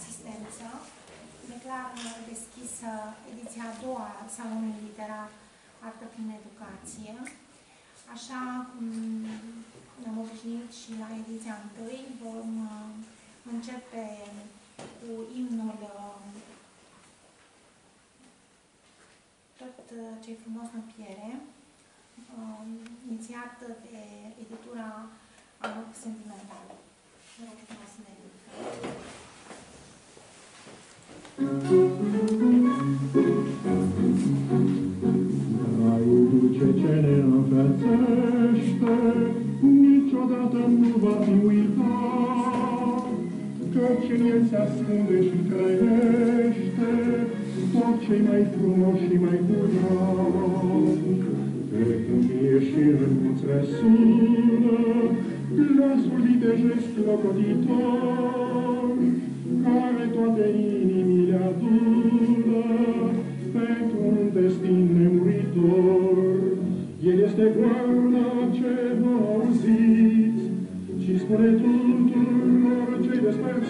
asistență. Declar deschisă ediția a doua a Salonului Literar Artă prin Educație. Așa cum ne-am obișnuit și la ediția întâi, vom începe cu imnul Tot ce-i frumos nu piere, inițiat de editura Amor Sentimental. Vă rog frumos să ne Raiul ce ne înfățește niciodată nu va fi uitat, căci în el se ascunde și trăiește tot ce-i mai frumos și mai curat. Pe câmpie și în munți răsună glasul vitejesc clocotitor, care toate inimile adună pentru un destin nemuritor. El este goarna ce vă auziți și spune tuturor cei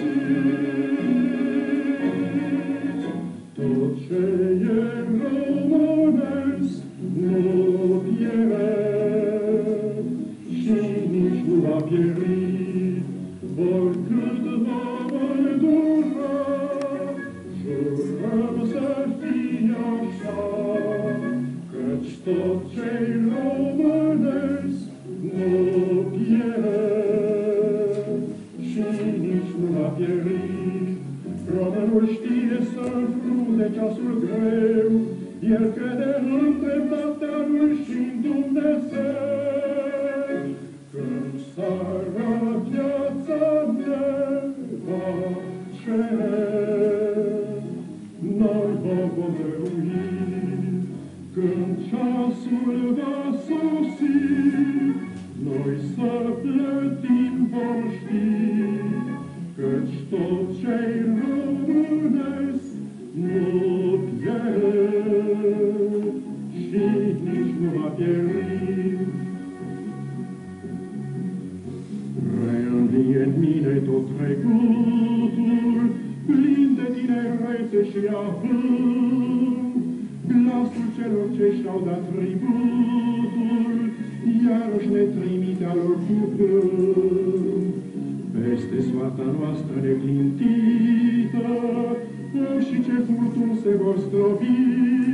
despărțiți. Tot ce e românesc nu pierde și nici nu va pieri, oricât va mai dura. Jurăm să fie așa, căci tot ce-i românesc nu pierde și nici nu va pieri. Românul știe să înfrunte ceasul greu, el crede în dreptatea lui și în Dumnezeu. Când seara viața ne va cere, noi vom dărui. Când ceasul va sosi, noi să plătim vom ști, căci tot ce-i românesc nu pierde și nici nu va pieri. Reînvie în mine tot trecutul, plin de tinerețe și avânt, glasul celor ce și-au dat tributul, iarăși ne trimite al lor cuvânt. Peste soarta noastră neclintită, și ce furtuni se vor strobi,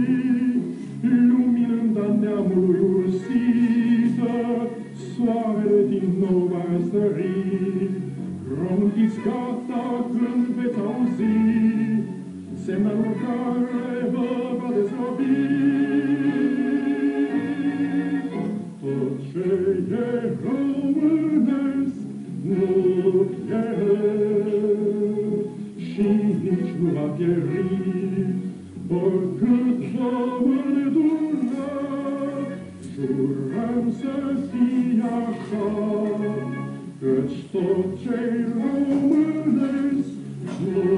luminând a neamului ursită, soarele din nou va răsări. Româniți gata când veți auzi semnalul care vă va dezrobi. Tot ce e românesc nu pierde și nici nu va pieri, oricât vom dura. Jurăm să fie așa, căci tot ce-i românesc nu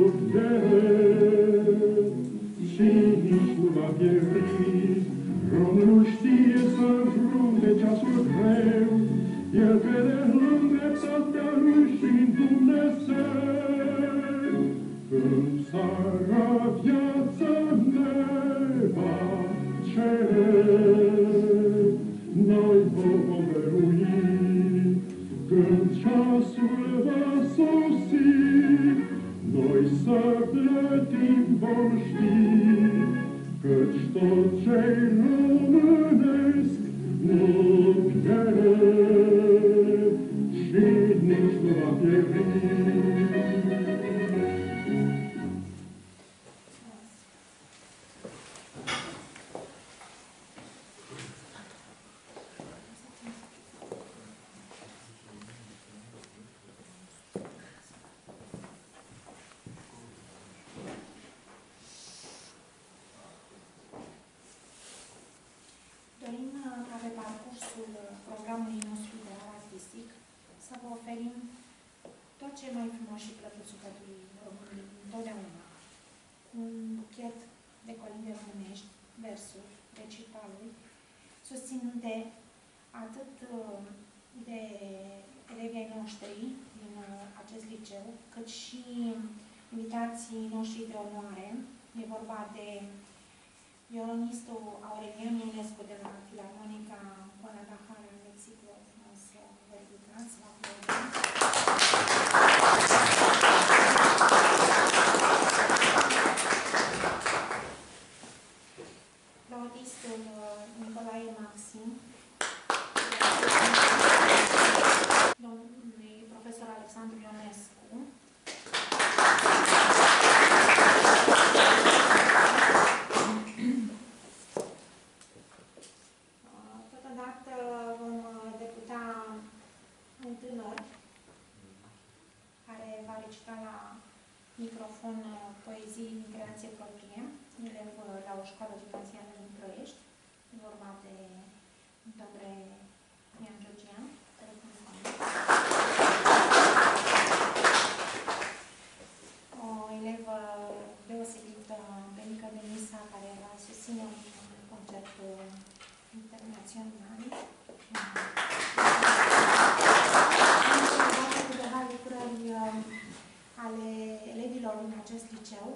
pierde și nici nu va pieri. Românul știe să înfrunte ceasul greu, el crede în dreptatea lui și în Dumnezeu. Când seara viața ne va cere, noi vom dărui. Când ceasul va sosi, noi să plătim vom ști, căci tot ce-i românesc nu pierde și nici nu va pieri. Dorim ca pe parcursul programului nostru literar artistic să vă oferim tot ce mai frumos și plăcut sufletului românului întotdeauna. Un buchet de colinde românești, versuri, recitaluri, susținute atât de elevii ai noștri din acest liceu, cât și invitații noștri de onoare. E vorba de violonistul Aurelian Ionescu de la Filarmonica Guadalajara, în Mexico. O să vă ridicați la aplauze. Flaudistul Nicolae Maxim, domnului profesor Alexandru Ionescu, totodată vom deputa un tânăr care va recita la microfon poezii în creație proprie, elev la o școală gimnazială din Ploiești. E vorba de Dobre Ian Georgian, care o elevă deosebită, Benica Denisa, care va susține un concert internațional. Am câteva lucrări ale elevilor din acest liceu.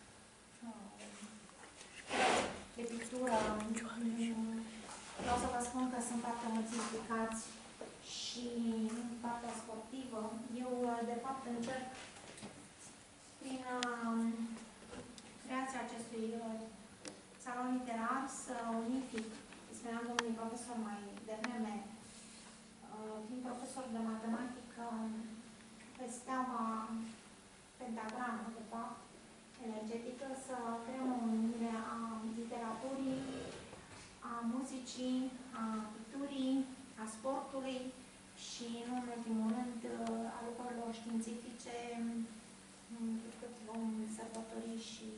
De pictură, vreau să vă spun că sunt foarte mulți implicați și în partea sportivă. Eu, de fapt, încerc prin creația acestui salon literar să unific, spuneam domnului profesor mai devreme, fiind profesor de matematică, pe steaua pentagramă, de fapt, energetică, să creăm o unire a literaturii, a muzicii, a picturii, a sportului și, nu în ultimul rând, a lucrurilor științifice, cât vom sărbători și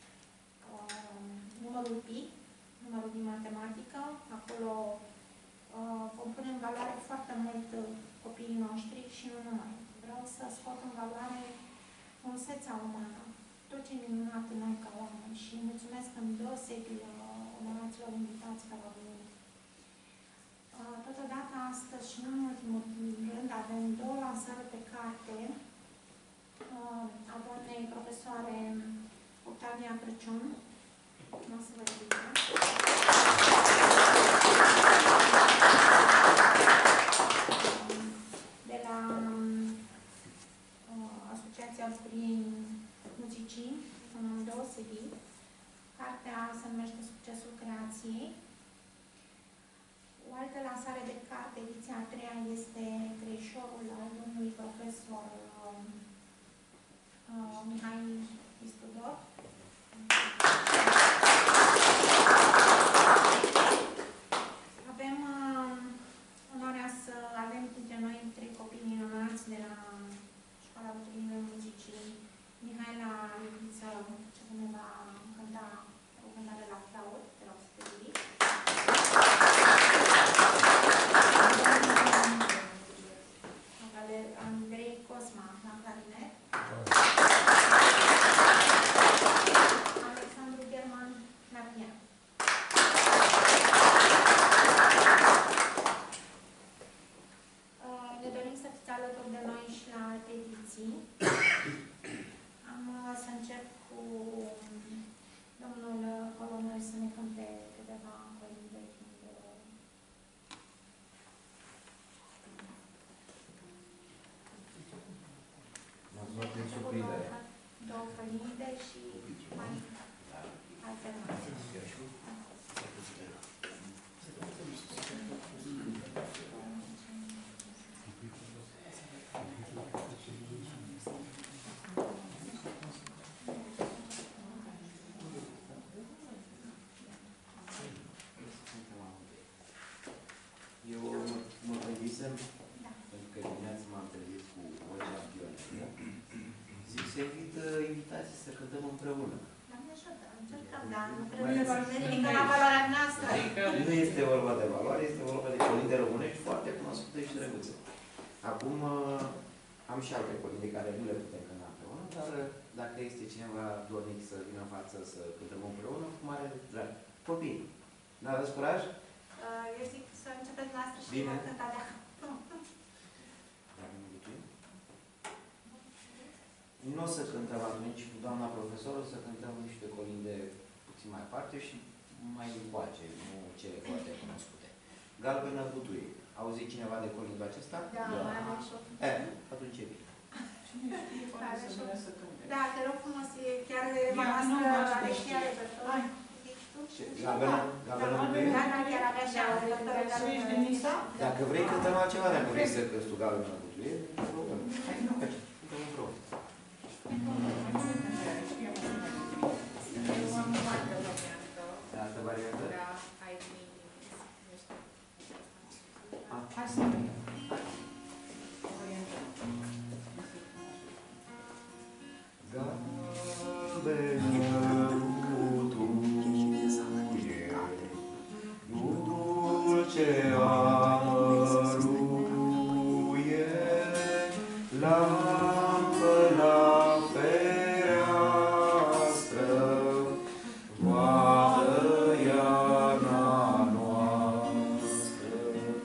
numărul pi, numărul din matematică. Acolo vom pune în valoare foarte mult copiii noștri și nu numai. Vreau să scot în valoare frumusețea umană, tot ce e minunat în noi ca oameni și mulțumesc îndeosebi onoraților invitați care au venit. Totodată astăzi și nu în ultimul rând avem două lansări pe carte a doamnei profesoare Octavia Crăciun. O să vă ridicați. De la Asociația Austriei Muzicii, un om deosebit. Cartea se numește Succesul Creației. O altă lansare de carte, ediția a treia, este Creișorul al domnului profesor Mihai Istudor. Avem onoarea să avem dintre noi trei copii minunați de la Școala Bătrânilor Muzicii. Mihaela Iubiță, ce ne va cânta o cântare la flaut, de la Ospedii. Andrei Cosma, la clarinet. Alexandru German, la pian. Ne dorim să fiți alături de noi și la alte ediții. Am să încep cu domnul colonel să ne cânte câteva colinde. Două colinde și mai alternative. Eu mă gândisem, pentru că dimineața m-am trezit cu o campionă. Zic să invit invitații să cântăm împreună. Doamne ajută, încercăm, dar nu trebuie să mergem la valoarea noastră. Nu este vorba de valoare, este vorba de colinde românești foarte cunoscute și drăguțe. Acum am și alte colinde care nu le putem cânta împreună, dar dacă este cineva dornic să vină în față să cântăm împreună, cu mare drag. Copii, n-aveți curaj? Eu zic să începeți noastră și bine. vom cânta de acum. nu o să cântăm atunci cu doamna profesor, o să cântăm niște colinde puțin mai aparte și mai încoace, nu cele foarte cunoscute. Galbenă butuie. Auzit cineva de colindul acesta? Da, mai am și-o. Atunci e bine. Da, te rog frumos, e chiar maestra Alexia Repertor. Galbenă butuie? Da, chiar avea și a repertor. Dacă vrei cântăm altceva, dacă vrei să cânti tu galbenă butuie, hai nu faci. Cântăm împreună. Altă variantă? Da, hai din... Hai să vedem. Galbenă butuie, dulce amăruie, lampă la fereastră, toată iarna noastră.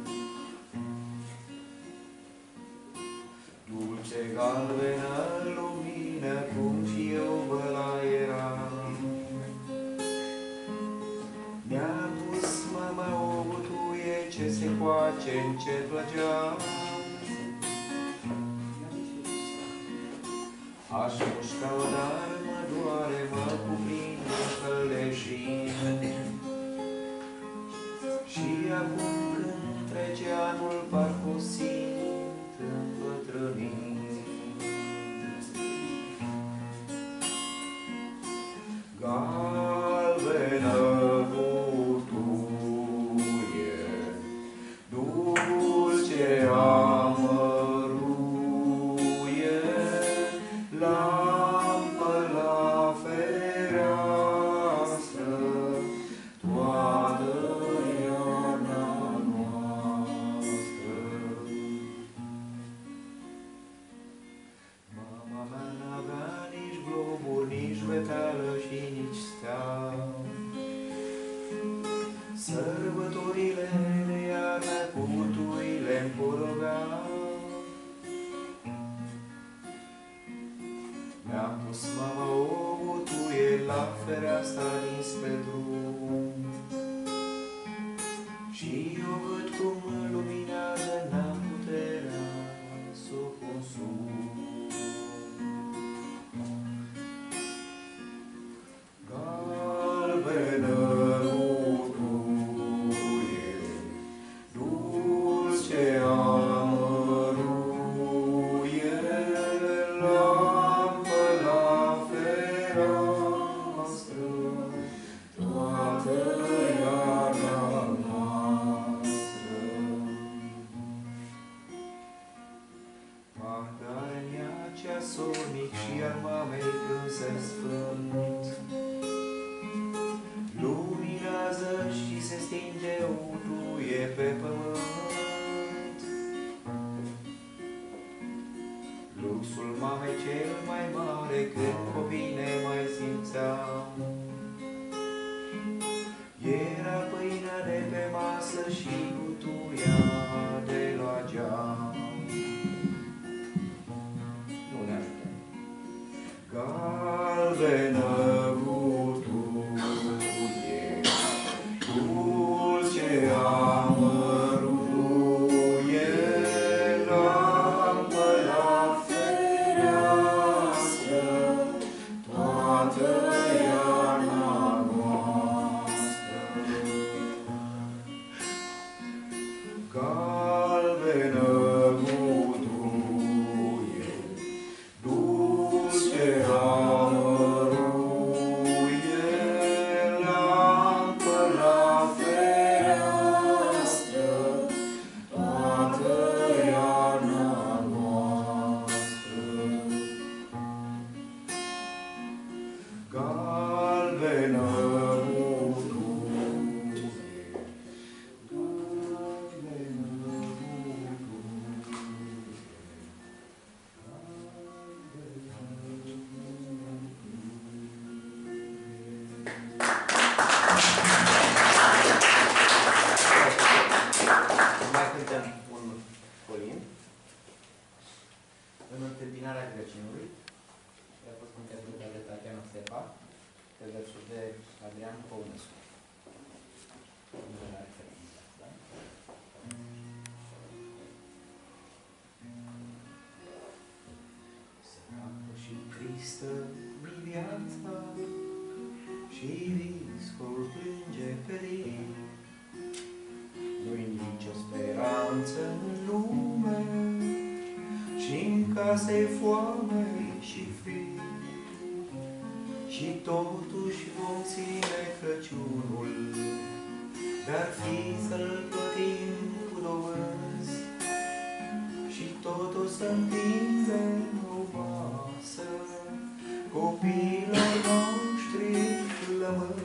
Dulce galbenă lumină, cum și eu vă la eram, mi-a pus mama o butuie ce se coace în ce plăcea. Aș mușca, dar mă doare, mă cuprinde călășine. Și acum când trece anul, parcă o simt îmbătrânind. Galbenă butuie, dulce amăruie, lampă la fereastră, toată iarna noastră. Mama mea n-avea nici globuri, nici veteală și nici stea. Sărbătorile de iarnă cu butuile împologau. Mi-a pus mama o butuie la fereastra dinspre drum. Și eu văd cum luminează, n-am puterea să o consum. Galbenă butuie, dulce amăruie, lampă la fereastră, toată iarna noastră. Parcă are în ea ceasornic și al mamei când se sfânt. Luminează și se stinge o butuie pe pământ. Luxul mamei cel mai mare, când copiii ne mai simțeam, era pâinea de pe masă și butuia de la geam. Nu ne ajută. Galbenă butuie, dulce amăruie, lampă la fereastră, toată iarna noastră. Galbenă butuie, dulce amăruie, lampă la fereastră, toată iarna noastră. Galbenă butuie, mai cântăm un colind în întâmpinarea Crăciunului. care a fost interpretat de Tatiana Stepa, pe versuri de Adrian Păunescu. Sărată și tristă viața și riscul plânge perin. Nu-i nicio speranță în lume și-n case foame și frig. Și totuși vom ține Crăciunul, dar fi să-l plătim cu dovăzi. Și tot o să întindem o masă copiilor noștri flămânzi.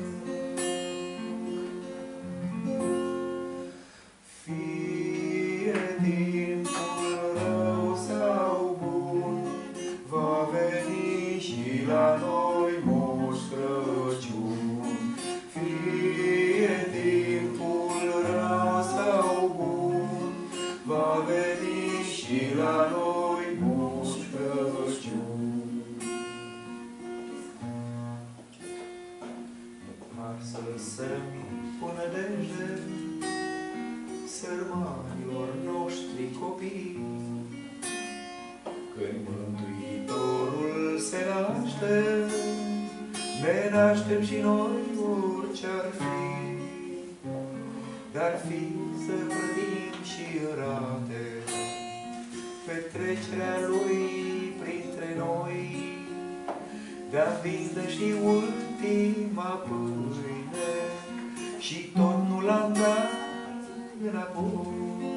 Fie timpul rău sau bun, va veni și la noi Moș Crăciun. Fie timpul rău sau bun, va veni și la noi Moș Crăciun. Hai să lăsăm cu nădejde sărmanilor noștri copii. Când Mântuitorul se naște, ne naștem și noi orice-ar fi. Dar fi să plătim și rate petrecerea Lui printre noi, de-a vinde și ultima pâine și tot nu l-am dat înapoi.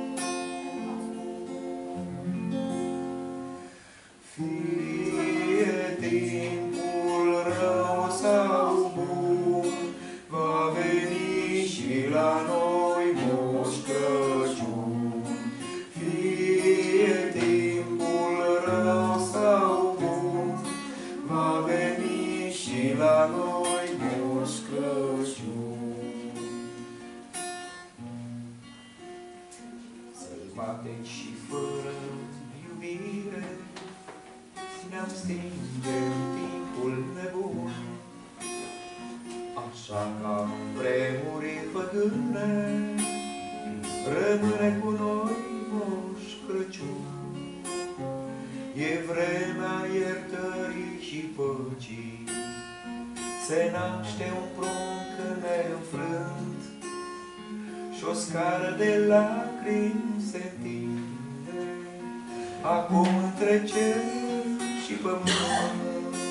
Fie timpul rău sau bun, va veni și la noi Moș Crăciun. Fie timpul rău sau bun, va veni și la noi Moș Crăciun. Sălbateci și fără iubire ne-am stinge în timpul nebun. Așa ca în vremuri păgâne rămâne cu noi Moș Crăciun. E vremea iertării și păcii, se naște un prunc neînfrânt și o scară de lacrimi se întinde acum între cer și pământ.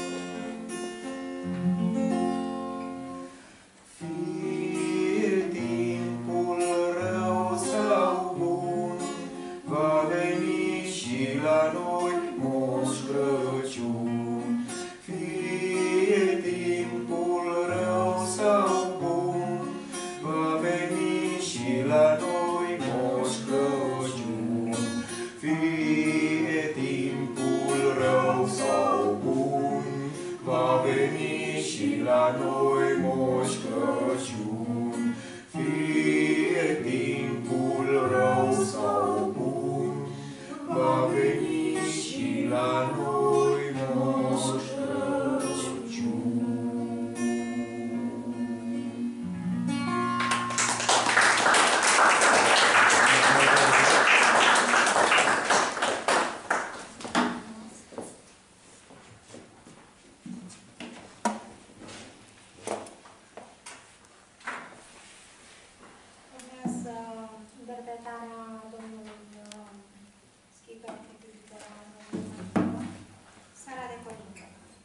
Fie timpul rău sau bun, va veni și la noi Moș Crăciun. Fie timpul rău sau bun, va veni și la noi Moș Crăciun. Fie timpul rău sau bun, va veni și la noi Moș Crăciun. Fie timpul rău sau bun, va veni și la noi Moș Crăciun. Urmează interpretarea domnului scriitor critic literar, Sara de Părinte.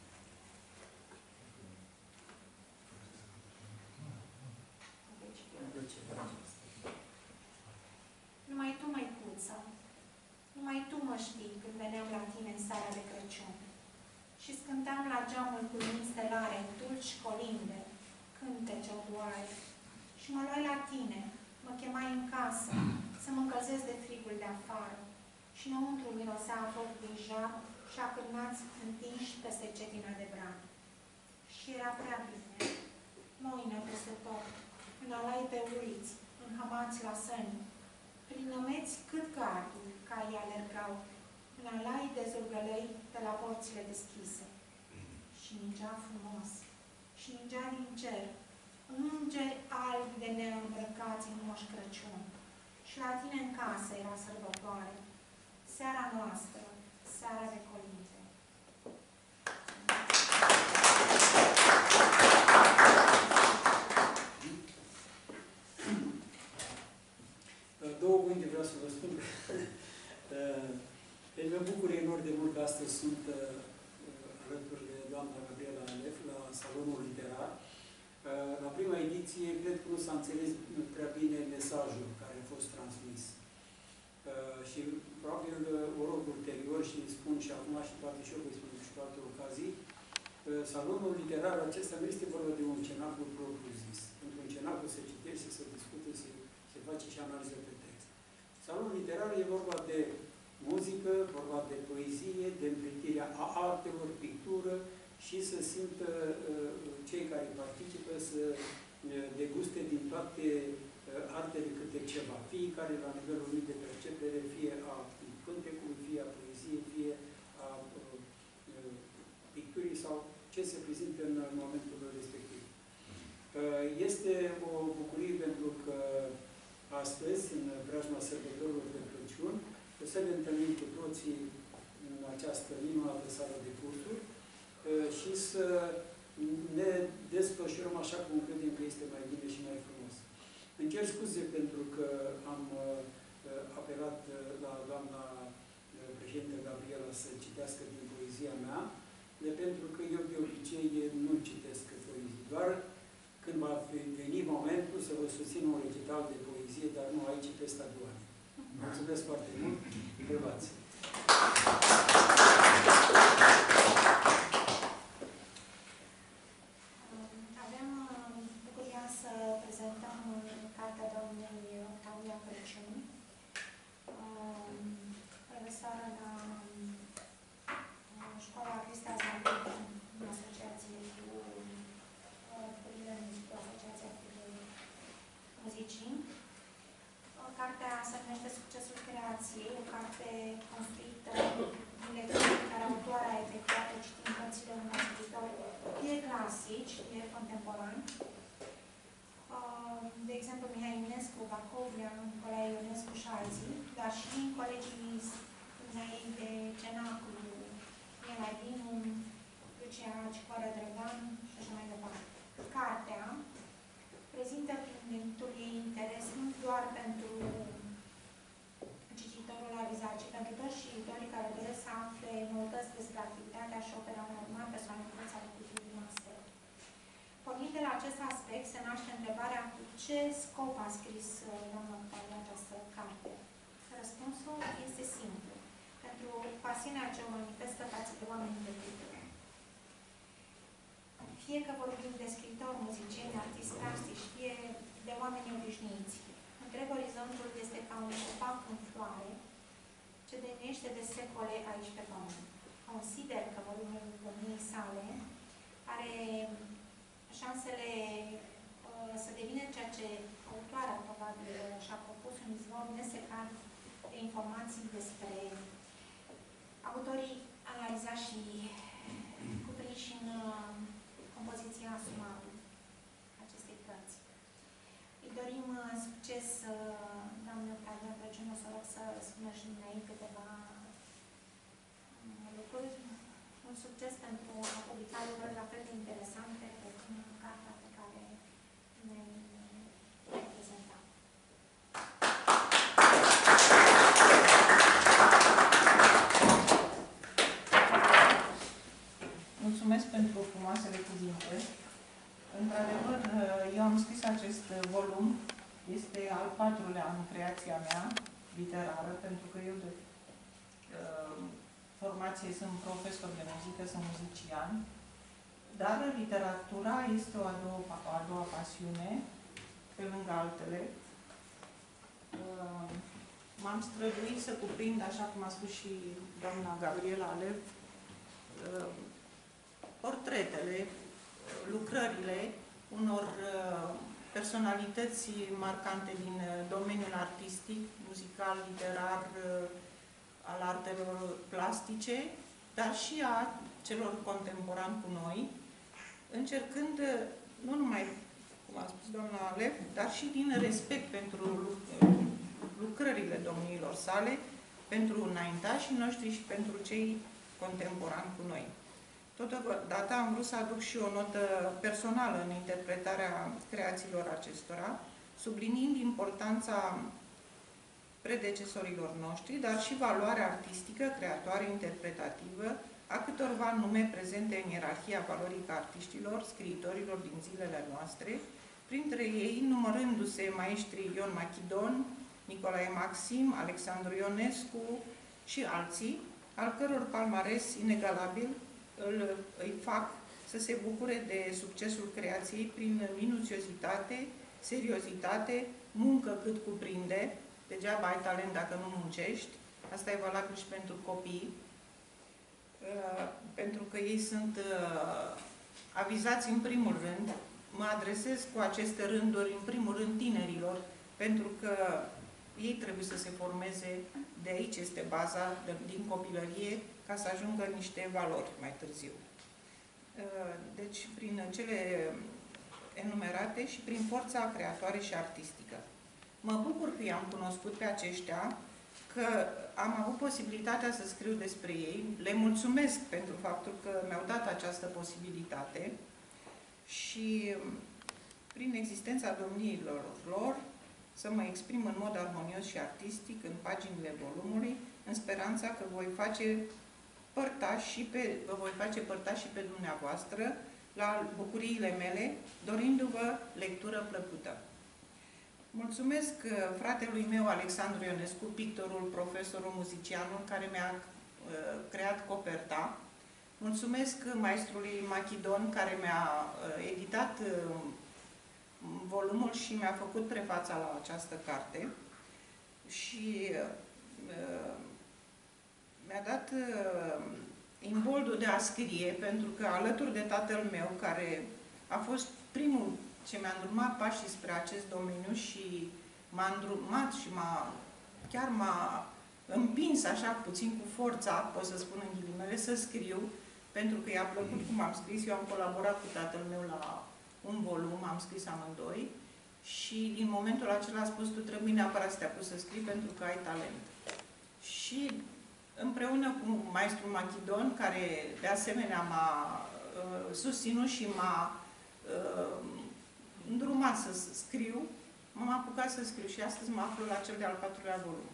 Numai tu, măicuță, numai tu mă știi când veneam la tine în seara de Crăciun și scânteam la geamul cu lumini stelare, dulci colinde, cântece odoare. Și mă luai la tine, mă chemai în casă, să mă încălzesc de frigul de afară. Și înăuntru mirosea a foc din jar și a cârnați întinși peste cetina de bran. Și era prea bine. Noi, nepăsător, în alai pe uliți, înhămați la săni, prin nămeți cât garduri, ca ei alergau, în alai de zurgălăi de la porțile deschise. și ningea frumos și ningea din cer îngeri albi de neîmbrăcați în Moș Crăciun. Și la tine în casă era sărbătoare, seara noastră, seara de colinde. Două cuvinte vreau să vă spun. Mă bucur enorm de mult că astăzi sunt alături de doamna Gabriela Alef la Salonul Literar. La prima ediție, cred că nu s-a înțeles prea bine mesajul care a fost transmis. Și probabil o rog ulterior și îi spun și acum și poate și eu vă spun și cu alte ocazii, Salonul Literar acesta nu este vorba de un cenaclu propriu-zis. Pentru un cenaclu se citește, se discută, se face și analiză pe text. Salonul Literar e vorba de muzică, vorba de poezie, de împletirea a artelor, pictură și să simtă cei care participă să deguste din toate artele câte ceva. Fiecare la nivelul lui de percepere, fie a cântecului, fie a poeziei, fie a picturii sau ce se prezintă în momentul respectiv. Este o bucurie pentru că astăzi, în preajma sărbătorilor de Crăciun, să ne întâlnim cu toții în această minunată sală de cursuri și să ne desfășurăm așa cum credem că este mai bine și mai frumos. Îmi cer scuze pentru că am apelat la doamna președintă Gabriela să citească din poezia mea, pentru că eu de obicei nu citesc poezii, doar când va veni momentul să vă susțin un recital de poezie, dar nu aici, pe stadioane. Mulțumesc foarte mult. Întrebați. Avem bucuria să prezentăm cartea doamnei Octavia Crăciun, profesoară la Școala Cristea Zambet, în asociație cu Asociația Muzicii. Cartea se numește Succesul Creației, o carte construită din lecturi pe care autoarea a efectuat-o citind cărțile unor scriitori fie clasici, fie contemporani. De exemplu, Mihai Eminescu, Bacovian, Nicolae Ionescu și alții, dar și colegii mei de cenaclu, Iena Dinu, Lucia Cicoară Drăgan și așa mai departe. Cartea prezintă prin venitul ei interes nu doar pentru cititorul avizat, ci pentru toți cititorii care doresc să afle noutăți despre activitatea și opera unor mari personalități ale culturii noastre. Pornind de la acest aspect, se naște întrebarea cu ce scop a scris doamna Octavia această carte. Răspunsul este simplu. Pentru pasiunea ce o manifestă față de oamenii de cultură. Fie că vorbim de scriitori, muzicieni, artiști plastici, fie de oameni obișnuiți. Întreg orizontul este ca un copac în floare ce dăinuiește de secole aici pe pământ. Consider că volumul domniei sale are șansele să devină ceea ce autoarea probabil și-a propus un izvor nesecat de informații despre autorii analizați și cuprinși în compoziția sumarului acestei cărți. Îi dorim succes, doamne Octavia Crăciun, o să rog să spună și dumneavoastră câteva lucruri. Un succes pentru a publica lucruri la fel de interesante precum cartea pe care ne-ai prezentat. Mulțumesc pentru frumoasele cuvinte. Într-adevăr, eu am scris acest volum, este al 4-lea în creația mea literară, pentru că eu de formație sunt profesor de muzică, sunt muzician, dar literatura este a doua pasiune, pe lângă altele. M-am străduit să cuprind, așa cum a spus și doamna Gabriela Alef, portretele, lucrările unor personalități marcante din domeniul artistic, muzical, literar, al artelor plastice, dar și a celor contemporani cu noi, încercând nu numai, cum a spus doamna Alef, dar și din respect pentru lucrările domniilor sale, pentru înaintașii noștri și pentru cei contemporani cu noi. Totodată am vrut să aduc și o notă personală în interpretarea creațiilor acestora, subliniind importanța predecesorilor noștri, dar și valoarea artistică, creatoare, interpretativă, a câtorva nume prezente în ierarhia valorică a artiștilor, scriitorilor din zilele noastre, printre ei numărându-se maestrii Ion Machidon, Nicolae Maxim, Alexandru Ionescu și alții, al căror palmares inegalabil îi fac să se bucure de succesul creației prin minuțiozitate, seriozitate, muncă cât cuprinde, degeaba ai talent dacă nu muncești, asta e valabil și pentru copii, pentru că ei sunt avizați în primul rând. Mă adresez cu aceste rânduri în primul rând tinerilor, pentru că ei trebuie să se formeze, de aici este baza, din copilărie, ca să ajungă niște valori mai târziu. Deci, prin cele enumerate și prin forța creatoare și artistică. Mă bucur că i-am cunoscut pe aceștia, că am avut posibilitatea să scriu despre ei. Le mulțumesc pentru faptul că mi-au dat această posibilitate și prin existența domniilor lor să mă exprim în mod armonios și artistic în paginile volumului, în speranța că vă voi face părtași și pe dumneavoastră la bucuriile mele, dorindu-vă lectură plăcută. Mulțumesc fratelui meu, Alexandru Ionescu, pictorul, profesorul, muzicianul, care mi-a creat coperta. Mulțumesc maestrului Machidon, care mi-a editat volumul și mi-a făcut prefața la această carte. Și mi-a dat imboldul de a scrie, pentru că alături de tatăl meu, care a fost primul ce mi-a îndrumat pașii spre acest domeniu și m-a îndrumat și chiar m-a împins așa puțin cu forța, pot să spun în ghilimele, să scriu, pentru că i-a plăcut cum am scris. Eu am colaborat cu tatăl meu la un volum, am scris amândoi și din momentul acela a spus: tu trebuie neapărat să te apuci să scrii pentru că ai talent. Și împreună cu maestrul Machidon, care de asemenea m-a susținut și m-a îndrumat să scriu, m-am apucat să scriu și astăzi mă aflu la cel de-al 4-lea volum.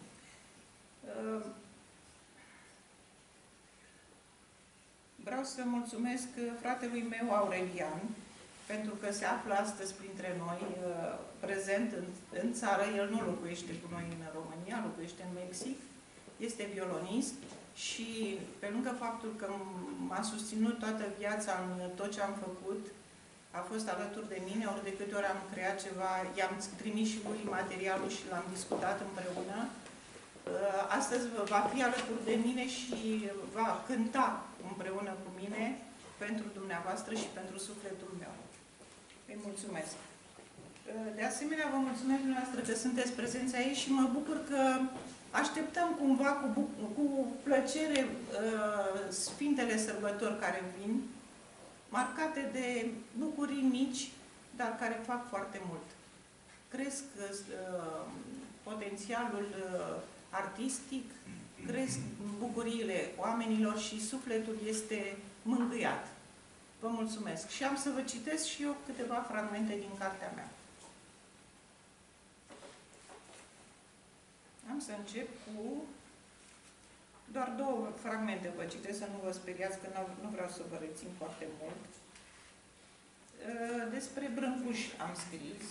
Vreau să mulțumesc fratelui meu Aurelian, pentru că se află astăzi printre noi, prezent în țară. El nu locuiește cu noi în România, locuiește în Mexic, este violonist și pe lângă faptul că m-a susținut toată viața în tot ce am făcut, a fost alături de mine, ori de câte ori am creat ceva, i-am trimis și lui materialul și l-am discutat împreună. Astăzi va fi alături de mine și va cânta împreună cu mine pentru dumneavoastră și pentru sufletul meu. Îi mulțumesc. De asemenea, vă mulțumesc dumneavoastră că sunteți prezenți aici și mă bucur că așteptăm cumva cu plăcere Sfintele Sărbători care vin, marcate de bucurii mici, dar care fac foarte mult. Cresc potențialul artistic, cresc bucuriile oamenilor și sufletul este mângâiat. Vă mulțumesc. Și am să vă citesc și eu câteva fragmente din cartea mea. Am să încep cu doar 2 fragmente, vă citesc, să nu vă speriați, că nu vreau să vă rețin foarte mult. Despre Brâncuș am scris.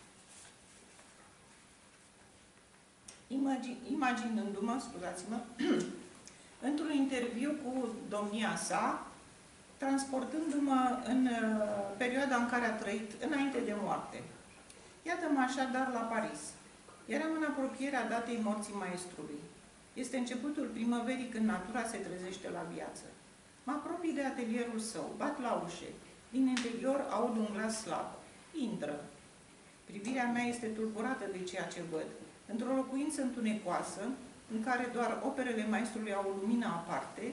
Imaginându-mă, scuzați-mă, într-un interviu cu domnia sa, transportându-mă în perioada în care a trăit înainte de moarte. Iată-mă așadar la Paris. Eram în apropierea datei morții maestrului. Este începutul primăverii când natura se trezește la viață. Mă apropii de atelierul său, bat la ușe. Din interior aud un glas slab. Intră. Privirea mea este tulburată de ceea ce văd. Într-o locuință întunecoasă, în care doar operele maestrului au o lumină aparte,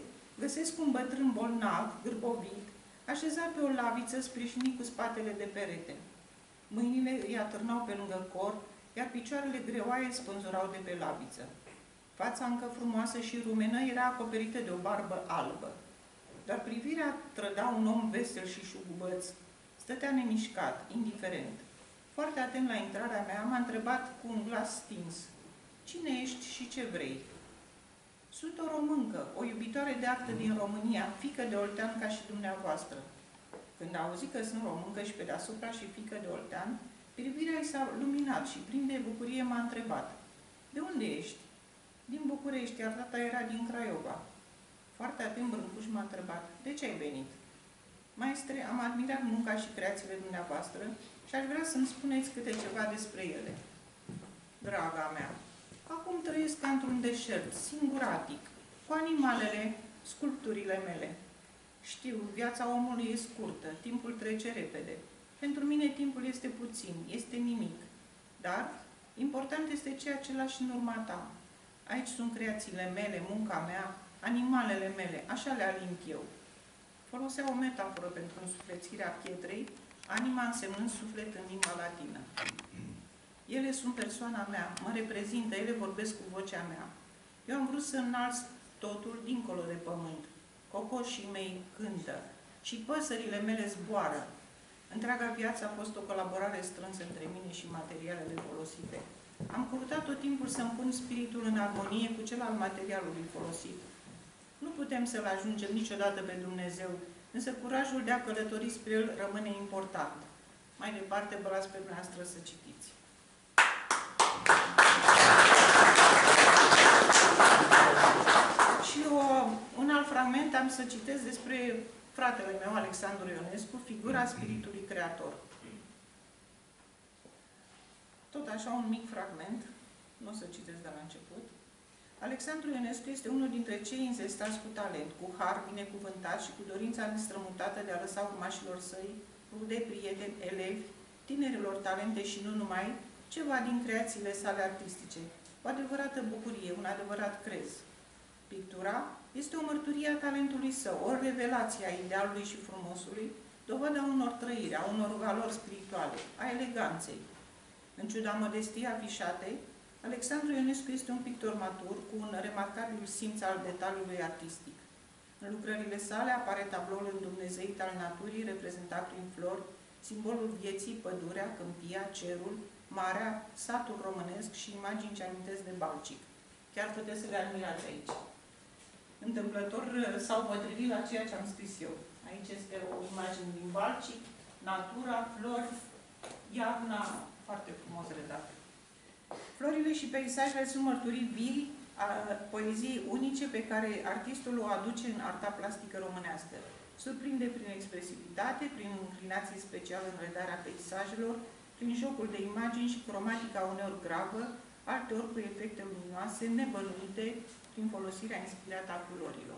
Găsesc un bătrân bolnav, gârbovit, așezat pe o laviță sprijinit cu spatele de perete. Mâinile îi atârnau pe lângă corp, iar picioarele greoaie spânzurau de pe laviță. Fața încă frumoasă și rumenă era acoperită de o barbă albă. Dar privirea trăda un om vesel și șugubăț. Stătea nemișcat, indiferent. Foarte atent la intrarea mea, m-a întrebat cu un glas stins: "Cine ești și ce vrei?" "Sunt o româncă, o iubitoare de artă din România, fiică de oltean ca și dumneavoastră." Când a auzit că sunt româncă și pe deasupra și fiică de oltean, privirea i s-a luminat și plin de bucurie m-a întrebat: "De unde ești?" "Din București, iar tata era din Craiova." Foarte atent Brâncuș m-a întrebat: "De ce ai venit?" "Maestre, am admirat munca și creațiile dumneavoastră și aș vrea să-mi spuneți câte ceva despre ele." "Draga mea, acum trăiesc ca într-un deșert, singuratic, cu animalele, sculpturile mele. Știu, viața omului e scurtă, timpul trece repede. Pentru mine timpul este puțin, este nimic. Dar important este ceea ce lași în urma ta. Aici sunt creațiile mele, munca mea, animalele mele, așa le alint eu." Folosea o metaforă pentru însuflețirea pietrei, anima însemnând suflet în limba latină. "Ele sunt persoana mea, mă reprezintă, ele vorbesc cu vocea mea. Eu am vrut să înalț totul dincolo de pământ. Cocoșii mei cântă și păsările mele zboară. Întreaga viață a fost o colaborare strânsă între mine și materialele folosite. Am căutat tot timpul să-mi pun spiritul în armonie cu cel al materialului folosit. Nu putem să-L ajungem niciodată pe Dumnezeu, însă curajul de a călători spre El rămâne important." Mai departe, vă las pe dumneavoastră să citiți. Și un alt fragment am să citesc despre fratele meu, Alexandru Ionescu, figura spiritului creator. Tot așa, un mic fragment, nu o să citesc de la început. Alexandru Ionescu este unul dintre cei înzestrați cu talent, cu har, binecuvântat și cu dorința nestrămutată de a lăsa urmașilor săi, rude, prieteni, elevi, tinerilor talente și nu numai, ceva din creațiile sale artistice. O adevărată bucurie, un adevărat crez. Pictura este o mărturie a talentului său, o revelație a idealului și frumosului, dovada unor trăiri, a unor valori spirituale, a eleganței. În ciuda modestiei afișate, Alexandru Ionescu este un pictor matur cu un remarcabil simț al detaliului artistic. În lucrările sale apare tabloul îndumnezeit al naturii, reprezentat prin flori, simbolul vieții, pădurea, câmpia, cerul, marea, satul românesc și imagini ce amintesc de Balcic. Chiar puteți să le admirați aici. Întâmplător s-au potrivit la ceea ce am scris eu. Aici este o imagine din Balcic, natura, flori, iarna, foarte frumos redată. Florile și peisajele sunt mărturii vii a poeziei unice pe care artistul o aduce în arta plastică românească. Surprinde prin expresivitate, prin inclinații speciale în redarea peisajelor, prin jocul de imagini și cromatica uneori gravă, alteori cu efecte luminoase, nebănuite, prin folosirea inspirată a culorilor.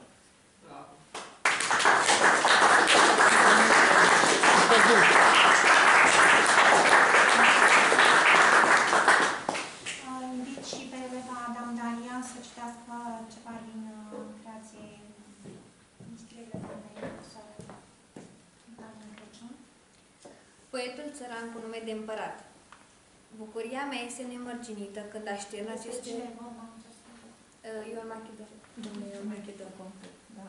Invit și pe Eleva Adam Dalia să citească ceva din creație din scrierile doamnei Soare Dan Crăciun. Poetul țăran cu nume de împărat. Bucuria mea este nemărginită când aștern aceste... Ion Machidor. Ion Machidor, complet. Da.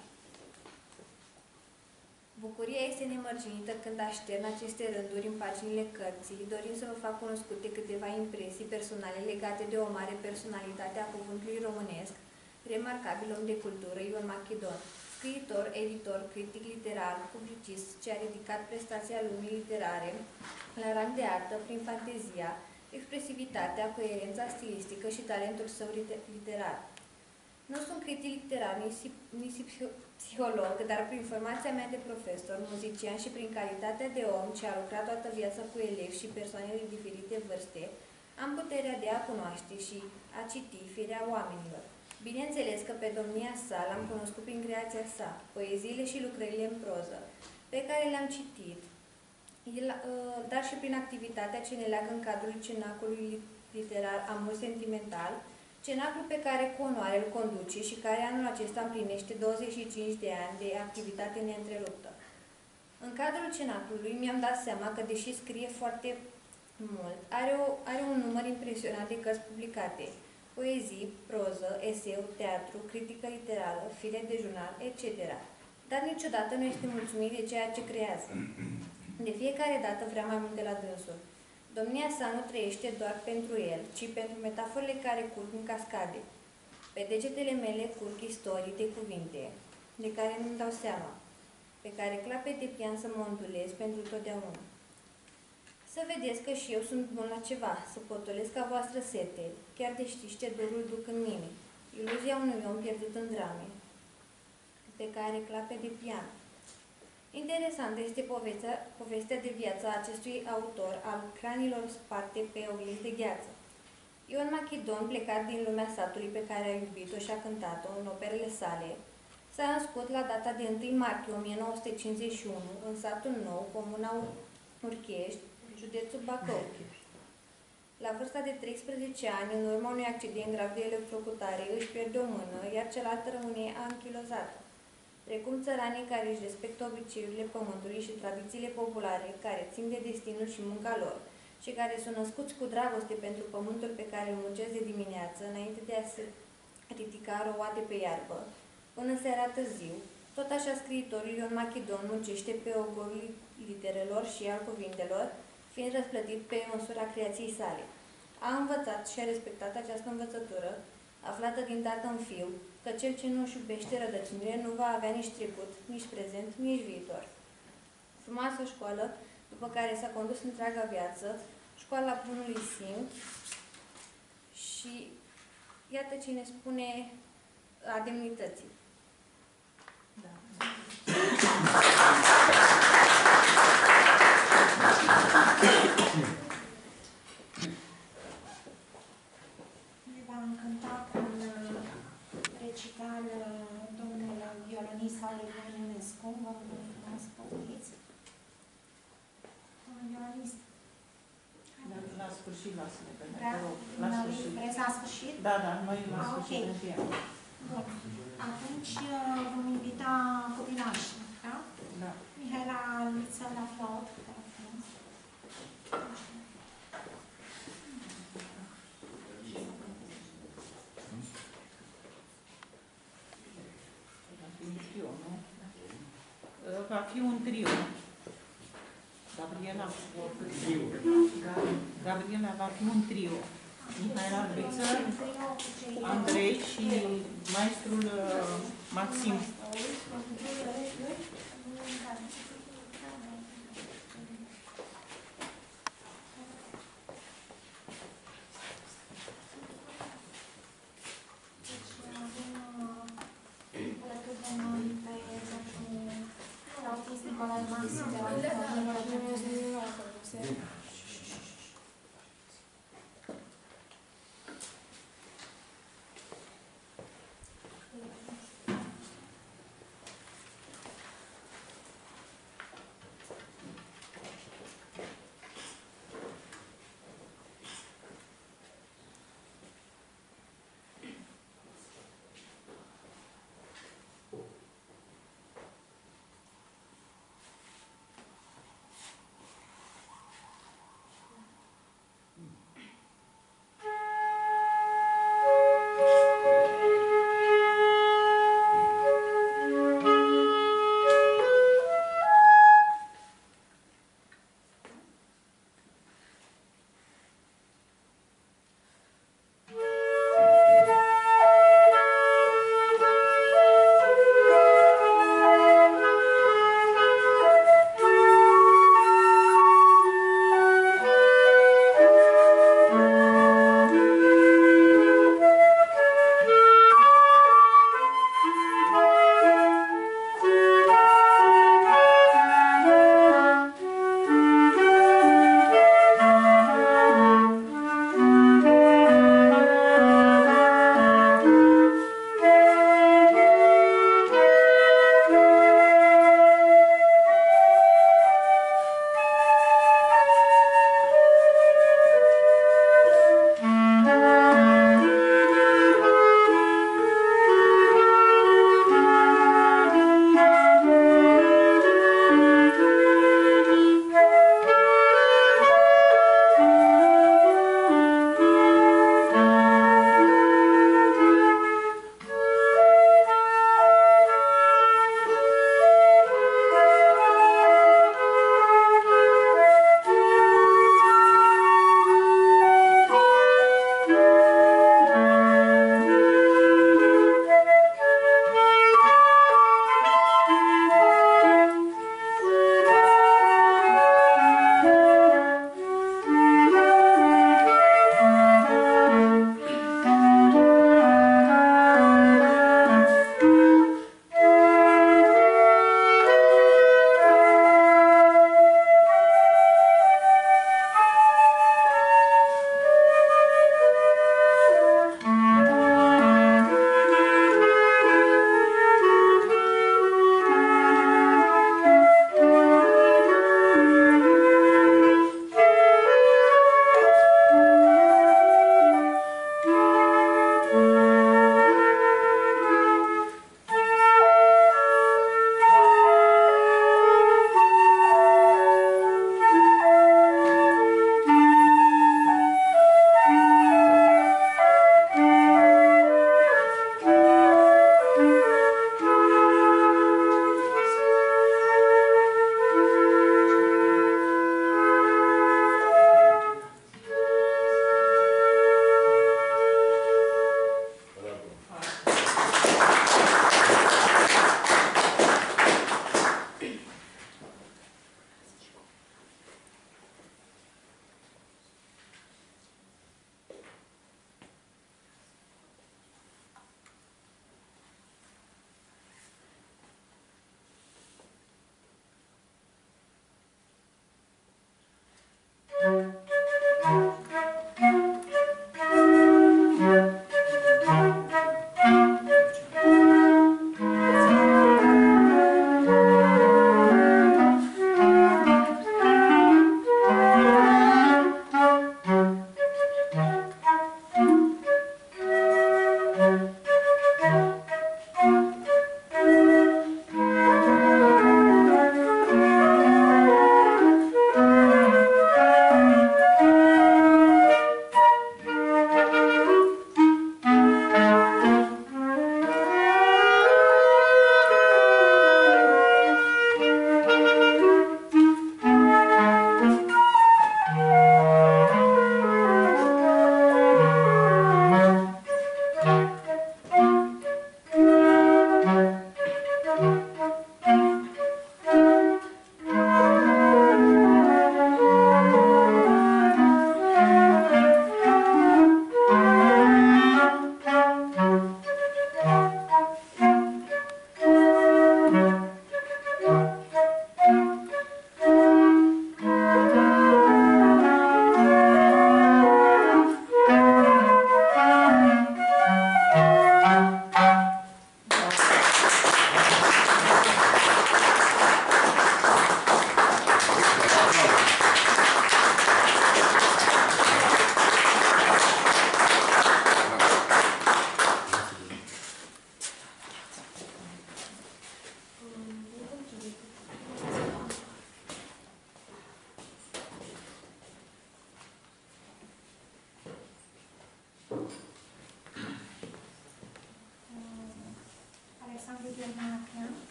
Bucuria este nemărginită când aștern aceste rânduri în paginile cărții, dorind să vă fac cunoscute câteva impresii personale legate de o mare personalitate a cuvântului românesc, remarcabil om de cultură, Ion Machidor, scriitor, editor, critic literar, publicist, ce a ridicat prestația lumii literare la rang de artă prin fantezia, expresivitatea, coerența stilistică și talentul său literar. Nu sunt critic literar, nici psiholog, dar prin formația mea de profesor, muzician și prin calitatea de om ce a lucrat toată viața cu elevi și persoane de diferite vârste, am puterea de a cunoaște și a citi firea oamenilor. Bineînțeles că pe domnia sa l-am cunoscut prin creația sa, poeziile și lucrările în proză, pe care le-am citit, dar și prin activitatea ce ne leagă în cadrul cenacului literar Amur Sentimental, Cenaclul pe care cu onoare îl conduce și care anul acesta împlinește 25 de ani de activitate neîntreruptă. În cadrul cenaclului mi-am dat seama că, deși scrie foarte mult, are un număr impresionant de cărți publicate, poezii, proză, eseu, teatru, critică literară, fire de jurnal, etc. Dar niciodată nu este mulțumit de ceea ce creează. De fiecare dată vrea mai multe la dânsul. Domnia sa nu trăiește doar pentru el, ci pentru metaforele care curg în cascade. Pe degetele mele curg istorii de cuvinte, de care nu-mi dau seama, pe care clape de pian să mă ondulez pentru totdeauna. Să vedeți că și eu sunt bun la ceva, să potolesc ca voastră sete, chiar de știți ce dorul duc în mine, iluzia unui om pierdut în drame, pe care clape de pian. Interesantă este povestea de viață a acestui autor al cranilor sparte pe oglinzi de gheață. Ion Machidon, plecat din lumea satului pe care a iubit-o și a cântat-o în operele sale, s-a născut la data de 1 martie 1951 în satul Nou, comuna Urchești, județul Bacău. La vârsta de 13 ani, în urma unui accident grav de electrocutare, își pierde o mână, iar cealaltă rămâne anchilozată. Precum țăranii care își respectă obiceiurile pământului și tradițiile populare, care țin de destinul și munca lor, și care sunt născuți cu dragoste pentru pământul pe care îl muncesc de dimineață, înainte de a se ridica roate pe iarbă, până seara târziu, tot așa scriitorul Ion Machidon muncește pe ogorul literelor și al cuvintelor, fiind răsplătit pe măsura creației sale. A învățat și a respectat această învățătură, aflată din tată în fiu, că cel ce nu își iubește rădăcinile nu va avea nici trecut, nici prezent, nici viitor. Frumoasă școală, după care s-a condus întreaga viață, școala bunului simț, și iată ce ne spune a demnității. Da. Ne va încânta cu un recital domnul violonist Aurelian Ionescu. Vă rog frumos să poftiți. Domnul violonist. La sfârșit lasă-ne, pentru Vrea? că rog, la sfârșit. Vreți la sfârșit? Da, da, noi la sfârșit ok. încheiem. Bun. Atunci vom invita copilașii, da? Da. Mihaela Liță la flaut. Va fi un trio. Gabriela va fi un trio. Mihaela Liță, Andrei și maestrul Maxim.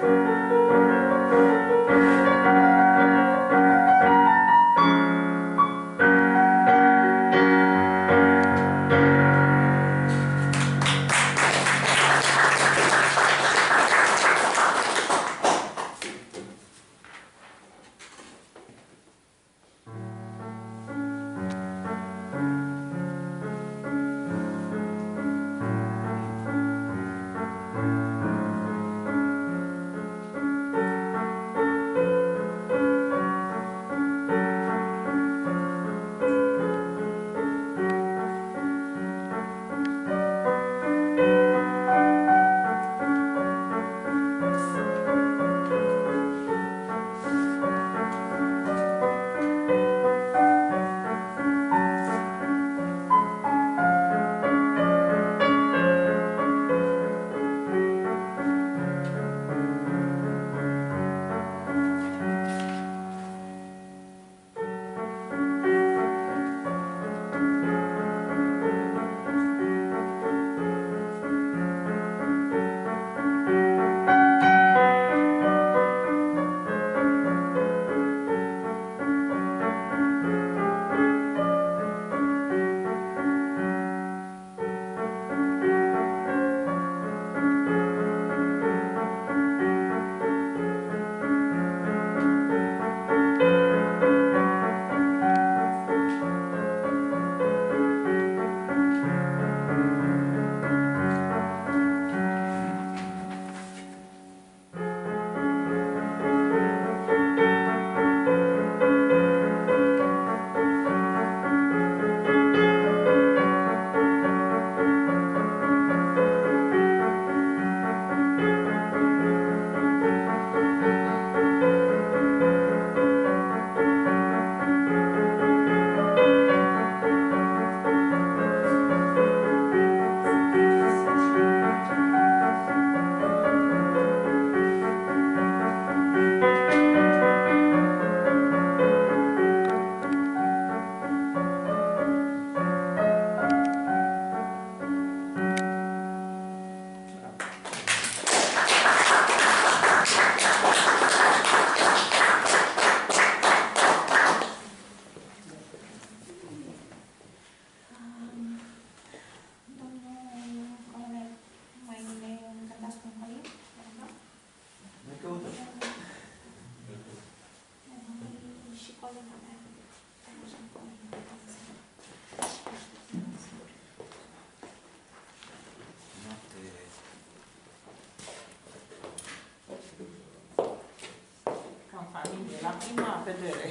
prima vedere.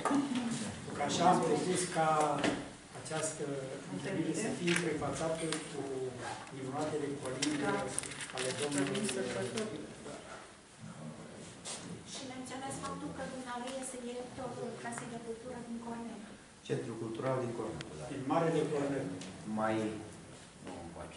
Așa am propus ca această întâlnire să fie prefațată cu minunatele colinde ale Domnului. Și menționez faptul că dumnealui este directorul Casei de Cultură din Cornel. Centrul Cultural din Cornel. Din Marele Cornel. Mai... Nu îmi place.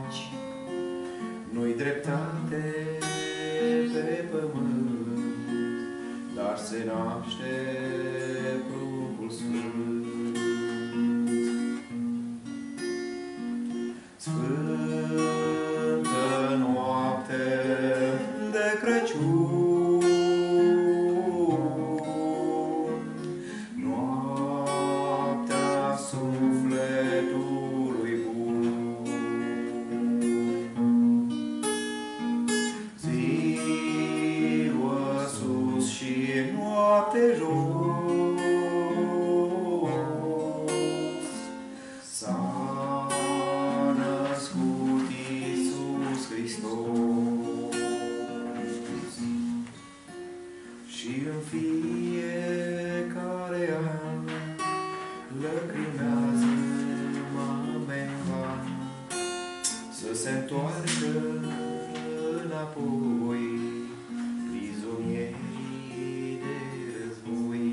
Nu-i dreptate pe pământ se naște pruncul sfânt. Sfântă noapte de Crăciun, noaptea sufletului bun. Ziua sus și noapte jos, s-a născut Iisus Hristos. Și în fiecare an lăcrimează mămea să se întoarcă înapoi prizonierii de război.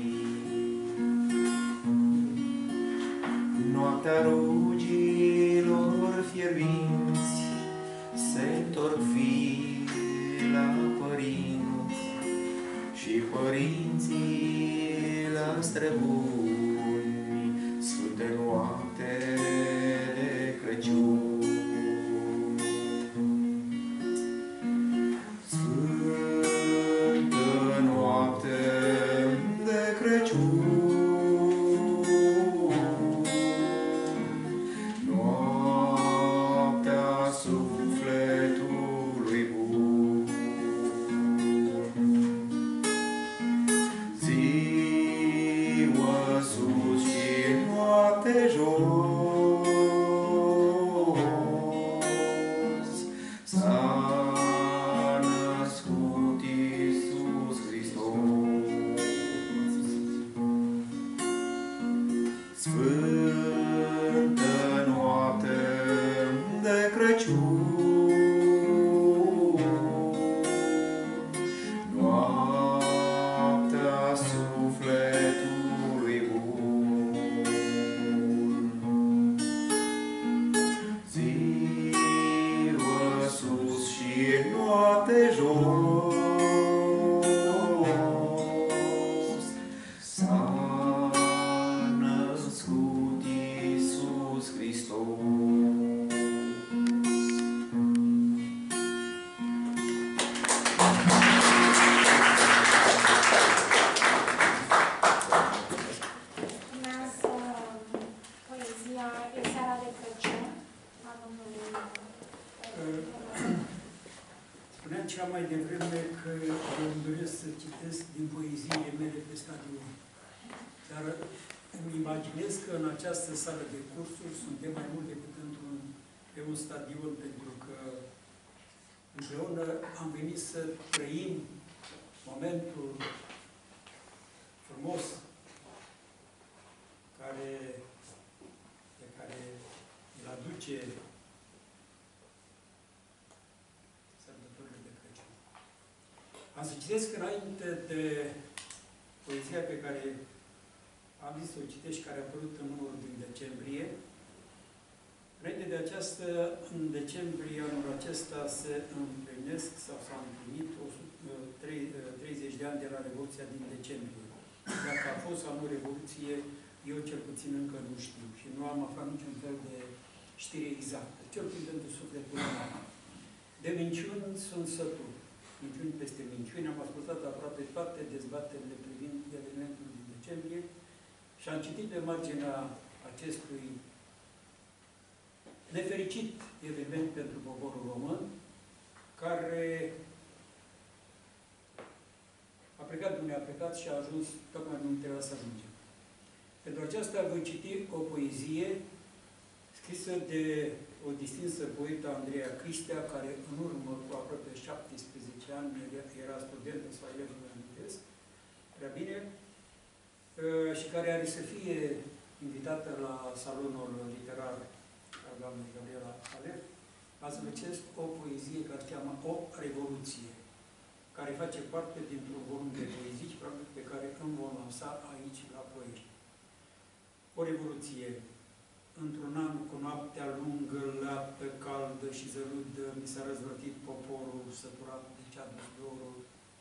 Noaptea rugilor fierbinți se întorc fii la părinți și părinții la străbuni. Sfântă noapte de Crăciun, Sfântă noapte de Crăciun, noaptea sufletului bun. Ziua sus și noapte jos, s-a născut Iisus Hristos. Sfântă noapte de Crăciun, noaptea sufletului bun. Ziua sus și noapte jos, s-a născut Iisus Hristos. Urmează poezia E seara de Crăciun a domnului Spuneam cea mai devreme că eu îmi doresc să citesc din poeziile mele pe stadion. Dar îmi imaginez că în această sală de cursuri suntem mai mult decât pe un stadion, pentru că împreună am venit să trăim momentul frumos pe care îl aduce sărbătorile de Crăciun. Am să citesc înainte de poezia pe care am zis să o citesc, care a apărut în numărul din decembrie. Înainte de aceasta, în decembrie anul acesta se împlinesc sau s-a împlinit 30 de ani de la Revoluția din decembrie. Dacă a fost sau nu Revoluție, eu cel puțin încă nu știu și nu am aflat niciun fel de știre exactă, cel puțin pentru sufletul meu. De minciuni sunt sătul. Minciuni peste minciuni. Am ascultat aproape toate dezbaterile privind evenimentul din decembrie și am citit pe marginea acestui nefericit eveniment pentru poporul român, care a plecat de unde a plecat și a ajuns tocmai unde trebuia să ajungem. Pentru aceasta voi citi o poezie scrisă de o distinsă poetă, Andreea Cristea, care în urmă cu aproape 17 ani era studentă sau elev, nu amintesc prea bine, și care are să fie invitată la salonul literar al doamnei Gabriela Alef. Azi vă citesc o poezie care se cheamă O Revoluție, care face parte dintr-un volum de poezii pe care îmi vom lansa aici la Ploiești. O revoluție. Într-un an cu noaptea lungă, leapă, caldă și zăludă, mi s-a răzvrătit poporul, săturat de cea de dorul.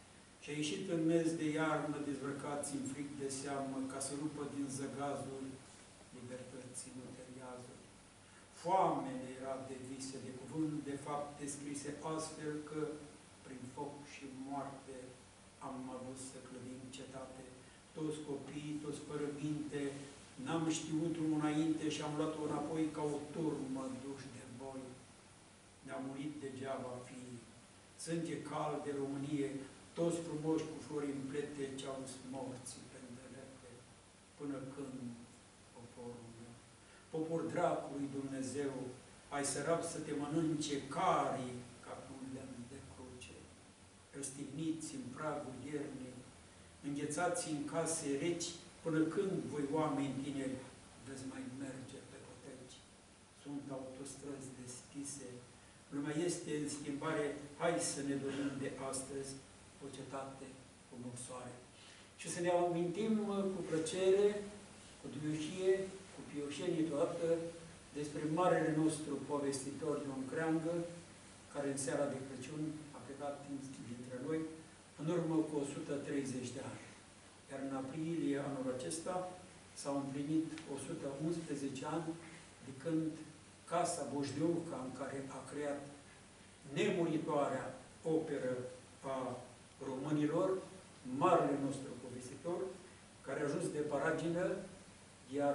Și a ieșit în mes de iarnă, dezbrăcați în fric de seamă, ca să rupă din zăgazul libertății nuteriazuri. Foamele era de vise, de cuvânt, de fapte scrise astfel că, prin foc și moarte, am avut să clădim cetate. Toți copiii, toți fără minte, n-am știut unul înainte și am luat-o înapoi ca o turmă duși de boi. Ne-a murit degeaba fiii. Sânge cald de Românie, toți frumoși cu flori în plete ce-au smorții pendelete. Până când, poporul meu, popor dracului Dumnezeu, ai sărap să te mănânce carii ca cu un lemn de cruce. Răstigniți în pragul iernii, înghețați în case reci, până când voi, oameni tineri, veți mai merge pe coteci? Sunt autostrăzi deschise, lumea este în schimbare, hai să ne dorim de astăzi o cetate cu morsoare. Și să ne amintim cu plăcere, cu duioșie, cu pioșenie toată, despre marele nostru povestitor Ion Creangă, care în seara de Crăciun a plecat dintre noi în urmă cu 130 de ani. Iar în aprilie anul acesta s-au împlinit 111 ani de când Casa Boșdeuca, în care a creat nemuritoarea operă a românilor, marele nostru povestitor, care a ajuns de paragină, iar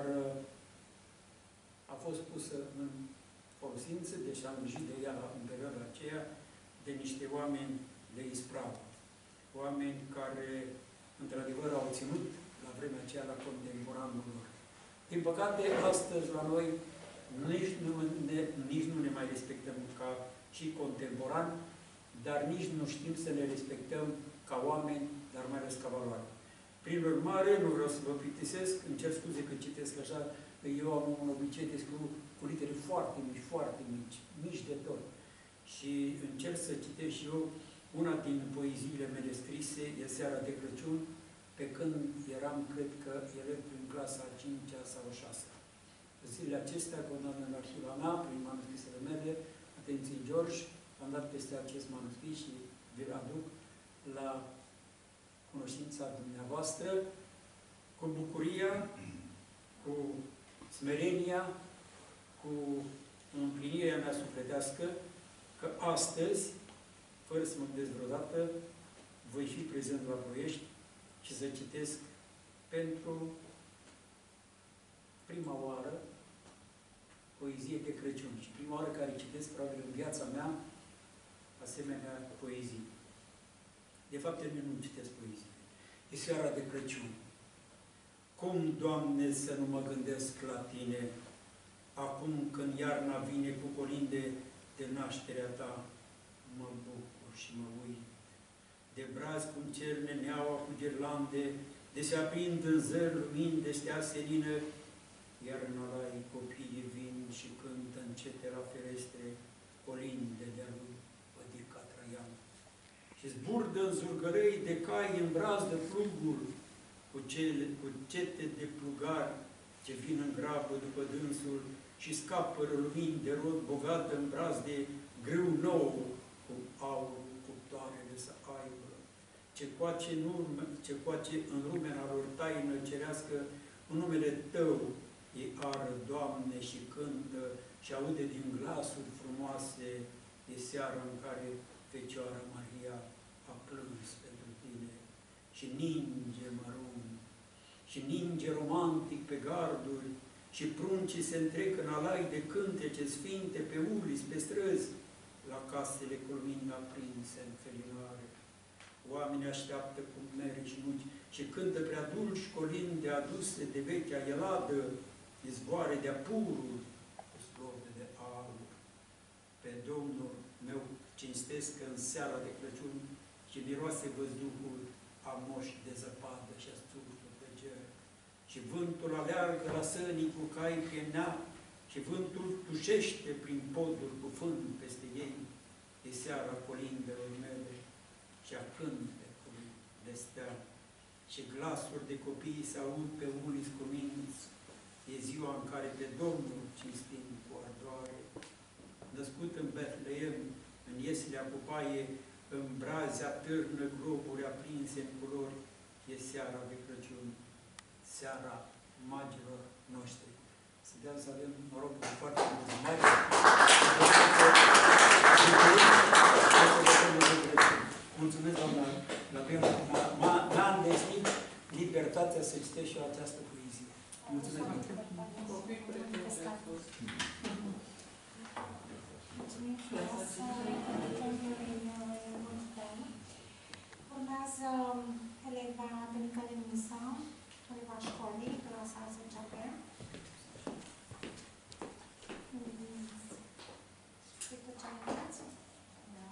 a fost pusă în folosință, deci am îngrijit de ea în perioada aceea, de niște oameni de ispravă. Oameni care, într-adevăr, au ținut la vremea aceea la contemporanul lor. Din păcate, astăzi la noi nici nu ne mai respectăm ca și contemporani, dar nici nu știm să ne respectăm ca oameni, dar mai ales ca valoare. Prin urmare, nu vreau să vă plictisesc, îmi cer scuze că citesc așa, că eu am un obicei de scriu cu litere foarte mici, mici de tot. Și încerc să citesc și eu una din poeziile mele scrise, e Seara de Crăciun, pe când eram, cred că, elev prin clasa a 5-a sau 6-a. Zilele acestea, condamnă în arhiva mea, prin manuscrisele mele, atenție George, am dat peste acest manuscris și vi-l aduc la cunoștința dumneavoastră, cu bucuria, cu smerenia, cu împlinirea mea sufletească, că astăzi, fără să mă gândesc vreodată, voi fi prezent la Ploiești și să citesc pentru prima oară poezie de Crăciun. Și prima oară care citesc, probabil, în viața mea, asemenea poezii. De fapt, eu nu citesc poezii. E Seara de Crăciun. Cum, Doamne, să nu mă gândesc la Tine, acum când iarna vine cu colinde de nașterea Ta, mă bucur și mă uit. De braz cum cerne neaua cu ghirlande, de se aprind în zăr lumini de stea senină, iar în alai copiii vin și cântă încete la ferestre colinde de-a lui Pădica Traian. Și zburdă în zurgărei de cai în braz de plugul, cu cete de plugari ce vin în grabă după dânsul și scapă lumini de rod bogată în braz de grâu nou, cu aur cuptoarele să aibă. Ce coace în rumena lor taină cerească, în numele Tău ei ară, Doamne, și cântă și aude din glasuri frumoase de seară în care Fecioara Maria a plâns pentru Tine și ninge mărunt, și ninge romantic pe garduri și pruncii se întrec în alai de cântece sfinte pe uliți, pe străzi, la casele cu lumini aprinse în felinare. Oamenii așteaptă cu mere și nuci și cântă prea dulci colinde aduse de vechea eladă, izvoare de apurul cu slove de aur. Pe Domnul meu cinstesc în seara de Crăciun și miroase văzduhul a moși de zăpadă și a țurțuri de ger. Și vântul aleargă la sănii cu cai pe nea și vântul tușește prin poduri cu fân peste ei. E seara colindelor mele și a cântecului de stea. Și glasuri de copii se aud pe uliți cu minți. E ziua în care pe Domnul cinstim cu ardoare. Născut în Betleem, în ieslea cu paie, în brazi atârnă globuri aprinse în culori, e seara de Crăciun, seara magilor noștri. Să dăm să avem noroc de foarte mulți mari. Mulțumesc, doamna Gabriela. M-a îndesnit libertatea să citesc și eu această poezie. Mulțumesc. Urmează eleva Benica Denisa, eleva școlii, clasa a 10-a B. Uite ce aveți? Da.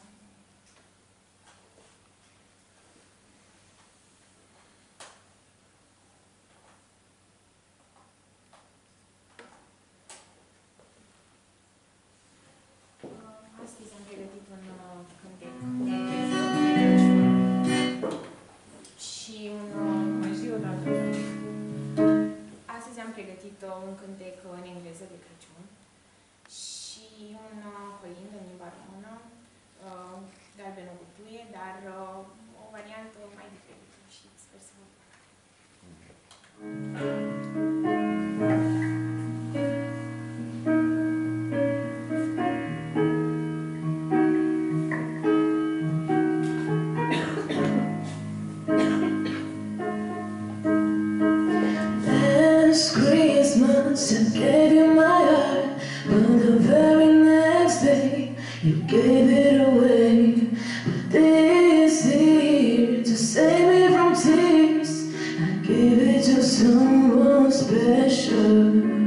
Astăzi am pregătit un cântec și astăzi am pregătit un cântec în engleză de Crăciun și un colind în limba română, Galbenă butuie, dar o variantă mai diferită și sper să vă placă. I gave you my heart, but the very next day you gave it away. But this year, to save me from tears, I gave it to someone special.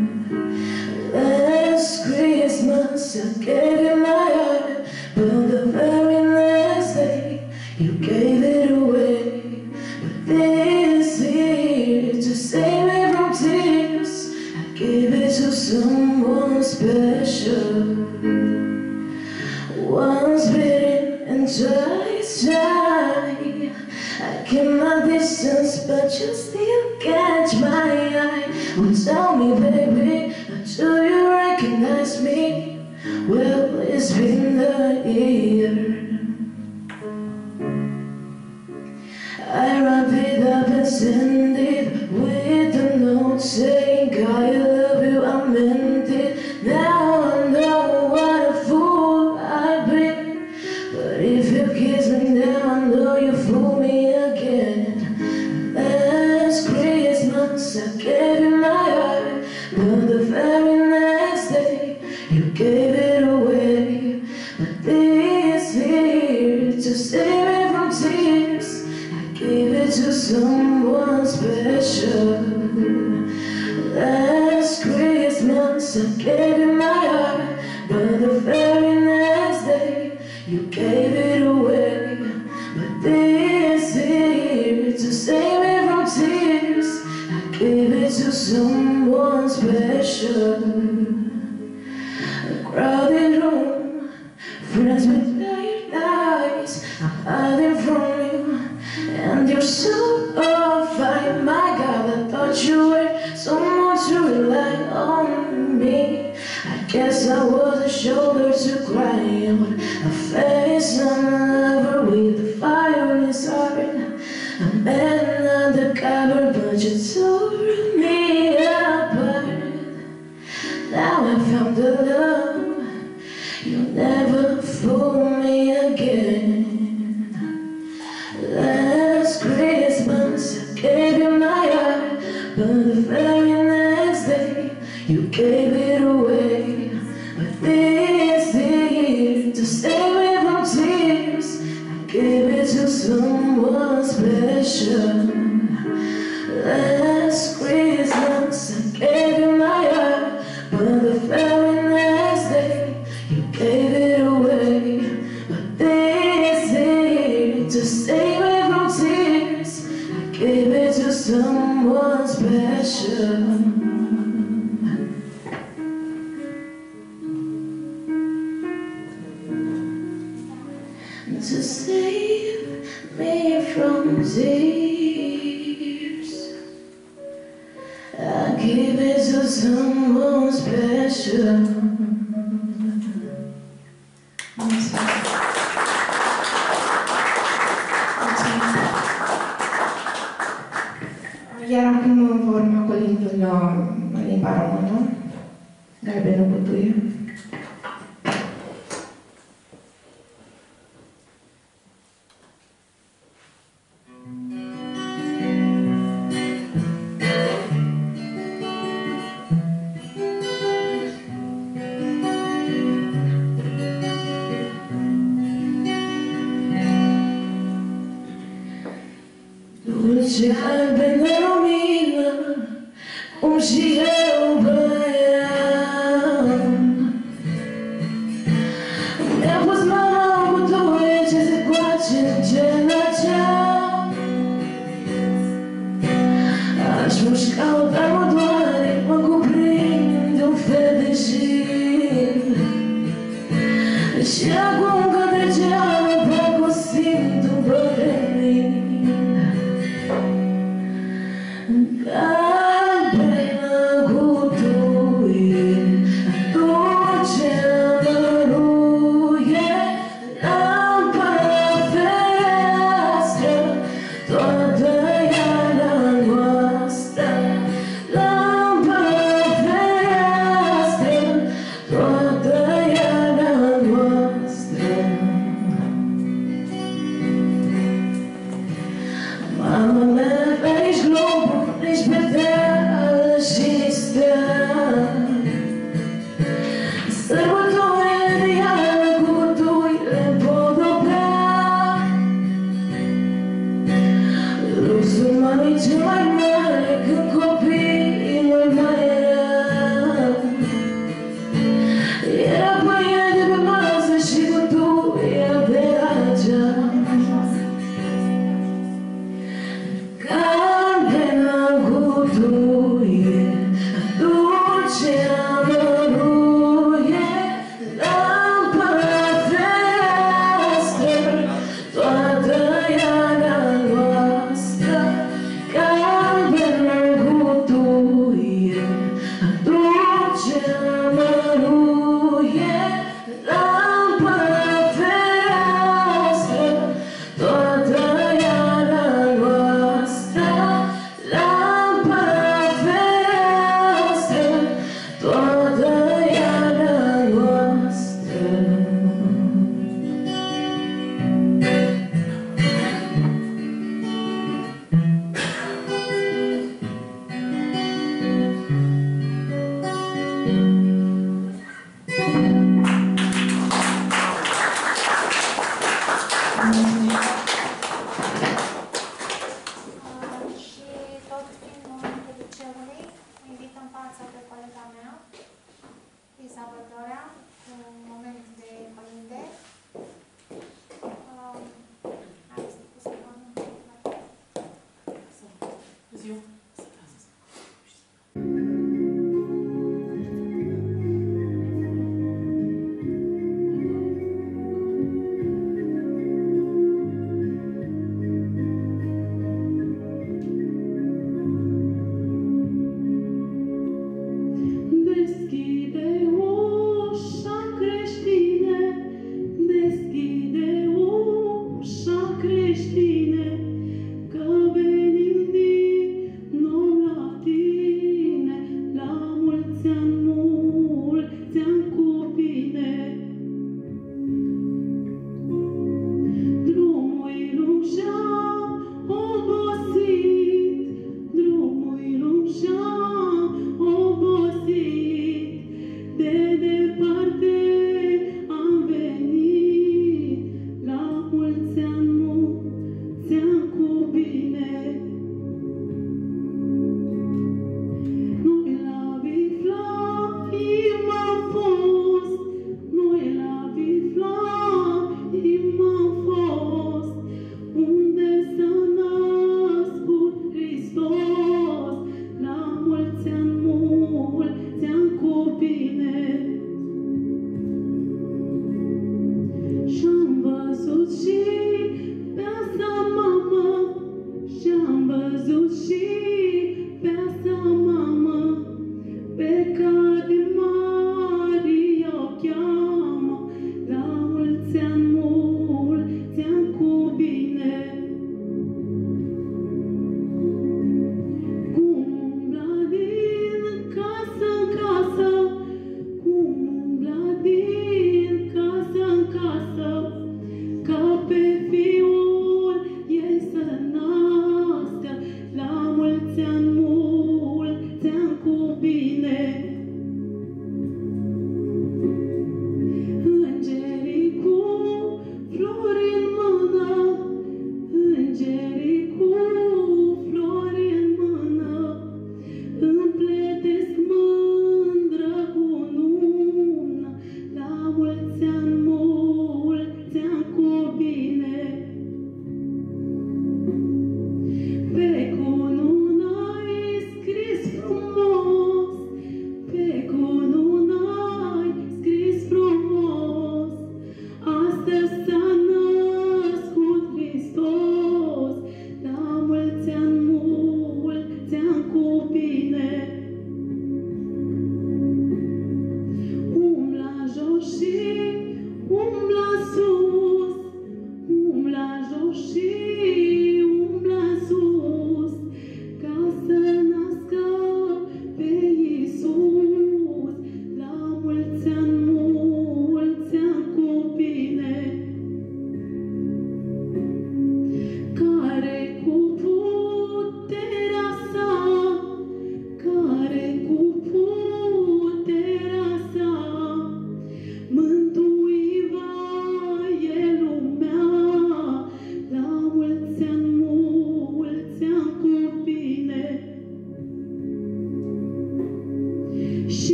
Last Christmas I gave you my heart, but the very next day you gave it away. But this year, to save me from tears, give it to someone special. Once bitten and twice shy, I keep my distance, but you still catch my eye. Well, tell me, baby, do you recognize me? Well, it's been a year. I wrap it up and send it with a note saying, God, I love you, I meant it. Now I know what a fool I've been. But if you kiss me now, I know you fool me again. Last Christmas I gave you my heart, but the very next day you gave it away. But this year, to save me from tears, give it to someone special. Last Christmas I gave you my heart, but the very next day you gave it away. But this year, to save me from tears, I gave it to someone special. A crowded room, friends with tired eyes, I'm hiding from you. And you're so fine, my God, I thought you were someone to rely on me. I guess I was a shoulder to cry on, a face on a lover with a fire in his heart, a man undercover, but you tore me apart. Now I found the love, you'll never fool me again. Last Christmas I gave you my heart, but the very next day you gave it away. But this year, to save me from tears, I gave it to someone special. Last Christmas I gave you my heart, but the very next day you gave it away. But this year, to save me from tears, I gave it to someone special. To save me from tears, I give it to someone special. Iar acum vă urma colindul în limba română, Galbenul Butuie. Dulce galben de lumină, cum și eu băiam. Mi-a pus mama cu tuie ce se coace în cenaceam. Aș mușca-o, dar mă doare, mă cuprinde un fel de jir. Și acum că trece anul, parcă o simt un bătrânit. Galbenă cu tuie, dulce amăruie, lampă fereastră, toată iarna noastră. Lampă fereastră, toată iarna noastră. Mama mea, nici globul, nici pedeală și stea. Sărbătorile de iarnă cu cutuile împodobrea. Luxul mamei cel mai mare când copilul mai era. Era pâine de pe masă și cutuia de ragea. Galbenă cu tuie, dulce amăruie, lampă fereastră, toată iarna noastră. Galbenă cu tuie, dulce amăruie, lampă fereastră, toată iarna noastră. Lampă fereastră, toată iarna noastră. Și tot filmul liceului, invit în fața pe colega mea, Isabel Dorea, un moment de colinde. Hai să spun Deschide ușa, creștine, deschide ușa, creștine, că venim din nou la tine, la mulți ani cu bine. Drumul-i lung și-am obosit, drumul-i lung și-am obosit, de departe am venit, la mulți ani cu bine. Noi la Viflaim am fost, noi la Viflaim am fost, unde s-a născut Hristos, la mulți ani cu bine. Și-am văzut și pe asta mamă, și-am văzut și pe asta mamă, pe care Maria o cheamă, la mulți ani cu bine.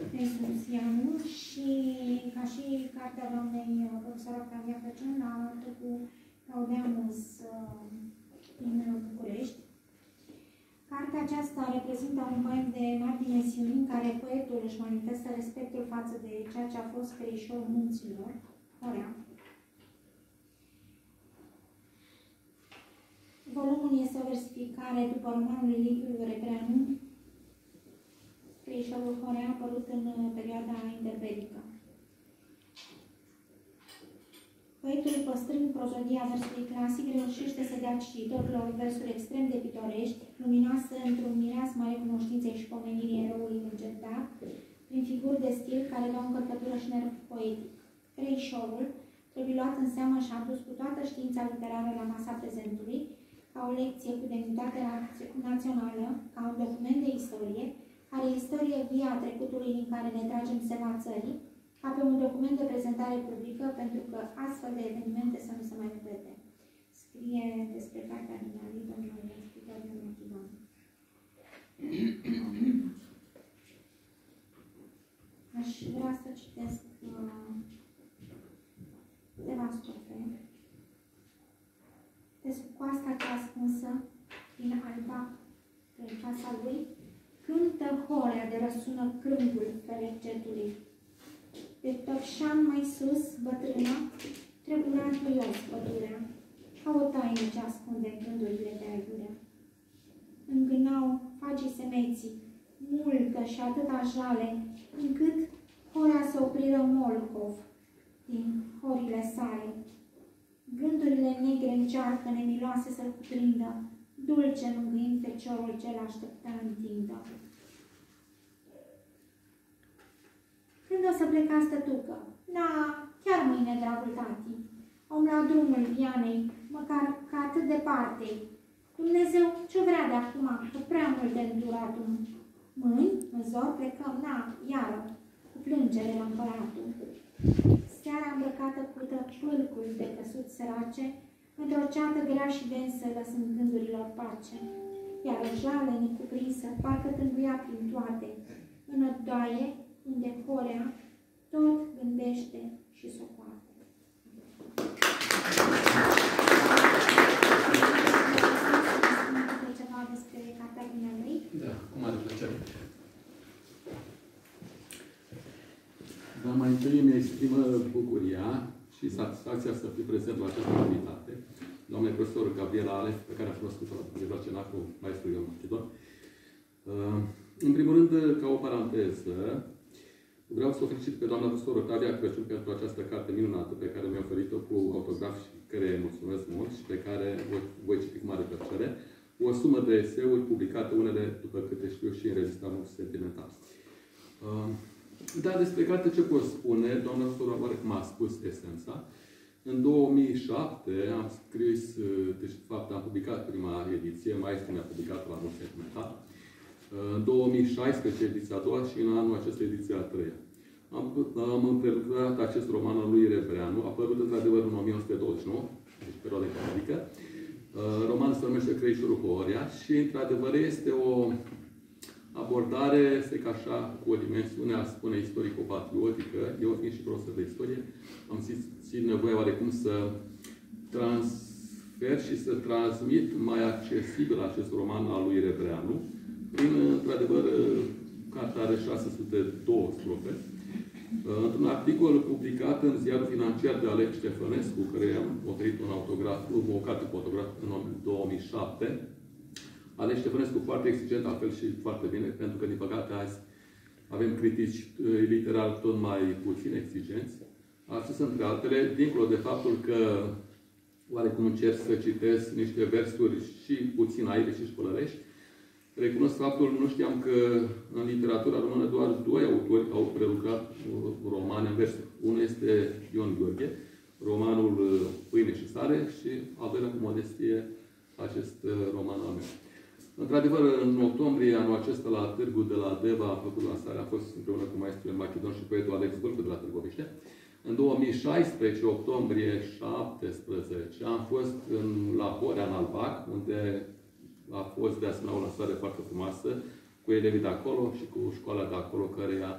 Nesunțianu și ca și cartea doamnei profesor Octavia Crăciun la Târgu Gaudeamus din București. Cartea aceasta reprezintă un poem de mari dimensiuni în care poetul își manifestă respectul față de ceea ce a fost Creișorul Munților, Horea. Volumul este o versificare după romanul lui Liviu Rebreanu, Creișorul Horea, apărut în perioada interbelică. Poetul, păstrând prozodia versului clasic, reușește să dea cititorilor versuri extrem de pitorești, luminoase într-un mireasm al recunoștinței și pomenirii eroului legendar, prin figuri de stil care dau încărcătură și nerv poetic. Creișorul trebuie luat în seamă și adus cu toată știința literară la masa prezentului, ca o lecție cu demnitate națională, ca un document de istorie, care e istorie via a trecutului din care ne tragem seama țării, ca pe un document de prezentare publică, pentru că astfel de evenimente să nu se mai repete. Scrie despre cartea din Ali, domnul Victoriu Machidon. Aș vrea să citesc câteva strofe de sub coasta cea ascunsă din alba în casa lui, cântă Horea de răsună crângul feregetului. De Topșan mai sus, bătrâna, trebura întoios pădurea, ca o taină ce ascunde gândurile de aiurea. Îngânau fagii semeții, multă și atâta jale, încât Horea se opriră Molcov din horile sale. Gândurile negre încearcă nemiloase să-l cuprindă, dulce mângâind feciorul ce l-așteptă în tindă. Când o să plecați, tătucă? Da, chiar mâine, dragul tati. Om la drumul Vianei, măcar că atât departe. Dumnezeu ce vrea de acum, că prea mult de îndurat. Mâini, în zor, plecăm, na, iară, cu plângere la împăratul. Seara îmbrăcată cută pâlcul de căsut sărace, într-o ceată grea și densă, lăsând gândurilor pace. Iar o jale necuprinsă, parcă tânguia prin toate, în oddaie, unde Horea tot gândește și socoate. Ceva despre cartea dumnealui? Da, cu mare plăcere. Dar mai întâi îmi exprimă bucuria și satisfacția să fiu prezent la această activitate. Doamne profesor Gabriela Alef, pe care am cunoscut-o la Universitatea cu maestrul Ion Machidon. În primul rând, ca o paranteză, vreau să o felicit pe doamna profesor Octavia Crăciun pentru această carte minunată pe care mi-a oferit-o cu autograf și care îi mulțumesc mult și pe care voi citi cu mare plăcere. O sumă de eseuri publicate, unele, după câte știu, și în revista Mult Sentimental. Dar despre carte ce pot spune, doamna profesor oarecum a spus esența. În 2007 am scris, deci de fapt am publicat prima ediție, maestrul mi-a publicat la Mult Sentimental. În 2016 ediția a doua și în anul acesta ediția a treia. Am prelucrat acest roman al lui Rebreanu, apărut într-adevăr în 1929, deci perioada canonică. Romanul se numește Creișorul Horea și într-adevăr este o abordare, este ca așa, cu o dimensiune, a spune, istorico-patriotică. Eu fiind și profesor de istorie, am simțit nevoie oarecum să transfer și să transmit mai accesibil acest roman al lui Rebreanu. Într-adevăr, cartea are 602 strofe. Într-un articol publicat în ziarul financiar de Alex Ștefănescu, care am oferit un autograf, o carte cu autograf în 2007, Alex Ștefănescu foarte exigent, altfel și foarte bine, pentru că, din păcate, azi avem critici literari tot mai puțin exigenți. Acestea, între altele, dincolo de faptul că oarecum încerc să citesc niște versuri și puțin aici și școlărești, recunosc faptul, nu știam că în literatura română doar doi autori au prelucrat romane în versuri. Unul este Ion Gheorghe, romanul Pâine și Sare, și al doilea, cu modestie, acest roman al meu. Într-adevăr, în octombrie anul acesta, la Târgu de la Deva, am făcut lansare, am fost împreună cu maestrul Machidon și poetul Alex Vârcu de la Târgoviște. În 2016, octombrie 17, am fost la Horea, în Albac, unde a fost de asemenea o lansare foarte frumoasă cu elevii de acolo și cu școala de acolo, căreia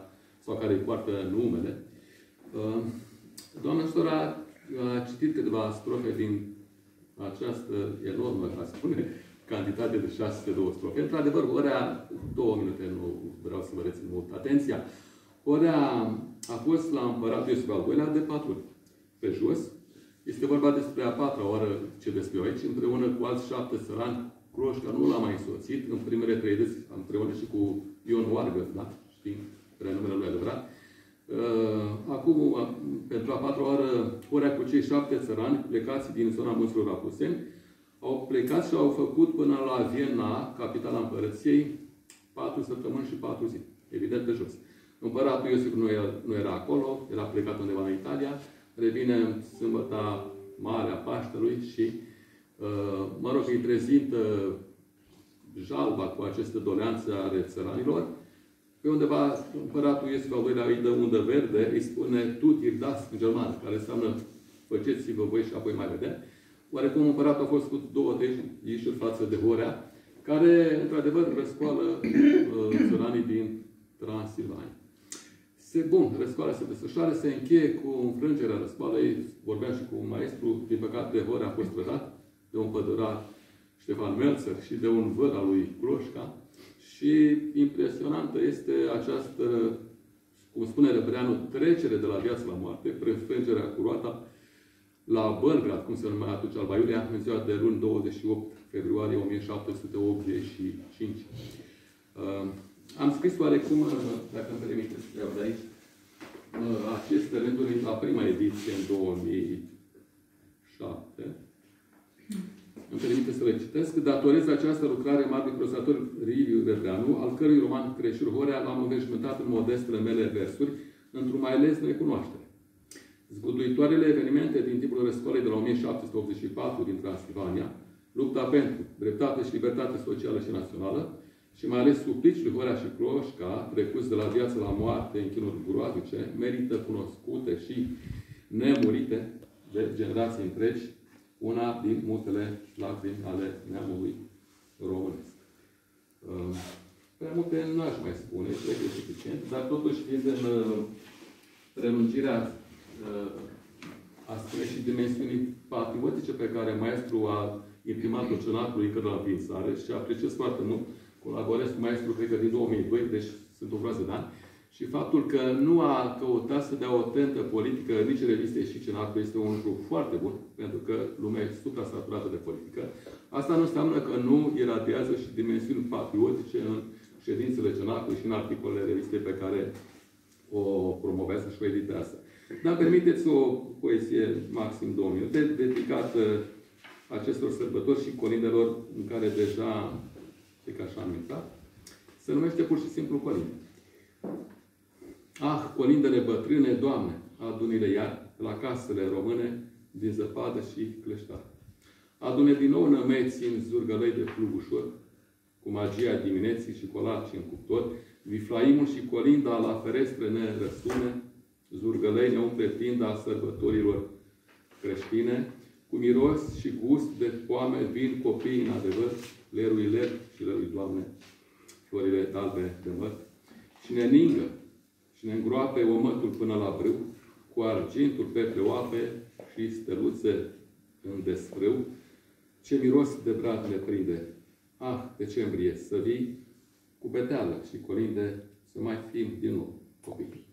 sau care îi poartă numele. Doamna Stora a citit câteva strofe din această enormă, a spune, cantitate de 602 strofe. Într-adevăr, orea, 2 minute, nu vreau să vă rețin mult atenția, orea a fost la împăratul Iosif al II-lea de 4 ori. Pe jos, este vorba despre a 4-a oară ce descriu aici, împreună cu alți 7 țărani. Cloșca nu l-a mai însoțit, în primele 3 dăți, împreună și cu Ion Oargă, da? Știm prenumele lui adevărat. Acum, pentru a 4-a oară, orea cu cei 7 țărani plecați din zona munților Apuseni, au plecat și au făcut până la Viena, capitala împărăției, 4 săptămâni și 4 zile. Evident, pe jos. Împăratul Iosif nu era acolo, era plecat undeva în Italia, revine în sâmbăta mare a Paștelui și, mă rog, îi prezintă jalba cu aceste doleanțe ale țăranilor. Pe undeva, împăratul Iosif al II-lea îi dă undă verde, îi spune tut ihr das în germană, care înseamnă făceți-vă voi și apoi mai vedem. Oarecum împăratul a fost cu 2 tăișuri față de Horea, care, într-adevăr, răscoală țăranii din Transilvania. Bun, răscoala se desfășoară, se încheie cu înfrângerea răscoalei. Vorbeam și cu un maestru, din păcate, Horea a fost trădat de un pădurar, Ștefan Melzer, și de un văr al lui Cloșca. Și impresionantă este această, cum spune Rebreanu, trecere de la viață la moarte, prin frângerea cu roata la Belgrad, cum se numea atunci, Alba Iulia, în ziua de luni 28 februarie 1785. Am scris oarecum, dacă îmi permiteți, de aici, aceste rânduri la prima ediție în 2007. Îmi permite să le citesc. Datorez această lucrare marelui profesor Liviu Rebreanu, al cărui roman Creșur Horea l-am înveșmântat în modestele mele versuri, într-un mai lesne cunoaștere. Zguduitoarele evenimente din timpul răscoalei de la 1784 din Transilvania, lupta pentru dreptate și libertate socială și națională, și mai ales suplicii lui Horea și Cloșca, trecuți de la viață la moarte în chinuri groaznice, merită cunoscute și nemurite de generații întregi, una din multele lacrimi ale neamului românesc. Prea multe n-aș mai spune, cred că e suficient, dar totuși fiind în prelungirea, a spune și dimensiunii patriotice pe care maestru a imprimat-o cenacului încă de la înființare și apreciez foarte mult. Colaborez cu maestru, cred că din 2002, deci sunt o groază de ani. Și faptul că nu a căutat să dea o tentă politică nici revistei și cenacul este un lucru foarte bun, pentru că lumea e supra-saturată de politică. Asta nu înseamnă că nu iradiază și dimensiuni patriotice în ședințele cenacului și în articolele revistei pe care o promovează și o editează. Dar permiteți o poezie maxim 2 minute, dedicată acestor sărbători și colindelor în care deja e ca așa am intrat, se numește pur și simplu colinde. Ah, colindele bătrâne, Doamne, adune-le iar la casele române din zăpadă și cleștar. Adune din nou nămeții în zurgălăi de plug ușor, cu magia dimineții și colaci în cuptor, Viflaimul și colinda la ferestre ne răsune, zurgălăi ne umple tinda sărbătorilor creștine, cu miros și gust de poame vin copiii în adevăr, lerui ler și lerui, Doamne, florile albe de măr, și ne ningă și ne îngroape omătul până la brâu, cu argintul pe pleoape și steluțe în desfrâu, ce miros de brad ne prinde. Ah, decembrie, să vii cu beteală și colinde, să mai fim din nou copii.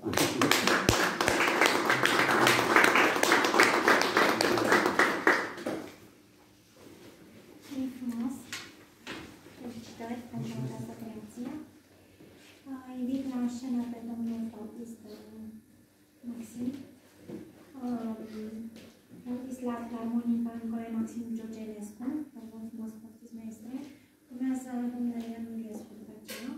Frumos. Felicitări pentru această creație. Invit la scenă pe domnul flautist Maxim. Flautist la Filarmonica Nicolae Maxim Georgenescu. Vă frumos, flautist maestre. Urmează domnul Ian Unghiescu după aceea.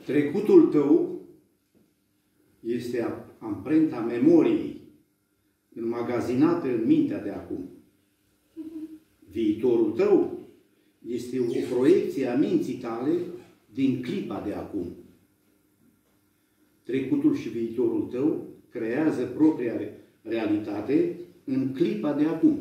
Trecutul tău este amprenta memoriei, înmagazinată în mintea de acum. Viitorul tău este o proiecție a minții tale din clipa de acum. Trecutul și viitorul tău creează propria realitate în clipa de acum.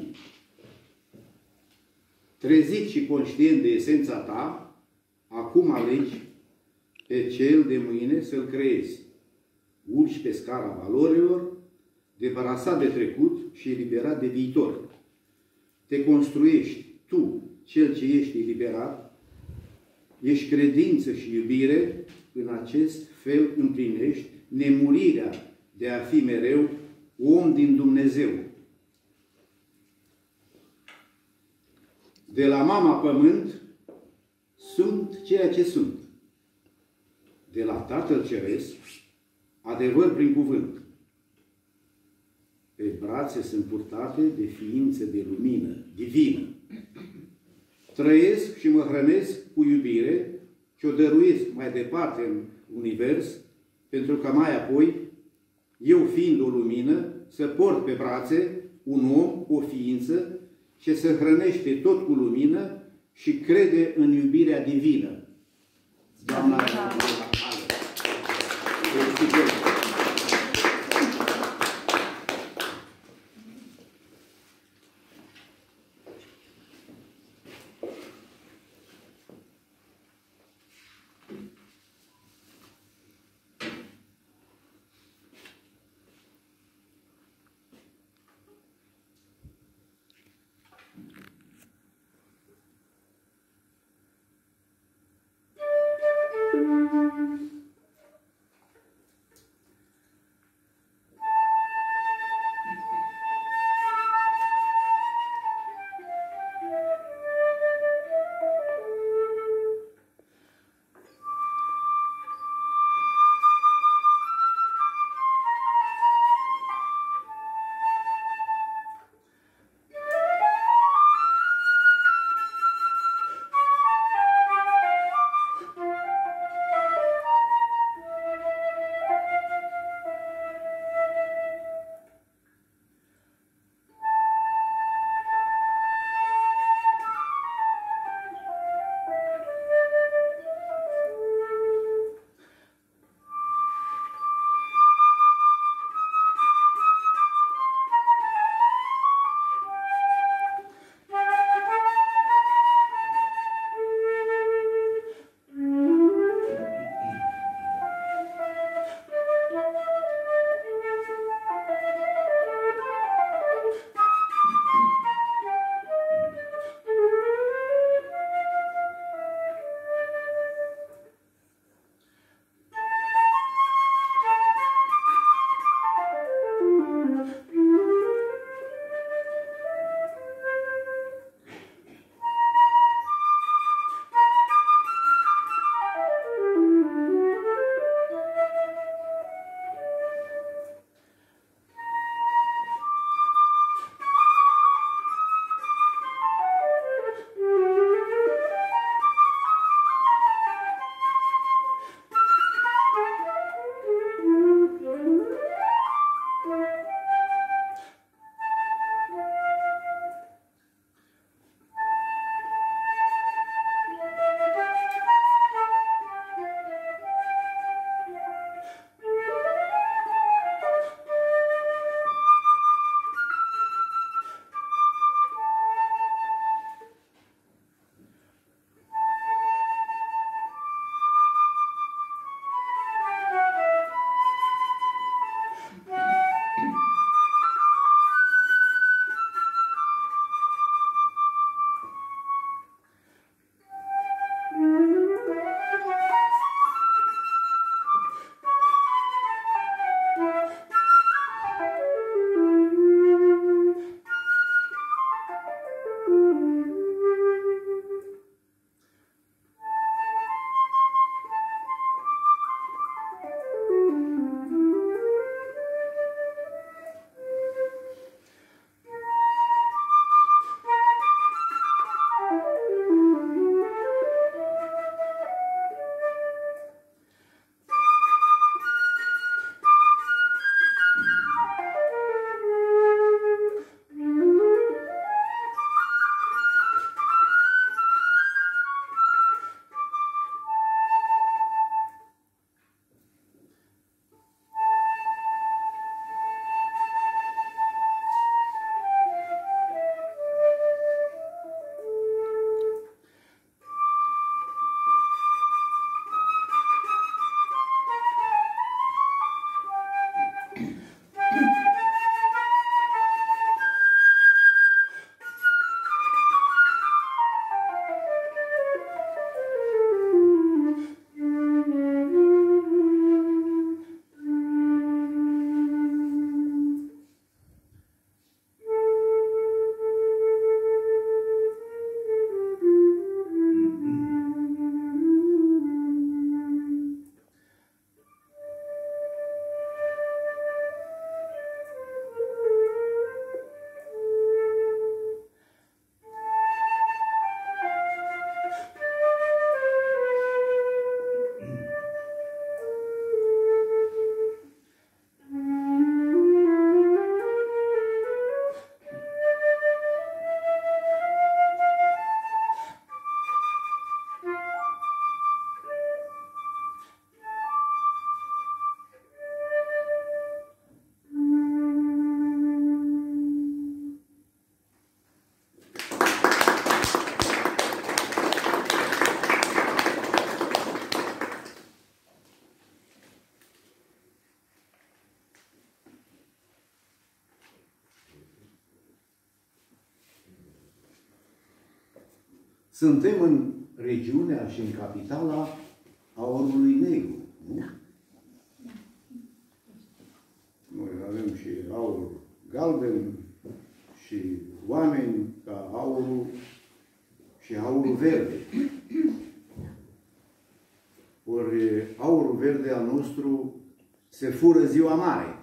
Trezit și conștient de esența ta, acum alegi pe cel de mâine să-l creezi. Urci pe scara valorilor, debarasat de trecut și eliberat de viitor. Te construiești tu, cel ce ești eliberat, ești credință și iubire, în acest fel împlinești nemurirea de a fi mereu om din Dumnezeu. De la mama pământ sunt ceea ce sunt. De la Tatăl Ceresc, adevăr prin cuvânt. Pe brațe sunt purtate de ființe de lumină divină. Trăiesc și mă hrănesc cu iubire și o dăruiesc mai departe în univers, pentru că mai apoi, eu fiind o lumină, să port pe brațe un om, o ființă, și să hrănește tot cu lumină și crede în iubirea divină. Doamna Suntem în regiunea și în capitala aurului negru, nu? Noi avem și aur galben și oameni ca aurul și aurul verde. Ori aurul verde al nostru se fură ziua mare.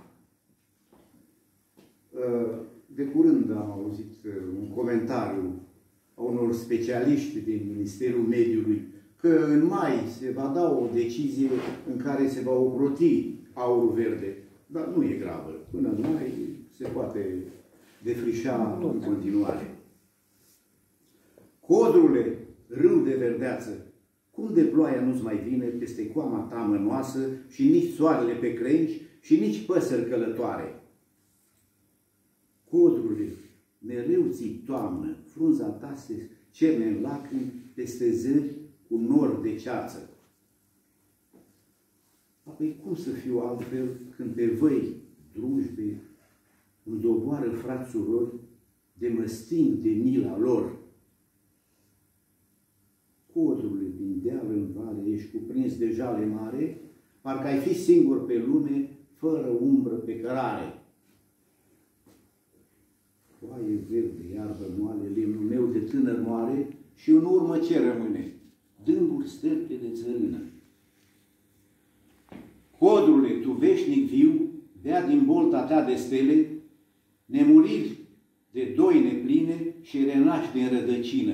De curând am auzit un comentariu a unor specialiști din Ministerul Mediului că în mai se va da o decizie în care se va ocroti aurul verde. Dar nu e gravă. Până în mai se poate defrișa în continuare. Codrule, râu de verdeață, cum de ploaia nu-ți mai vine peste coama ta mănoasă și nici soarele pe crengi și nici păsări călătoare? Codrule, mereu ții toamnă, frunza ta se cerne în lacrimi peste zări cu nor de ceață. Apoi cum să fiu altfel când pe văi, drujbe, îmi doboară frați surori de mă sting de mila lor? Codrule, din deal în vale, ești cuprins de jale mare, parcă ai fi singur pe lume, fără umbră pe cărare. Foaie verde, iarbă moale, lemnul meu de tânăr moare și în urmă ce rămâne? Dâmburi sterpe de țărână. Codrule, tu veșnic viu, bea din bolta ta de stele, nemuriri de doine pline și renaști din rădăcină.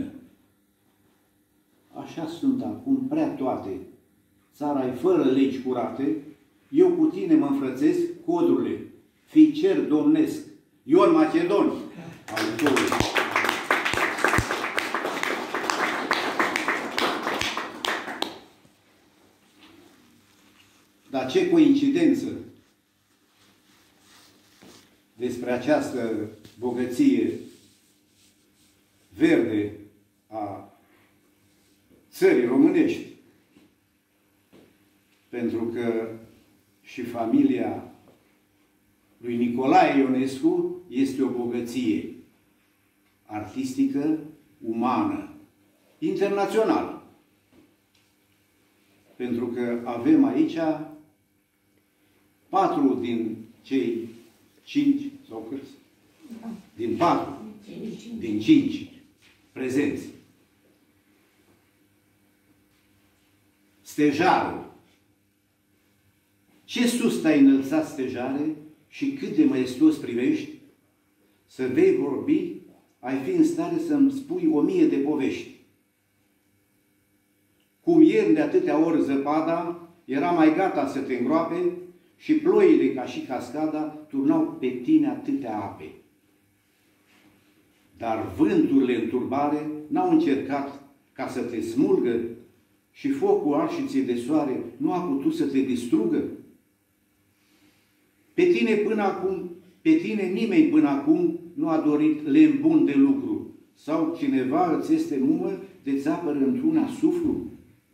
Așa sunt acum prea toate. Țara-i fără legi curate, eu cu tine mă înfrățesc, Codrule, fii cer domnesc. Ion Macedon, autorul. Dar ce coincidență despre această bogăție verde a țării românești. Pentru că și familia lui Nicolae Ionescu este o bogăție artistică, umană, internațională. Pentru că avem aici 4 din cei 5, sau câți? Din 4, din 5 prezenți. Stejarul. Ce sus te-ai înălțat, stejare, și cât de maestos privești, să vei vorbi, ai fi în stare să-mi spui 1000 de povești. Cum ieri de atâtea ori zăpada era mai gata să te îngroape și ploile ca și cascada turnau pe tine atâtea ape. Dar vânturile în turbare n-au încercat ca să te smulgă și focul arșiței de soare nu a putut să te distrugă. Pe tine nimeni până acum nu a dorit lemn bun de lucru sau cineva îți este mumă de țapără într-una suflu.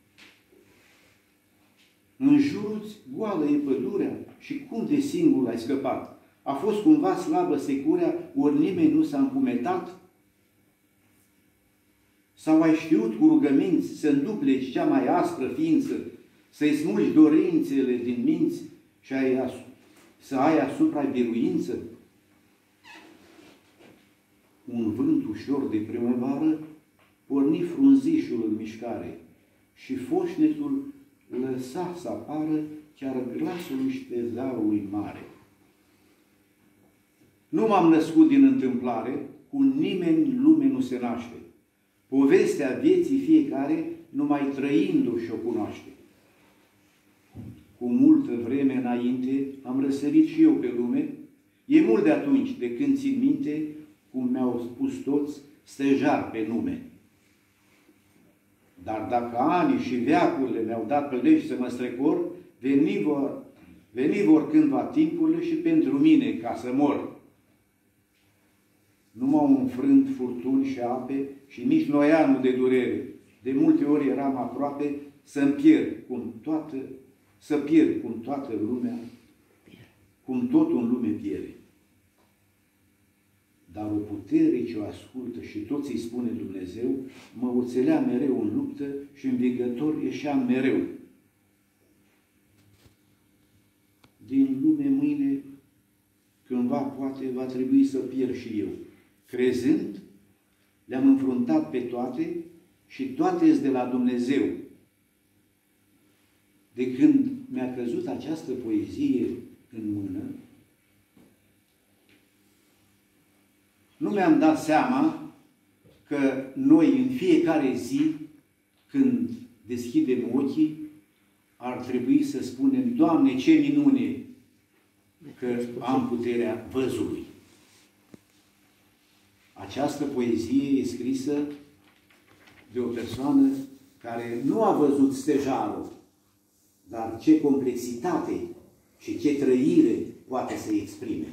În jurul-ți goală e pădurea și cum de singur ai scăpat? A fost cumva slabă securea, ori nimeni nu s-a încumetat? Sau ai știut cu rugăminți să îndupleci cea mai aspră ființă, să-i smulgi dorințele din minți și să ai asupra biruință? Un vânt ușor de primăvară porni frunzișul în mișcare și foșnetul lăsa să apară chiar glasul ștezarului mare. Nu m-am născut din întâmplare, cu nimeni în lume nu se naște. Povestea vieții fiecare, numai trăindu-și o cunoaște. Cu multă vreme înainte am răsărit și eu pe lume, e mult de atunci de când țin minte, cum mi-au spus toți, stejar pe nume. Dar dacă anii și veacurile mi-au dat păleși să mă strecor, veni vor cândva timpurile și pentru mine ca să mor. Nu m-au înfrânt furtuni și ape și nici noianul de durere. De multe ori eram aproape să-mi pierd cum toată lumea, cum tot în lume pierde. Dar o putere ce o ascultă și toți îi spune Dumnezeu, mă oțelea mereu în luptă și învigător ieșea mereu. Din lume mâine, cândva poate, va trebui să pierd și eu. Crezând, le-am înfruntat pe toate și toate sunt de la Dumnezeu. De când mi-a căzut această poezie în mână, nu mi-am dat seama că noi în fiecare zi, când deschidem ochii, ar trebui să spunem, Doamne, ce minune că am puterea văzului. Această poezie e scrisă de o persoană care nu a văzut stejarul, dar ce complexitate și ce trăire poate să exprime.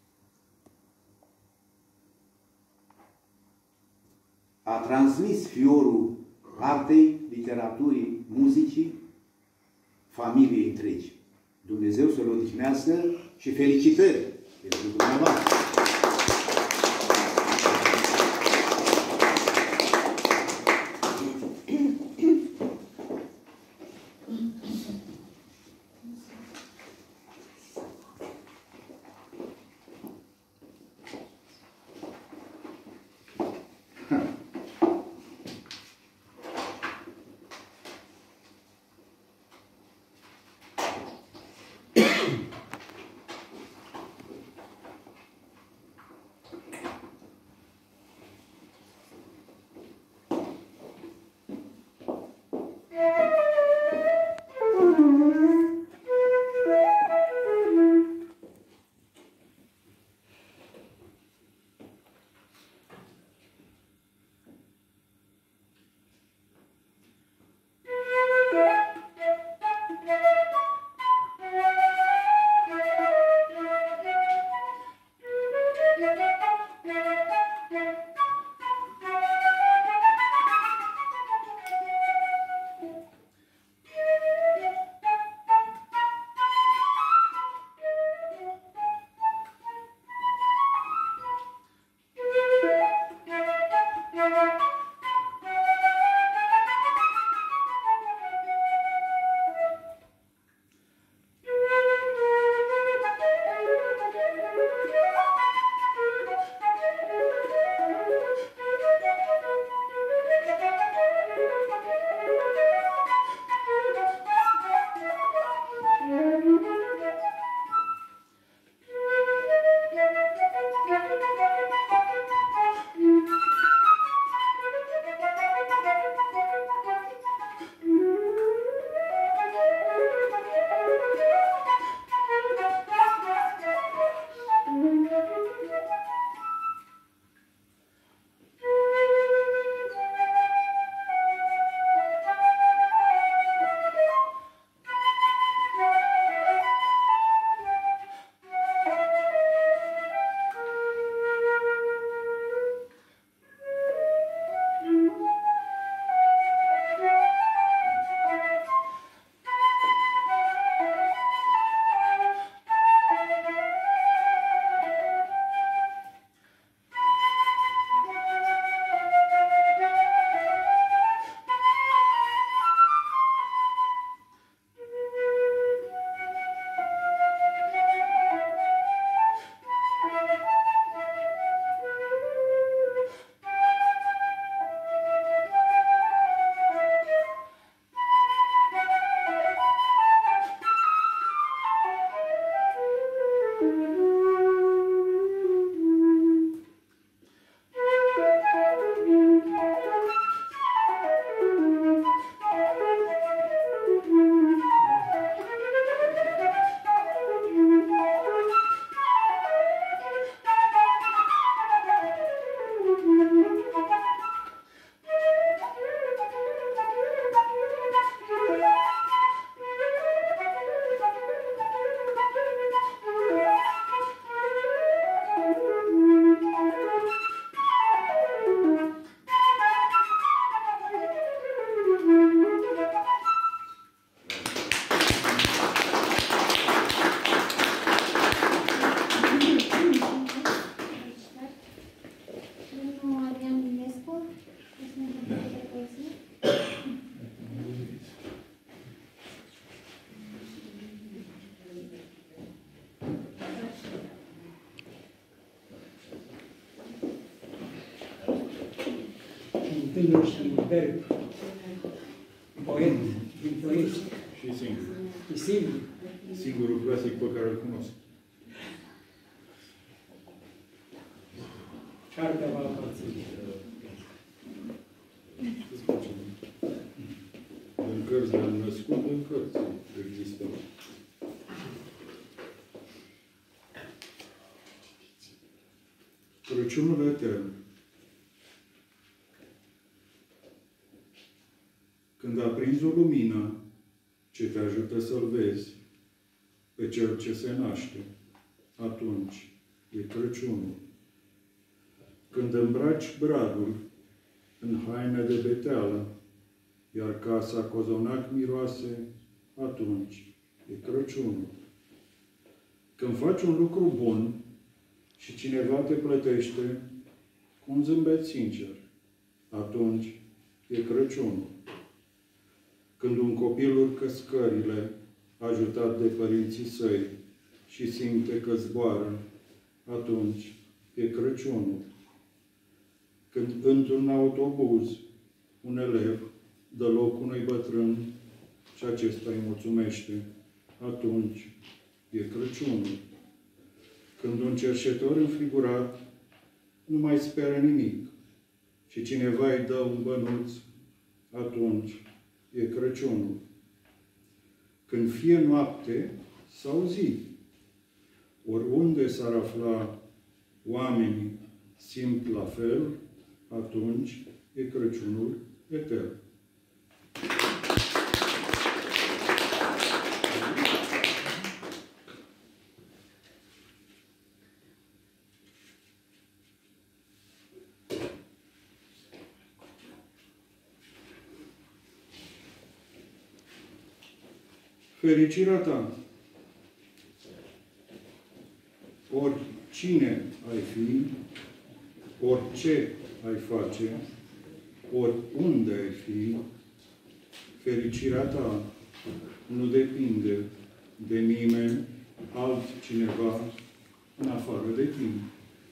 A transmis fiorul artei, literaturii, muzicii, familiei întregi. Dumnezeu să-l odihnească și felicitări pentru dumneavoastră. un tânăr și liber poet din Ploiești. Și singur. E singur. Singurul clasic pe care îl cunosc. Cartea va aparține. În cărți de-am născut, în cărți există. Crăciunul etern. Când aprinzi o lumină ce te ajută să-L vezi pe Cel ce se naște, atunci e Crăciunul. Când îmbraci bradul în haine de beteală, iar casa cozonac miroase, atunci e Crăciunul. Când faci un lucru bun și cineva te plătește cu un zâmbet sincer, atunci e Crăciunul. Când un copil urcă scările, ajutat de părinții săi, și simte că zboară, atunci e Crăciunul. Când într-un autobuz un elev dă loc unui bătrân și acesta îi mulțumește, atunci e Crăciunul. Când un cerșetor înfrigurat nu mai speră nimic și cineva îi dă un bănuț, atunci e Crăciunul. Când fie noapte sau zi, oriunde s-ar afla, oamenii simt la fel, atunci e Crăciunul etern. Fericirea ta. Oricine ai fi, orice ai face, oriunde ai fi, fericirea ta nu depinde de nimeni altcineva în afară de tine.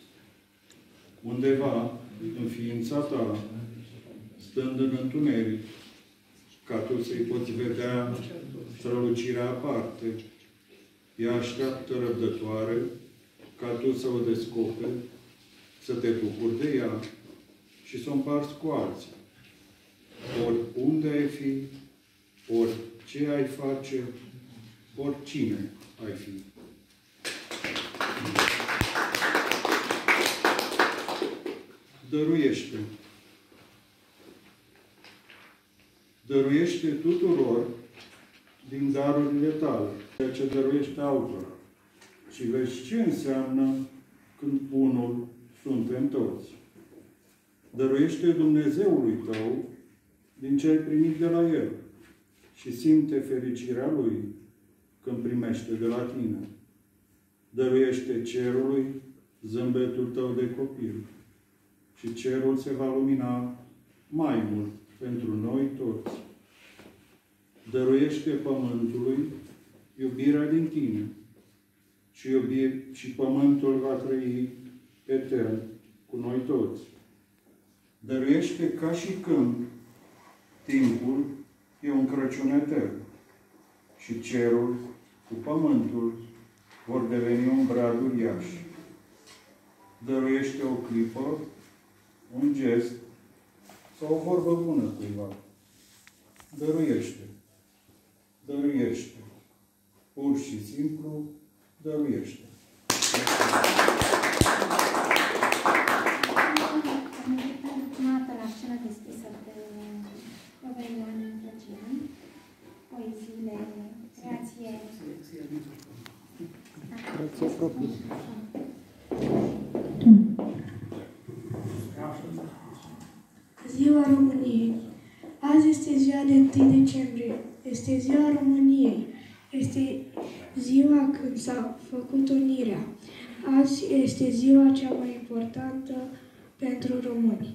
Undeva în ființa ta, stând în întuneric, ca tu să-i poți vedea strălucirea aparte, ea așteaptă răbdătoare ca tu să o descoperi, să te bucuri de ea și să o împarți cu alții. Oriunde ai fi, orice ai face, oricine ai fi. Dăruiește. Dăruiește tuturor din darurile tale, ceea ce dăruiește altora. Și vezi ce înseamnă când unul suntem toți. Dăruiește Dumnezeului tău din ce ai primit de la El și simte fericirea Lui când primește de la tine. Dăruiește cerului zâmbetul tău de copil și cerul se va lumina mai mult pentru noi toți. Dăruiește pământului iubirea din tine și pământul va trăi etern cu noi toți. Dăruiește ca și când timpul e un Crăciun etern și cerul cu pământul vor deveni un brad uriaș. Dăruiește o clipă, un gest sau o vorbă bună cuiva. Dăruiește. Dăruiește. Pur și simplu, dăruiește. Am invitat ultima dată la scenă deschisă pe Aurelian Trăgian, poeziile, creație. Creație proprie. Ziua României. Azi este ziua de 1 decembrie. Este ziua României. Este ziua când s-a făcut unirea. Azi este ziua cea mai importantă pentru români.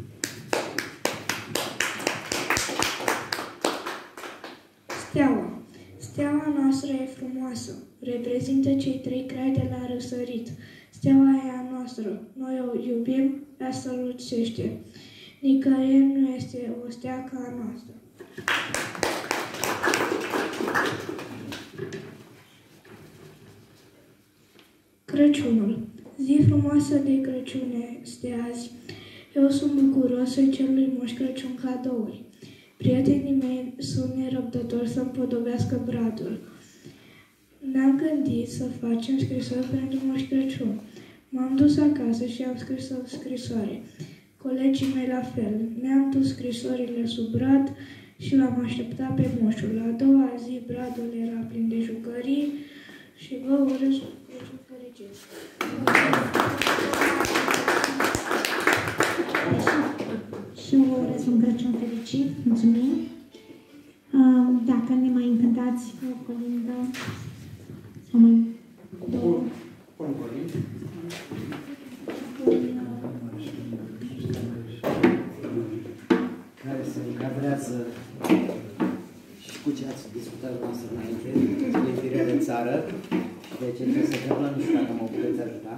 Steaua. Steaua noastră e frumoasă. Reprezintă cei 3 crai de la răsărit. Steaua e a noastră. Noi o iubim, ea strălucește. nicăieri nu este o stea ca a noastră. Crăciunul. Zi frumoasă de Crăciun este azi. Eu sunt bucuros să cer lui Moș Crăciun cadouri. Prietenii mei sunt nerăbdători să-mi podobească bradul. Ne-am gândit să facem scrisori pentru Moș Crăciun. M-am dus acasă și am scris o scrisoare. Colegii mei la fel. Ne-am dus scrisorile sub brad și l-am așteptat pe moșul. La a doua zi bradul era plin de jucării și vă urez Crăciun fericit. Și vă urez un Crăciun fericit. Mulțumim. Dacă ne mai încântați o colindă sau mai două. Care se încadrează și cu ce ați discutat noastră înainte, de firea de țară și de ce trebuie să trebăm, nu știu dacă mă puteți ajuta.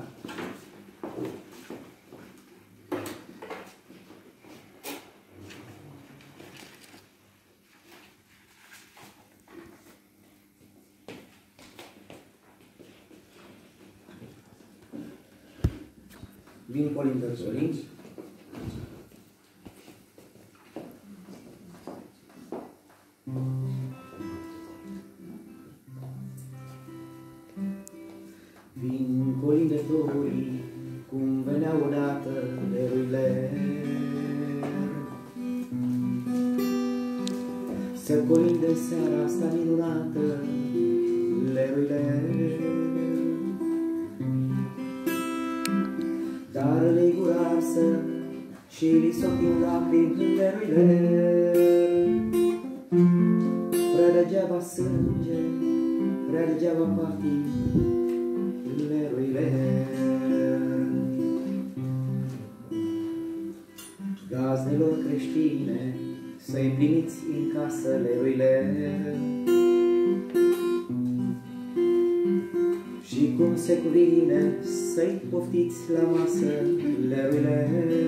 Vin colindă Sorin. Vin colindătorii, cum veneau odată leruile, să colinde seara asta minunată leruile. Dar le-i gura arsă și li s-o prin lacrimi leruile. Prea degeaba sânge, prea degeaba patii leruile. Gazdelor creștine, să-i primiți în casă leruile. Și cum se cuvine, să-i poftiți la masă leruile.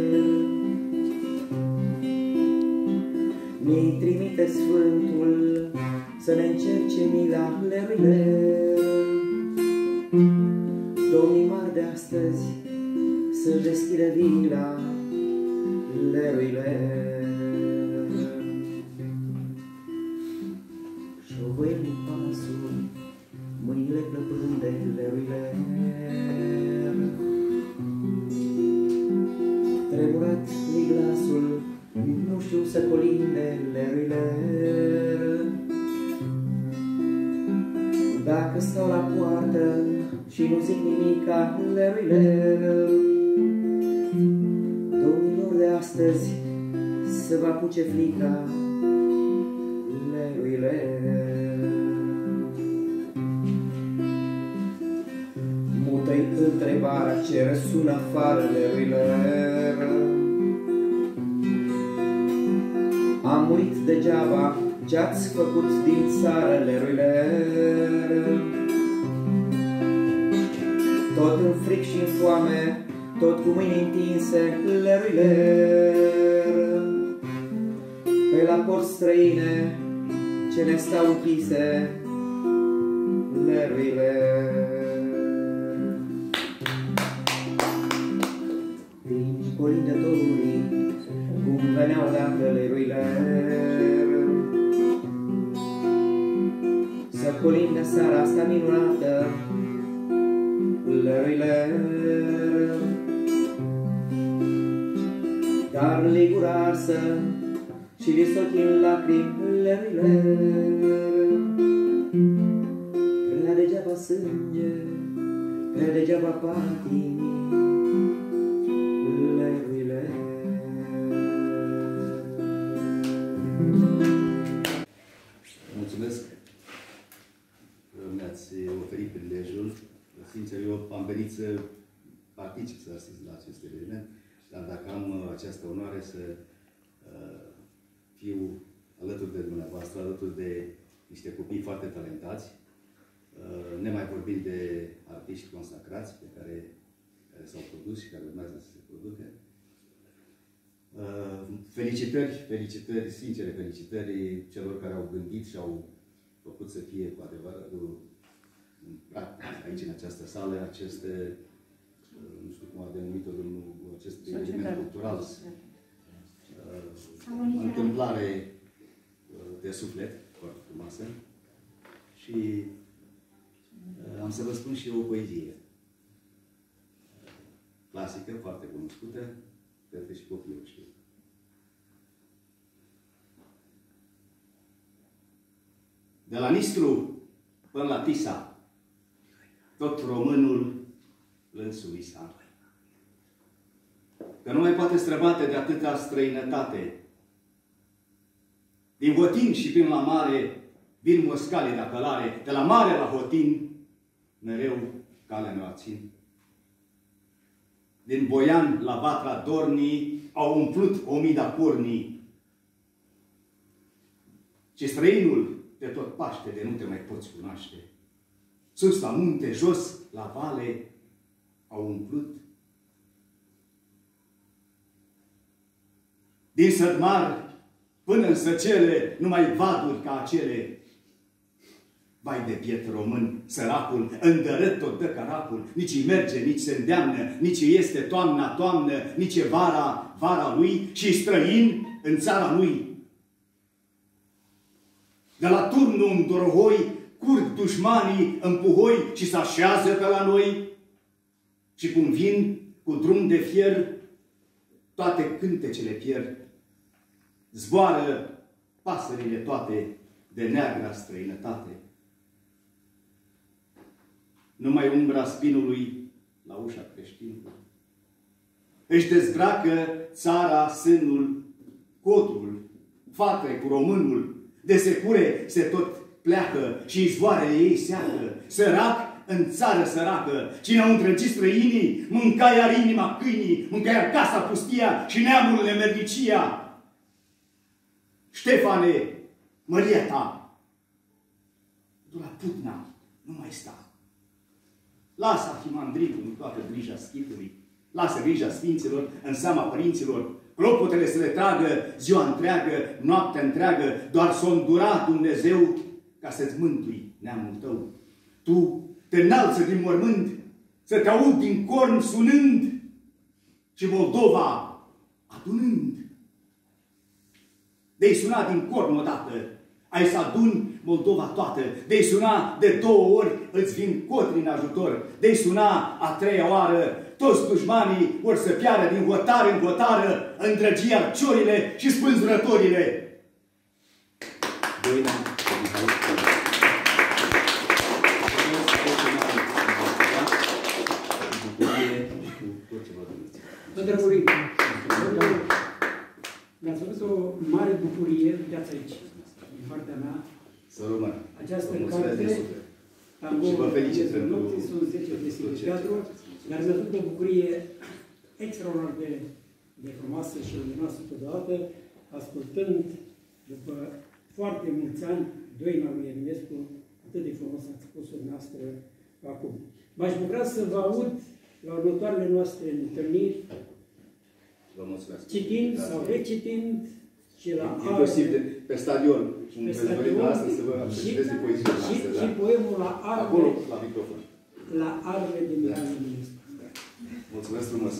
Ne-i trimite Sfântul să ne încerce mila leruile. Domnii mari de astăzi să-și deschidă vila leruile. Șovăind pasul, mâinile plăpânde leruile. Tremurat mi glasul, nu știu să colinde leruile. Dacă stau la poartă și nu zic nimica leruile. Domnilor de astăzi să vă apuce frica leruile. Mută-i întrebarea ce răsună afară leruile. Am murit degeaba ce-ați făcut din țară leruile. Tot în fric și în foame, tot cu mâini întinse leruile. Pe la porți străine ce ne stau închise leruile. Vin colindătorii, cum veneau odată leruile. Să colinde seara asta minunată leruile. Dar le-i gura arsă și li s-ochi în lacrimi leruile. Prea degeaba sânge, prea degeaba patii leruile. Mulțumesc că mi-ați oferit prilejul. Sincer, eu am venit să particip, să asist la acest eveniment, dar dacă am această onoare să fiu alături de dumneavoastră, alături de niște copii foarte talentați, nemai vorbind de artiști consacrați pe care s-au produs și care urmează să se producă, Felicitări, sincere felicitări celor care au gândit și au făcut să fie cu adevărat aici, în această sală, aceste, nu știu cum a denumit-o domnul, acest element cultural, o întâmplare de suflet, foarte frumoasă. Și am să vă spun și eu o poezie clasică, foarte cunoscută, cred că și copiii o știu. De la Nistru până la Tisa, tot românul lânsuisa. Că nu mai poate străbate de atâta străinătate. Din Hotin și prin la mare vin moscale de călare, de la mare la Hotin, mereu calea mea țin. Din Boian la Batra Dornii au umplut 1000 de acurnii. Și străinul de tot paște, de nu te mai poți cunoaște. Sus la munte, jos la vale, au umplut. Din Sădmar până în Săcele, numai vaduri ca acele. Vai de biet român, săracul, îndărât tot dă caracul, nici îi merge, nici se îndeamnă, nici îi este toamna, nici e vara lui și străin în țara lui. De la turnul în Dorohoi, curg dușmanii în puhoi și se așează pe la noi. Și cum vin cu drum de fier, toate cântecele pierd. Zboară pasările toate de neagra străinătate. Numai umbra spinului la ușa creștinului. Își dezbracă țara sânul, codul, fată cu românul, de secure se tot pleacă și izvoarele ei seacă. Sărac în țară săracă, cine au îndrăgit străinii, mânca iar inima câinii, mânca iar casa pustia și neamul nemernicia. Ștefane, măria ta, du la putna, nu mai sta. Lasă arhimandritul în toată grija schitului, lasă grija sfinților în seama părinților, clopotele să le tragă ziua întreagă, noaptea întreagă, doar s-o îndura Dumnezeu ca să-ți mântui neamul tău. Tu te înalță din mormânt, să te aud din corn sunând și Moldova adunând. De-i suna din corn odată, ai să aduni Moldova toată. De-i suna de 2 ori, îți vin cotri în ajutor. De-i suna a 3-a oară, toți dușmanii vor să piară din hotară în hotară, îndrăgi arciorile și spânzurătorile. Drăgurii, mi-ați făcut o mare bucurie, uitați aici, din partea mea. Să rămână. Această carte, și vă felicit pentru... sunt 10 de teatru, dar mi-a făcut o bucurie extraordinar de frumoasă și luminoasă totodată, ascultând, după foarte mulți ani, Doina lui Eminescu, atât de frumos ați spus-o noastră acum. M-aș bucura să vă aud la următoarele noastre întâlniri, citind sau recitind și la inclusiv pe stadion, cum veți veni astăzi să vă citeți poeziile noastre. Și poemul la Arve. Acolo, la microfon. La Arve de Mihai Eminescu. Mulțumesc frumos!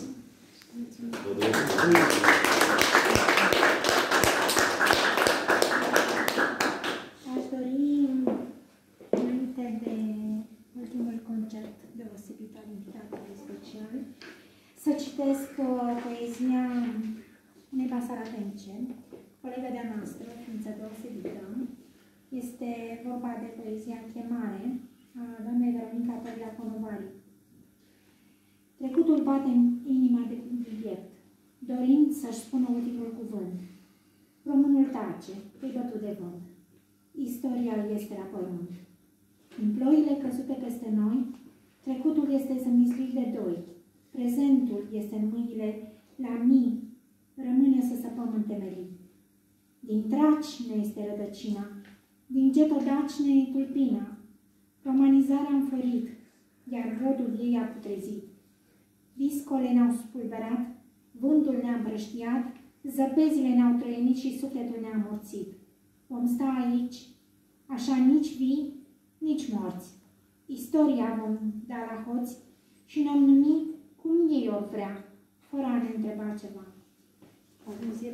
Aș dori, înainte de ultimul concert deosebit al invitatului special, să citesc poezia unei basaratence, colegă de-a noastră, ființă deosebită. Este vorba de poezia Chemare a doamnei Veronica Părla Conovari. Trecutul bate în inima de bilet, dorind să-și spună ultimul cuvânt. Românul tace, e bătut de vânt. Istoria este la pământ. În ploile căzute peste noi, trecutul este zămislit de doi. Prezentul este în mâinile la mii, rămâne să săpăm în temelii. Din traci ne este rădăcina, din getodaci ne e tulpina. Romanizarea a înflorit, iar rodul ei a putrezit. Viscole ne-au spulberat, vântul ne-a împrăștiat, Zăpezile ne-au trăinit și sufletul ne-a amorțit. Vom sta aici, așa nici vii, nici morți. Istoria vom da la hoți și ne-om numi cum ei or vrea, fără a ne întreba ceva. Poezie,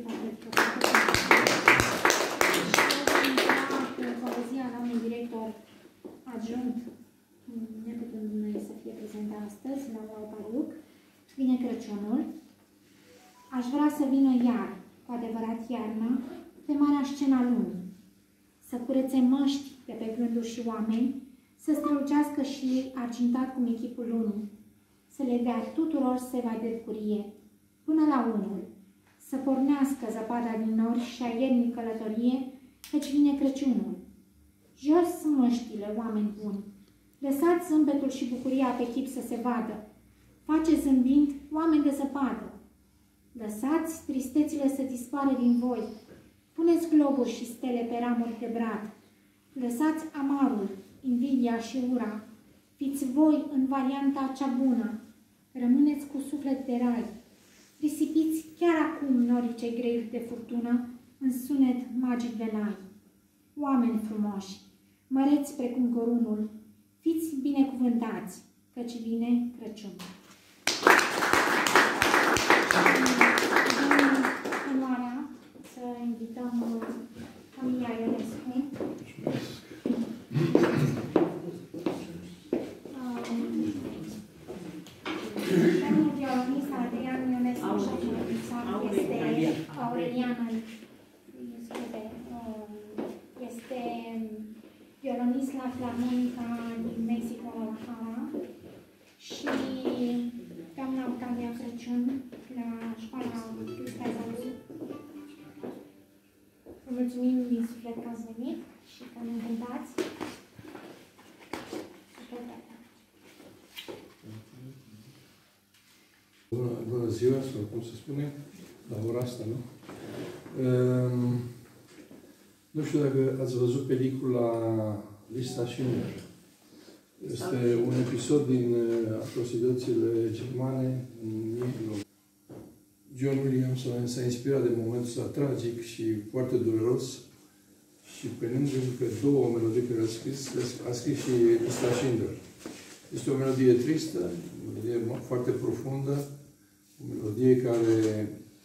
poezia doamnei director adjunct, neputând noi să fie prezentă astăzi, doamna Opariuc, vine Crăciunul. Aș vrea să vină iar, cu adevărat iarna, pe marea scena lumii, să curețe măști de pe gânduri și oameni, să strălucească și argintat cum echipul lunii, să le dea tuturor seva de bucurie, până la unul, să pornească zăpada din nori și a iernii călătorie, căci vine Crăciunul. Jos măștile, oameni buni, lăsați zâmbetul și bucuria pe chip să se vadă, faceți zâmbind oameni de zăpadă. Lăsați tristețile să dispară din voi, puneți globuri și stele pe ramuri de brad, lăsați amarul, invidia și ura, fiți voi în varianta cea bună, rămâneți cu suflet de rai, risipiți chiar acum norii cei grei de furtună în sunet magic de nai. Oameni frumoși, măreți precum corunul, fiți binecuvântați, căci vine Crăciunul. Onoarea să invităm familia Ionescu. Domnul violonist Adrian Ionescu este Aurelian, este violonist la Filarmonica din Mexico, Guadalajara, și doamna Octavia Crăciun la școala Cristai Zalu. Vă mulțumim din suflet că ați venit și că ne încântați. Bună ziua, sau cum se spune, la ora asta, nu? Nu știu dacă ați văzut pelicula Lista Schindler. Este un episod din atrocitățile germane în Mihlo. John Williams s-a inspirat de momentul ăsta tragic și foarte dureros și pe lângă două melodii care a scris și Lista Schindler. Este o melodie tristă, o melodie foarte profundă, o melodie care,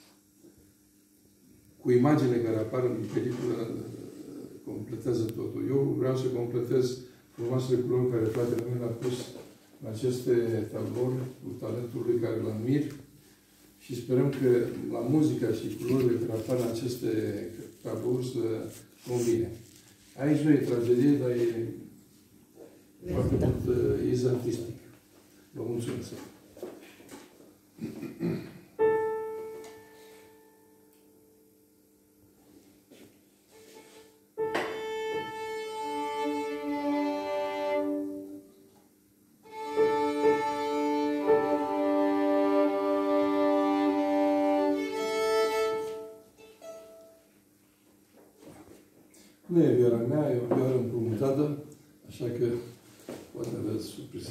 cu imaginile care apar în peliculă, completează totul. Eu vreau să completez frumoasele culori care fratele meu le-a pus în aceste tablouri, cu talentul lui care îl admir, și sperăm că la muzica și culorile care apar în aceste tablouri să combine. Aici nu e tragedie, dar e foarte mult iz artistic. Vă mulțumesc! Nu e vioara mea, e o vioară împrumutată, așa că poate aveți surprize.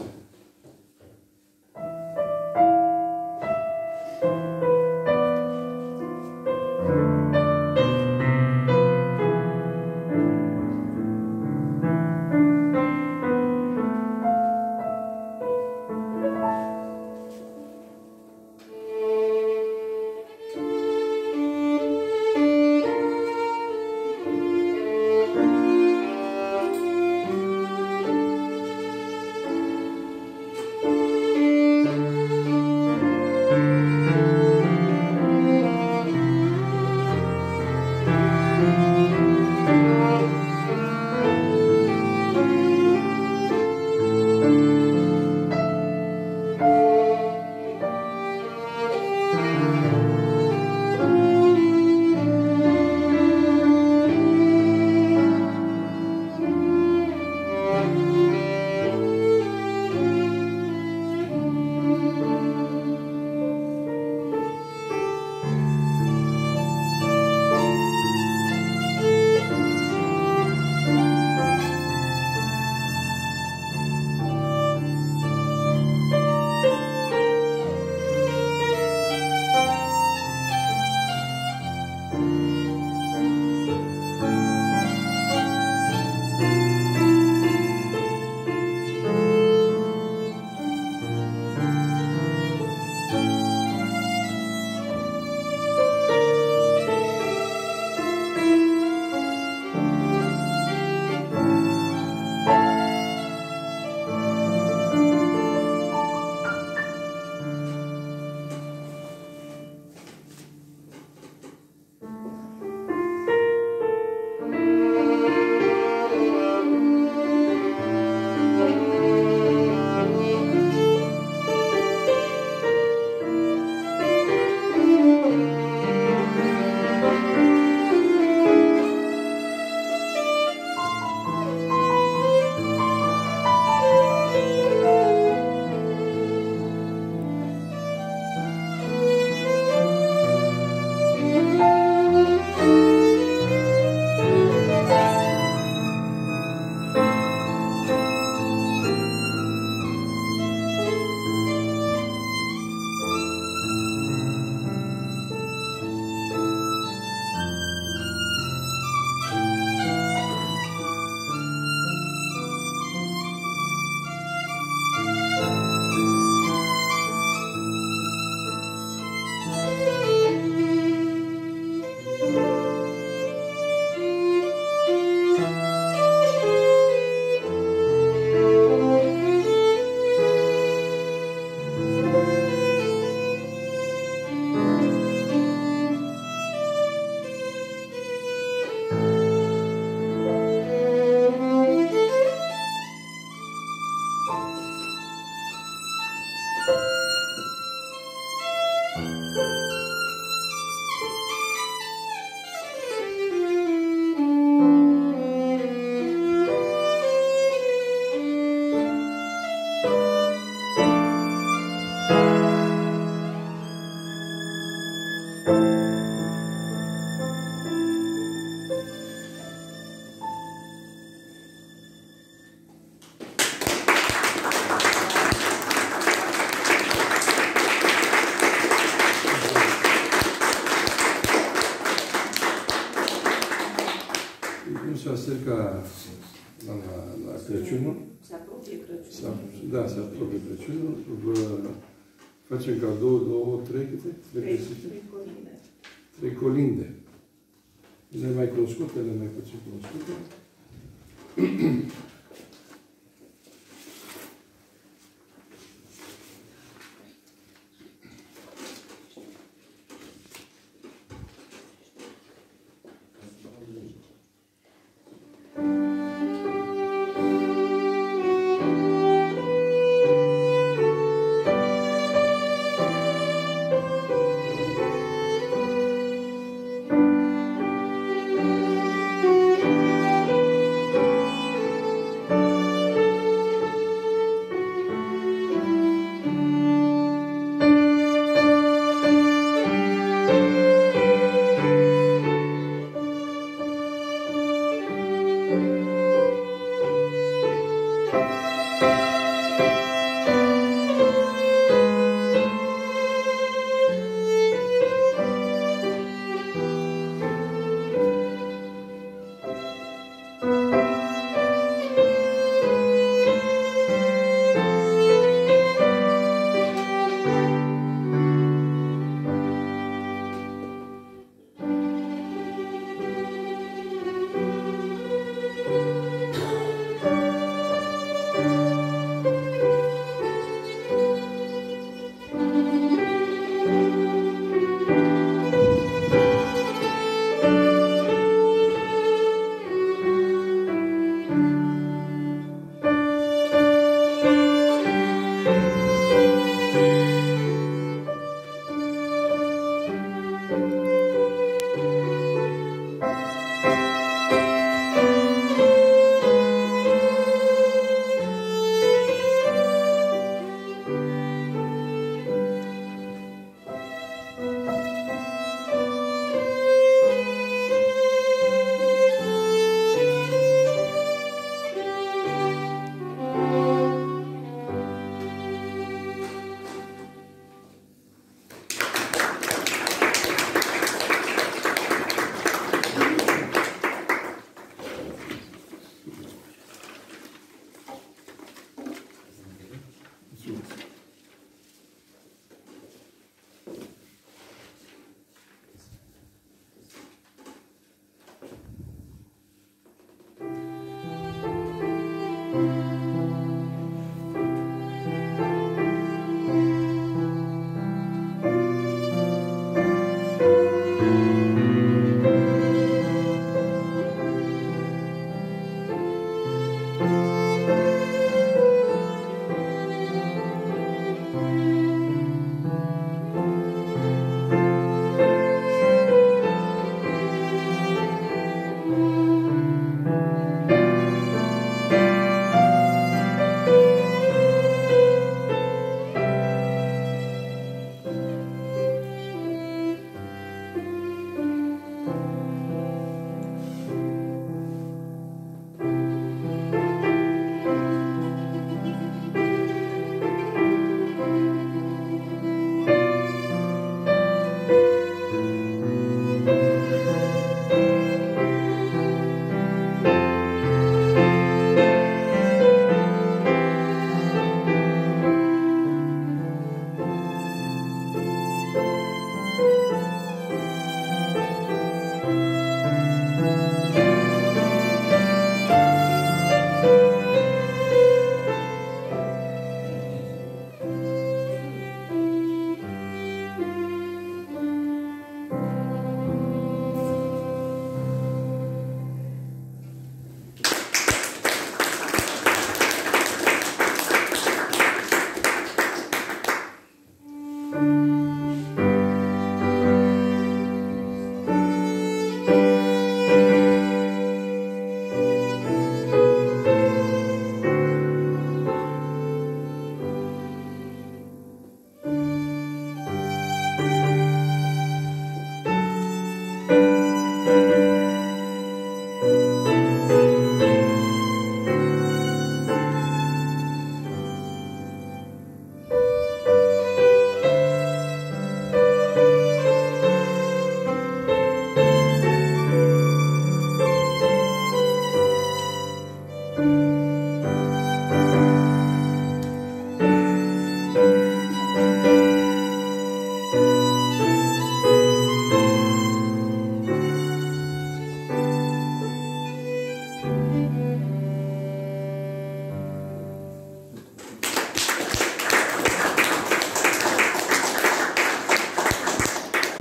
ca la Crăciunul. Se apropie Crăciunul. Da, se apropie Crăciunul. Vă facem cadou 2, 3, câte? 3 colinde. 3 colinde. Le mai cunoscute, le mai puțin cunoscute.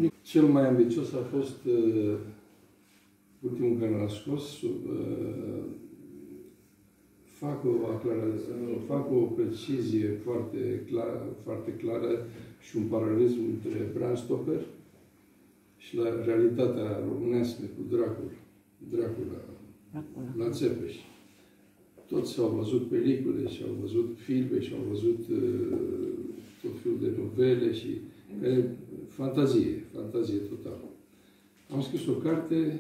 Cel mai ambițios a fost ultimul care l-a scos. Fac o precizie foarte clară și un paralelism între Bram Stoker și la realitatea românească cu Dracula la Țepeș. Toți au văzut pelicule și au văzut filme și au văzut tot felul de novele și fantazie totală. Am scris o carte,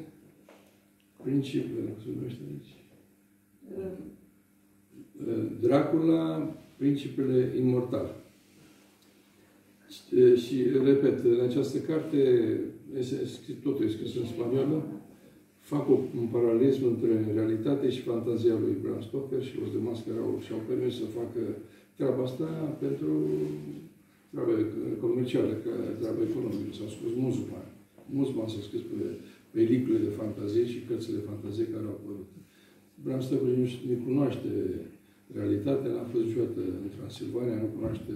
Dracula, Principele Imortal. Și, repet, în această carte, totul e scris în spaniolă, fac un paralelism între realitate și fantazia lui Bram Stoker și Los de Mascara și-au permis să facă treaba asta pentru treaba comercială, treaba economică. S-au scris mulți bani s-au scris pe pelicule de fantazie și cărțile de fantazie care au apărut. Bram Stoker nu cunoaște realitatea, n-a fost niciodată în Transilvania, nu cunoaște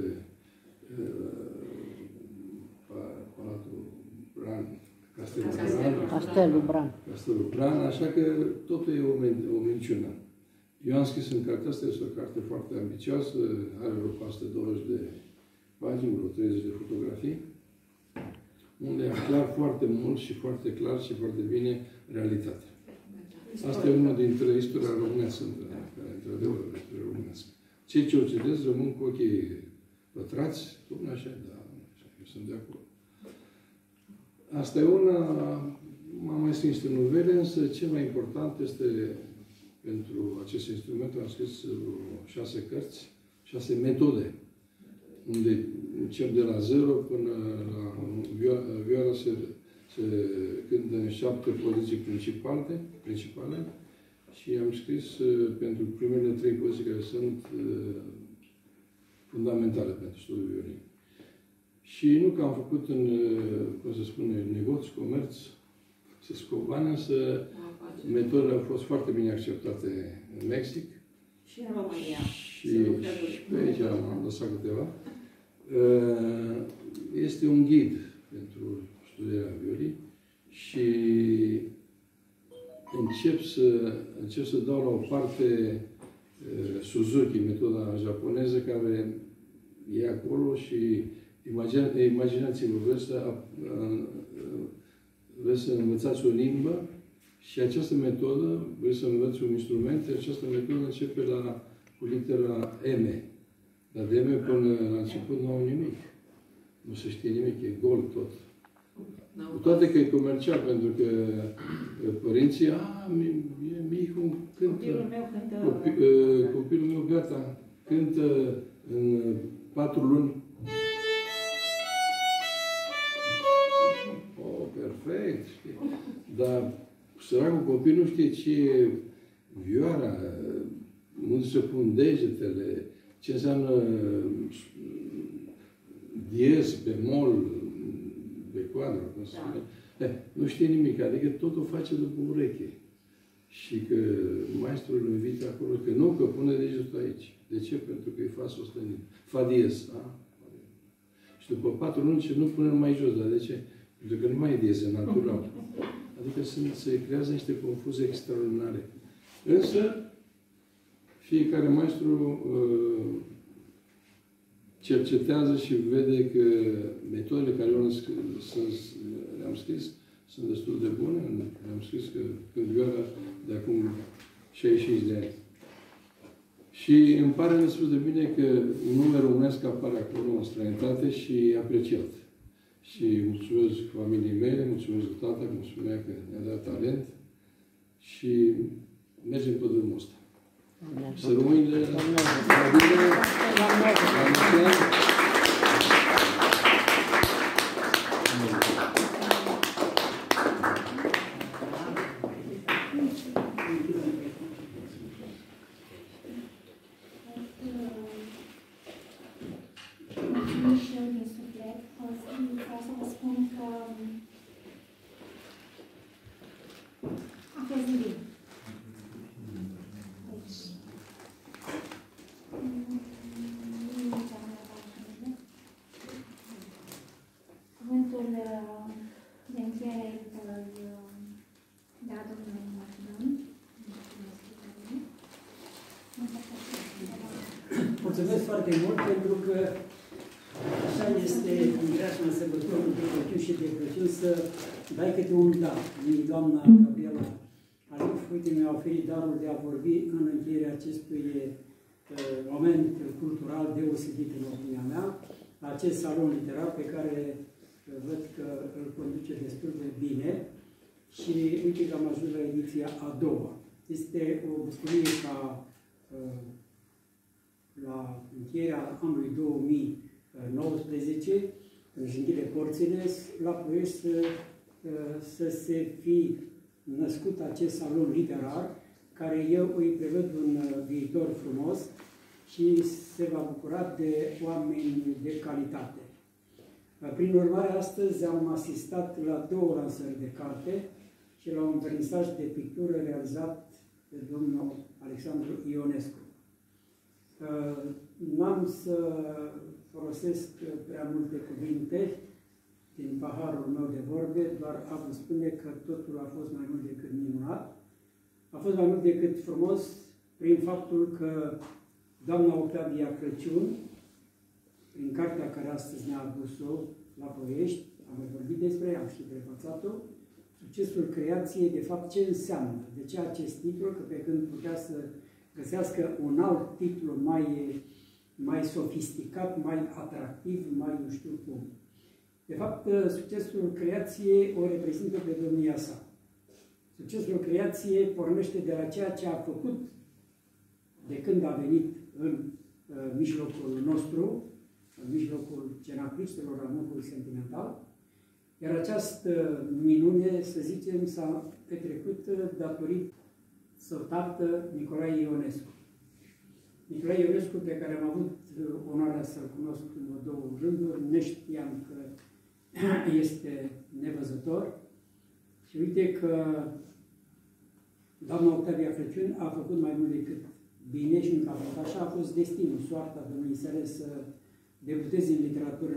Palatul Bran, Castelul Bran, așa că totul e o minciună. Eu am scris în cartea asta, este o carte foarte ambițioasă, are vreo 120 de pagini, vreo 30 de fotografii, unde clar foarte mult și foarte clar și foarte bine realitatea. Asta e una dintre istoria românească, care într-adevăr e istoria românească. Cei ce o citesc rămân cu ochii pătrați, domnule așa, da, eu sunt de acord. Asta e una, m-am mai scris niște novele, însă cel mai important este pentru acest instrument, am scris 6 cărți, 6 metode, unde încep de la 0 până la vioara se cântă în 7 poziții principale și am scris pentru primele 3 poziții care sunt fundamentale pentru studiul violin. Și nu că am făcut în, cum se spune, negoț, comerț, să scop bani, însă metodele au fost foarte bine acceptate în Mexic. Și în România. Și pe aici am lăsat câteva. Este un ghid pentru studierea violii și încep să dau la o parte Suzuki, metoda japoneză, care e acolo și imaginați-vă, vreți să învățați o limbă și această metodă, vreți să învățați un instrument, această metodă începe cu litera M. Dar de M până la început nu au nimic. Nu se știe nimic, e gol tot. Cu toate că e comercial, pentru că părinții, e micul, cântă. Copilul meu gata, cântă în 4 luni. Perfect, știi? Dar săracul copil nu știe ce e vioara, unde se pun degetele, ce înseamnă diez, bemol, becoadră, cum se spune. Nu știe nimic, adică totul face după ureche. Și că maestrul îl invită acolo, că nu, că pune degetul aici. De ce? Pentru că e fa sostenit. Fa diez, da? Și după 4 luni și nu pune mai jos, dar de ce? Pentru că nu mai e dieze natural. Adică se creează niște confuzii extraordinare. Însă, fiecare maestru cercetează și vede că metodele care le-am scris sunt destul de bune. Le-am scris când vioara de acum 65 de ani. Și îmi pare destul de bine că un nume românesc apare acolo în străinătate și e apreciat. Și mulțumesc familiei mele, mulțumesc tata, cum spunea că ne-a dat talent și mergem pe drumul ăsta. Să rămâne la bine, la mulți ani. Cuvântul încheierea evitelor de la domnul Martin. Mulțumesc foarte mult pentru că așa este în preajma sărbătorilor de Crăciun și de Crăciun să dai câte un dar. Doamna Gabriela Alif, uite, mi-a oferit darul de a vorbi în încheierea acestui moment cultural deosebit în opinia mea, acest salon literar pe care văd că îl conduce destul de bine și uite că am ajuns la ediția a doua. Este o bucurie ca la încheierea anului 2019, când își închide porțile, la Ploiești să se fi născut acest salon literar, care eu îi prevăd un viitor frumos și se va bucura de oameni de calitate. Prin urmare, astăzi am asistat la 2 lansări de carte și la un vernisaj de pictură realizat de domnul Alexandru Ionescu. N-am să folosesc prea multe cuvinte din paharul meu de vorbe, doar am spune că totul a fost mai mult decât minunat. A fost mai mult decât frumos prin faptul că doamna Octavia Crăciun, prin cartea care astăzi ne-a adus-o la Ploiești, am mai vorbit despre ea, am și prefățat-o, succesul creației, de fapt, ce înseamnă? De ce acest titlu? Că pe când putea să găsească un alt titlu mai sofisticat, mai atractiv, mai nu știu cum. De fapt, succesul creației o reprezintă pe domnia sa. Succesul creației pornește de la ceea ce a făcut de când a venit în mijlocul nostru, în mijlocul cenacliștilor, al nucleului sentimental, iar această minune, să zicem, s-a petrecut datorită său tată Nicolae Ionescu. Nicolae Ionescu, pe care am avut onoarea să-l cunosc în 2 rânduri, neștiam că este nevăzător. Și uite că doamna Octavia Crăciun a făcut mai mult decât bine și încă așa a fost destinul, soarta domniei sale să debuteze în literatură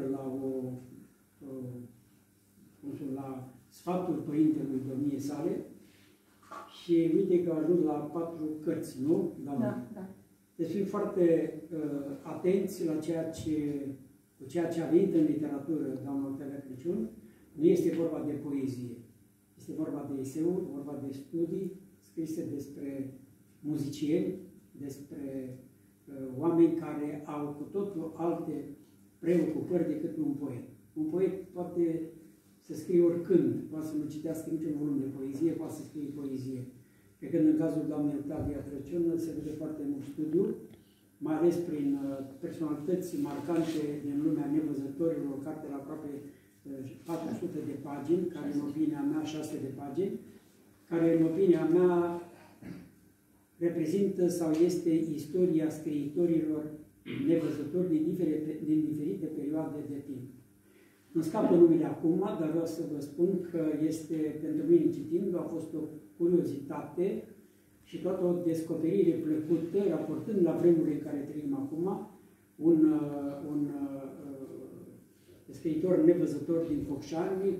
la sfatul părintelui domniei sale. Și uite că a ajuns la 4 cărți, nu? Da. Deci fim foarte atenți la ceea ce a venit în literatură, doamna Octavia Crăciun. Nu este vorba de poezie. Este vorba de eseuri, vorba de studii scrise despre muzicieni, despre oameni care au cu totul alte preocupări decât un poet. Un poet poate să scrie oricând, poate să nu citească niciun volum de poezie, poate să scrie poezie. Pe când în cazul doamnei Octavia Crăciun se vede foarte mult studiu, mai ales prin personalități marcante din lumea nevăzătorilor, o carte la aproape 400 de pagini, care în opinia mea 600 de pagini, care în opinia mea reprezintă sau este istoria scriitorilor nevăzători din diferite perioade de timp. Nu scapă numele acum, dar vreau să vă spun că este, pentru mine citind, a fost o curiozitate și toată o descoperire plăcută, raportând la vremurile în care trăim acum, un scriitor nevăzător din Focșani,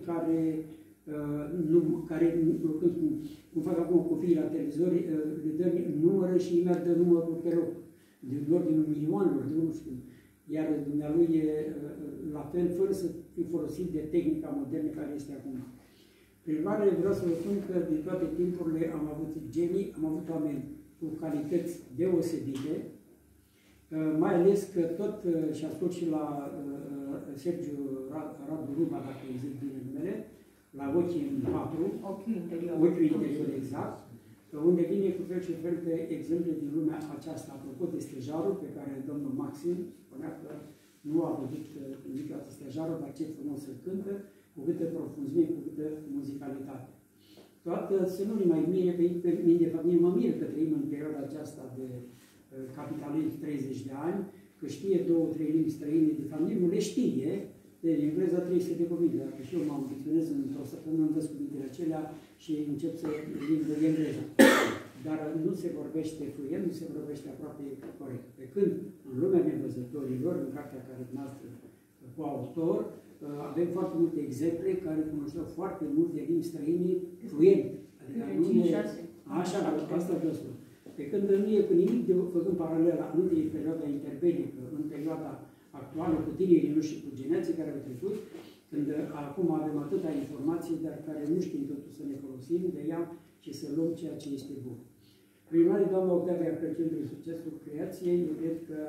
cum fac acum copiii la televizor, le dă numără și imediat dă numărul pe loc, din ordinul milioanelor, de nu știu. Iar dumnealui e la fel, fără să fi folosit de tehnica modernă care este acum. Prin urmare, vreau să vă spun că din toate timpurile am avut genii, am avut oameni cu calități deosebite, mai ales că tot, și ascult și la Sergiu Radu Ruba, dacă îi zic bine numele, la Ochii în 4, Ochiul interior, exact, unde vine cu fel și fel de exemple din lumea aceasta. Apropo de stejarul pe care domnul Maxim spunea că nu a văzut niciodată stejarul, dar ce frumos îl cântă, cu câtă profunzime, cu câtă muzicalitate. Toată să nu ne mai mire, pe mine, de fapt, mă miră că trăim în perioada aceasta de capitalism 30 de ani, că știe 2-3 limbi străine, de fapt, nu le știe, de engleza 300 de cuvinte. Dacă și eu mă ambiționez într-o săptămână, învăț cuvintele acelea și încep să limbi engleză. Dar nu se vorbește fluent, nu se vorbește aproape corect. Pe când în lumea nevăzătorilor, în cartea care dumneavoastră coautor. Avem foarte multe exemple care cunoșteau foarte multe limbi străine fluente. Adică nu e... Așa, asta vreau să spun. Pe când nu e cu nimic de făcând paralela între perioada interbelică, în perioada actuală, cu tinerii noștri și cu generații care au trecut, când acum avem atâta informații, dar care nu știm totul să ne folosim de ea și să luăm ceea ce este bun. Prin urmare, doamna Octavia Crăciun, prin succesul creației, eu cred că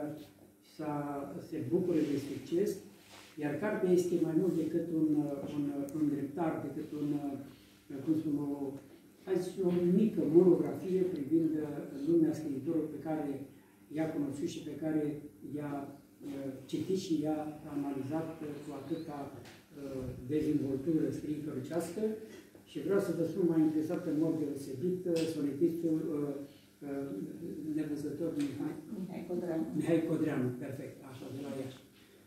se bucură de succes, iar cartea este mai mult decât un îndreptar, decât cum spun, o mică monografie privind lumea scriitorilor pe care i-a cunoscut și pe care i-a citit și i-a analizat cu atâta dezvoltură scriitoricească. Și vreau să vă spun, m-a interesat în mod deosebit sonetistul nevăzător Mihai Codreanu, perfect, așa, de la Iași.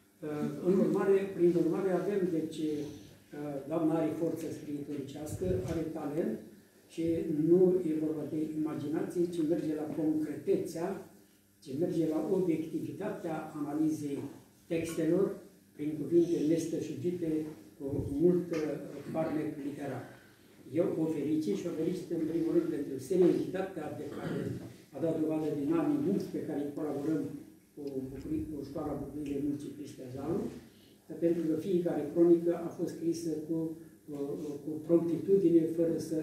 Prin urmare, avem, deci, doamna are forță scriitoricească, are talent și nu e vorba de imaginație, ci merge la concretețea, ci merge la obiectivitatea analizei textelor prin cuvinte nestășugite cu mult farmec literar. Eu o felicit și o felicit în primul rând pentru seriozitatea de care a dat dovadă din anii mulți pe care colaborăm cu Școala Bucurii Muncii Cristea Zalu, pentru că fiecare cronică a fost scrisă cu promptitudine, fără să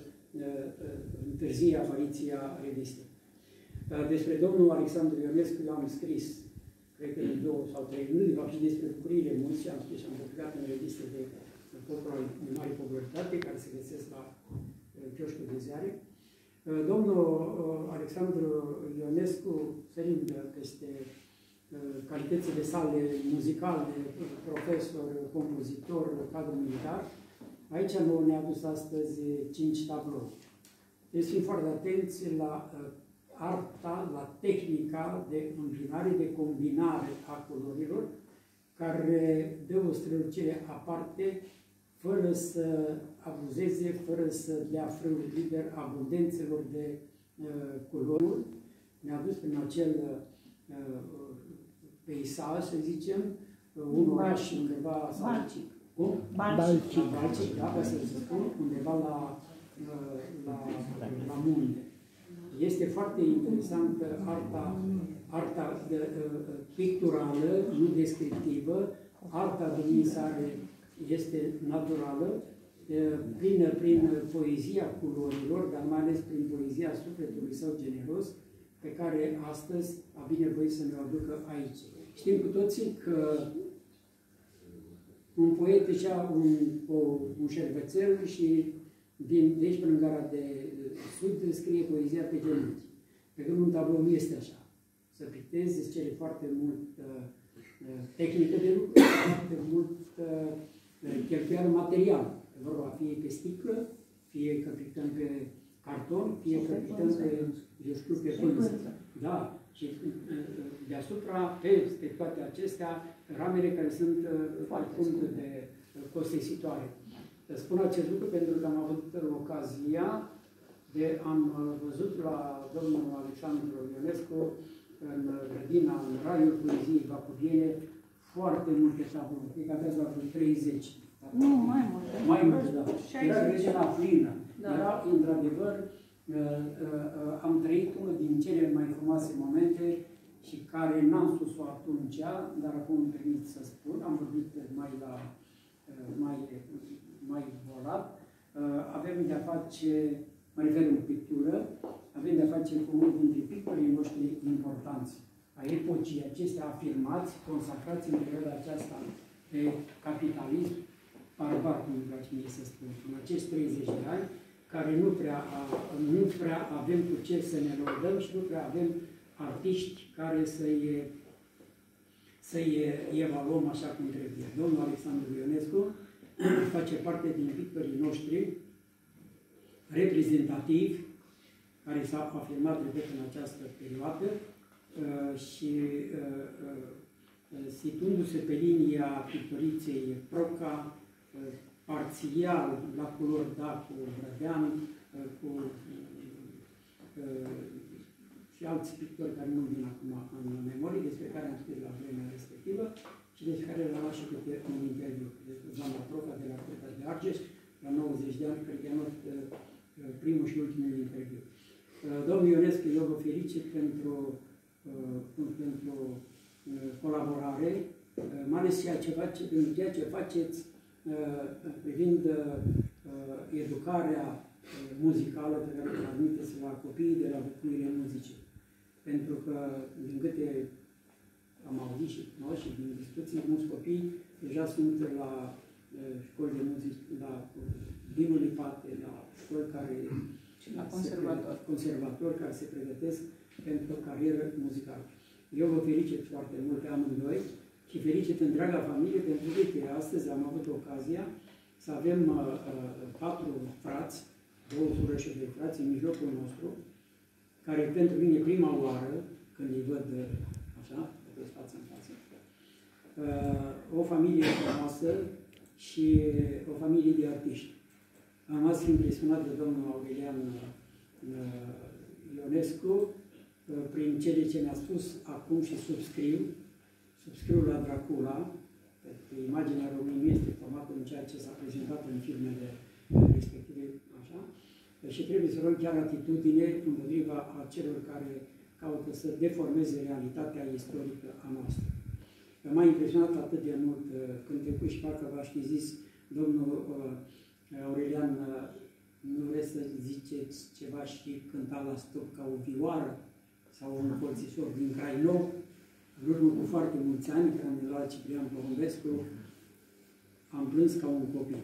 întârzie apariția revistei. Despre domnul Alexandru Ionescu eu am scris, cred că de 2 sau 3 luni, de fapt și despre Bucuriile Munții, am scris și am publicat în revistă de mare popularitate, care se găsesc la chioșcul de ziare. Domnul Alexandru Ionescu, sărind peste calitățile sale muzicale, profesor, compozitor, cadru militar, aici ne-a adus astăzi 5 tablouri. Deci fim foarte atenți la arta, la tehnica de îmbinare, de combinare a culorilor, care dă o strălucire aparte, fără să abuzeze, fără să dea frâul liber abundențelor de culori. Ne-a dus prin acel peisaj, să zicem, un oraș undeva... Balcic. Balcic, da, ca să spun, undeva la munte. Este foarte interesantă arta picturală, nu descriptivă, arta domniei sale este naturală, plină prin poezia culorilor, dar mai ales prin poezia sufletului său generos, pe care astăzi a binevoit să ne aducă aici. Știm cu toții că un poet deja un șervețel și de aici până în gara de sud scrie poezia pe genunchi. Pe când un tablou nu este așa. Să pictezi îți cere foarte mult tehnică de lucru, foarte mult cheltuială materială. Vorba fie pe sticlă, fie că pictăm pe carton, fie că pictăm pe, eu știu, pe pânză. Da. Și deasupra, pe toate acestea, ramele care sunt foarte de costisitoare. Spun acest lucru pentru că am avut ocazia am văzut la domnul Alexandru Ionescu în grădina, în raiul poeziei vacuviene, foarte multe tablouri. Cred că aveți la 30. Nu, mai multe. Mai multe, da. Era grădina plină. Da. Era, într-adevăr, am trăit unul din cele mai frumoase momente și care n-am spus-o atunci, dar acum îmi permit să spun, am vorbit mai volat. Avem de-a face, mă refer în pictură, avem de-a face cu unul dintre pictorii noștri importanți, a epocii acestea afirmați, consacrați în perioada aceasta de capitalism barbar, cum îmi place mie să spun, în acești 30 de ani, care nu prea avem cu ce să ne lăudăm și nu prea avem artiști care să-i evaluăm așa cum trebuie. Domnul Alexandru Ionescu face parte din pictorii noștri reprezentativi, care s-au afirmat repet în această perioadă și situându-se pe linia pictoriței Proca, parțial la culori, da, cu Brădean, cu și alți pictori care nu vin acum în memorie, despre care am scris la vremea respectivă, și de care l-a luat și câte un interviu. Doamna Proca de la Curtea de Argeș, la 90 de ani, cred că a luat primul și ultimul interviu. Domnul Ionescu, eu vă felicit pentru colaborare, mai ales ceea ce faceți privind educarea muzicală pe care o transmiteți la copiii de la bucurile muzice. Pentru că, din câte am auzit și noi și din discuții, mulți copii deja sunt la școli de muzică, la Dinulipate, la școli care la conservatori care se pregătesc pentru o carieră muzicală. Eu vă felicit foarte mult pe amândoi și felicit întreaga familie pentru că astăzi am avut ocazia să avem 4 frați, 2 surori și 2 frați în mijlocul nostru, care pentru mine prima oară, când îi văd așa, față în față, o familie frumoasă și o familie de artiști. Am fost impresionat de domnul Aurelian Ionescu prin cele ce mi-a spus acum și subscriu la Dracula, pentru că imaginea României este formată în ceea ce s-a prezentat în filmele respective, așa, și trebuie să luăm chiar atitudine împotriva celor care caută să deformeze realitatea istorică a noastră. M-a impresionat atât de mult când trecut și parcă v-aș fi zis, domnul Aurelian, nu vreți să ziceți ceva și cânta la stop ca o vioară sau un polițisor din Crainov, în urmă cu foarte mulți ani, când am luat Ciprian Porumbescu, am plâns ca un copil.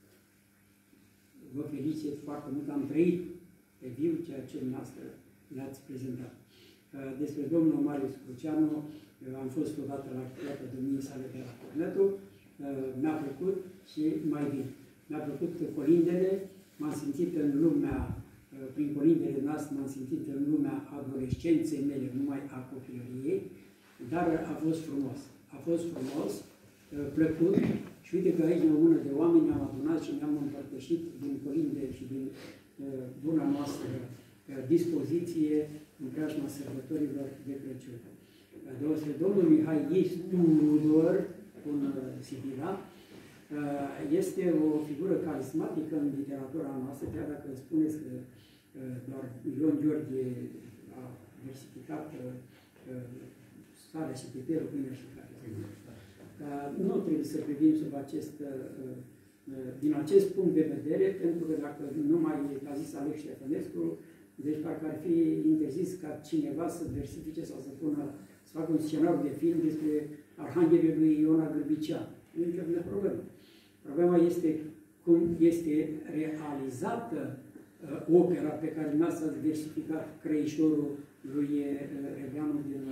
Vă felicit foarte mult, am trăit pe viu ceea ce dumneavoastră le-ați prezentat. Despre domnul Marius Cruceanu, am fost odată la activitatea domniei sale de la Cornetul, mi-a plăcut și mai bine. Mi-a plăcut colindele, m-am simțit în lumea, prin colindele noastre, m-am simțit în lumea adolescenței mele, numai a copilăriei, dar a fost frumos. A fost frumos, plăcut și uite că aici o mână de oameni am adunat și ne-am împărtășit din colinde și din buna noastră dispoziție în preajma sărbătorilor de Crăciun. Domnul Mihai Tudor, un Sibila, este o figură carismatică în literatura noastră, chiar dacă spuneți că doar Ion Gheorghe a versificat Sarea și Piperul, Pâinea și Care. Nu trebuie să privim sub din acest punct de vedere, pentru că dacă nu mai a zis Alex Ștefănescu, deci parcă ar fi interzis ca cineva să versifice sau să facă un scenariu de film despre Arhanghelul lui Iona Grăbicea. Nu e nicio problemă. Problema este cum este realizată opera pe care dumneavoastră ați versificat Crăișorul lui Reveanu din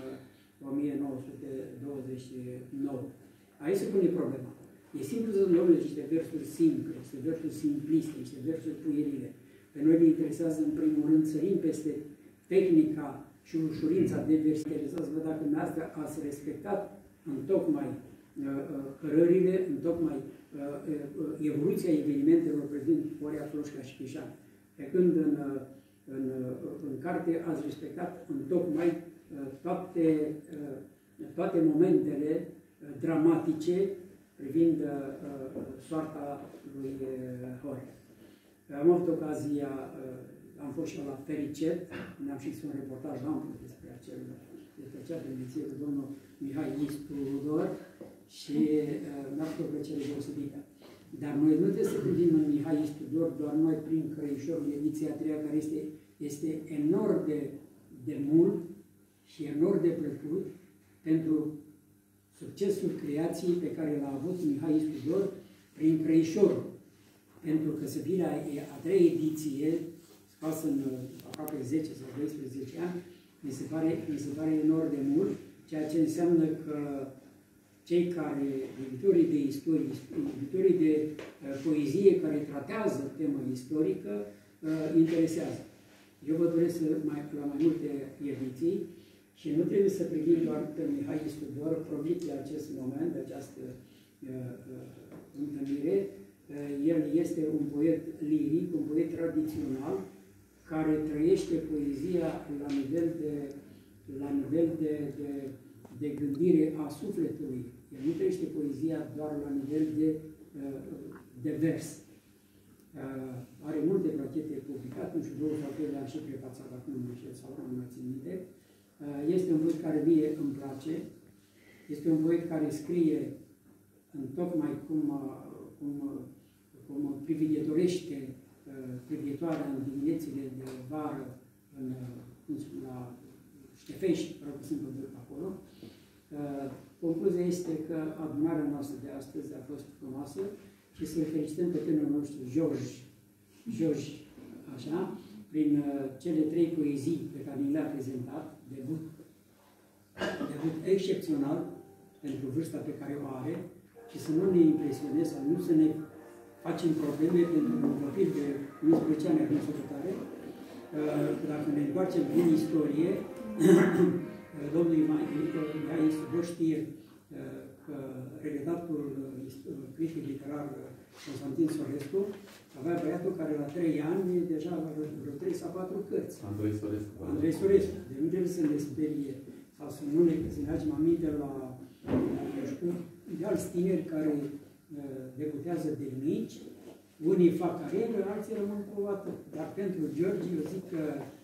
1929. Aici se pune problema. E simplu să luăm niște versuri simple, niște versuri simpliste, niște versuri puierile. Pe noi ne interesează, în primul rând, sărim peste tehnica și ușurința de versiune. Să văd dacă dumneavoastră ați respectat întocmai cărările, întocmai evoluția evenimentelor privind Horia, Floșca și Chișan. Pe când în carte ați respectat întocmai toate momentele dramatice privind soarta lui Horia. Am avut ocazia, am fost și la Fericet, ne-am și un reportaj amplu despre acea prezenție cu domnul Mihai Tudor și mi-a făcut o plăcere deosebită. Dar noi nu trebuie să privim în Mihai Tudor doar noi prin Crăișorul, ediția 3, care este enorm de mult și enorm de plăcut pentru succesul creației pe care l-a avut Mihai Tudor prin Crăișorul. Pentru că Săbirea e a 3-a ediție, scoasă în aproape 10 sau 12 ani, mi se pare enorm de mult, ceea ce înseamnă că cei care, iubitorii de istorie, iubitorii de poezie care tratează tema istorică, interesează. Eu vă doresc la mai multe ediții și nu trebuie să privim doar pe Mihai Tudor, profit de acest moment, de această întâlnire. El este un poet liric, un poet tradițional, care trăiește poezia la nivel de gândire a sufletului El nu trăiește poezia doar la nivel de vers. Are multe brachete publicate, nu știu, 2 sau 3 le-am și prefațat acum, nu știu, sau nu mă țin minte. Este un poet care mie îmi place. Este un poet care scrie în tocmai cum privighetorește privighetoarea în diminețile de vară la Ștefești, vreau că sunt văzut acolo. Concluzia este că adunarea noastră de astăzi a fost frumoasă și să-l felicităm pe tânărul nostru, George, așa, prin cele 3 poezii pe care ni le-a prezentat, debut excepțional pentru vârsta pe care o are și să nu ne impresioneze sau nu să ne facem probleme pentru un copil de 11 ani acum săpătare. Dacă ne întoarcem în istorie, domnul Ioan Isidor știe că redactorul critic literar Constantin Sorescu avea băiatul care la 3 ani deja avea vreo 3 sau 4 cărți. Andrei Sorescu. Deci nu trebuie să ne sperie sau să nu ne aducem aminte la de alți tineri care debutează de mici, unii fac carieră, alții rămân cu atât. Dar pentru George, eu zic că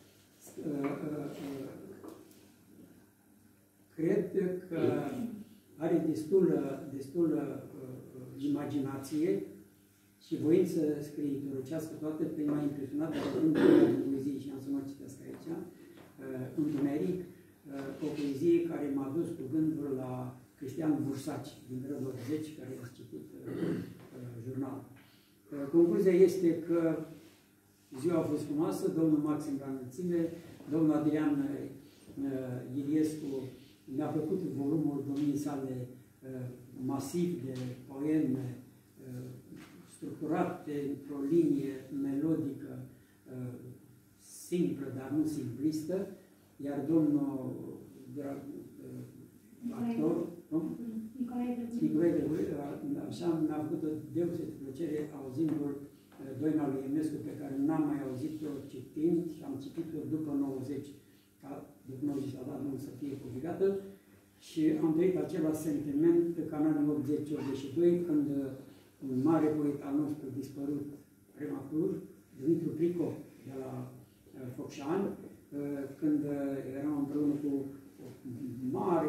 cred că are destulă imaginație și voință scriitorăcească toată, pe m-a impresionat de de poezie și am să mă citesc aici, Întuneric, o poezie care m-a dus cu gândul la Cristian Bursaci, din Gradul 10, care a citit jurnalul. Concluzia este că ziua a fost frumoasă, domnul Maxim la înălțime, domnul Adrian Iliescu, mi-a plăcut volumul domniei sale masiv de poeme, structurate într-o linie melodică, simplă, dar nu simplistă, iar domnul actor, Nicolae Grăgoiu, așa mi-a făcut o deosebită plăcere auzindu-l Doina lui Ionescu, pe care n-am mai auzit-o citind și am citit-o după 90, ca după 90 a dat să fie publicată și am trăit același sentiment ca în anii 80-82, când un mare poet al nostru dispărut prematur, Dumitru Prico, de la Focșani, când eram împreună cu mare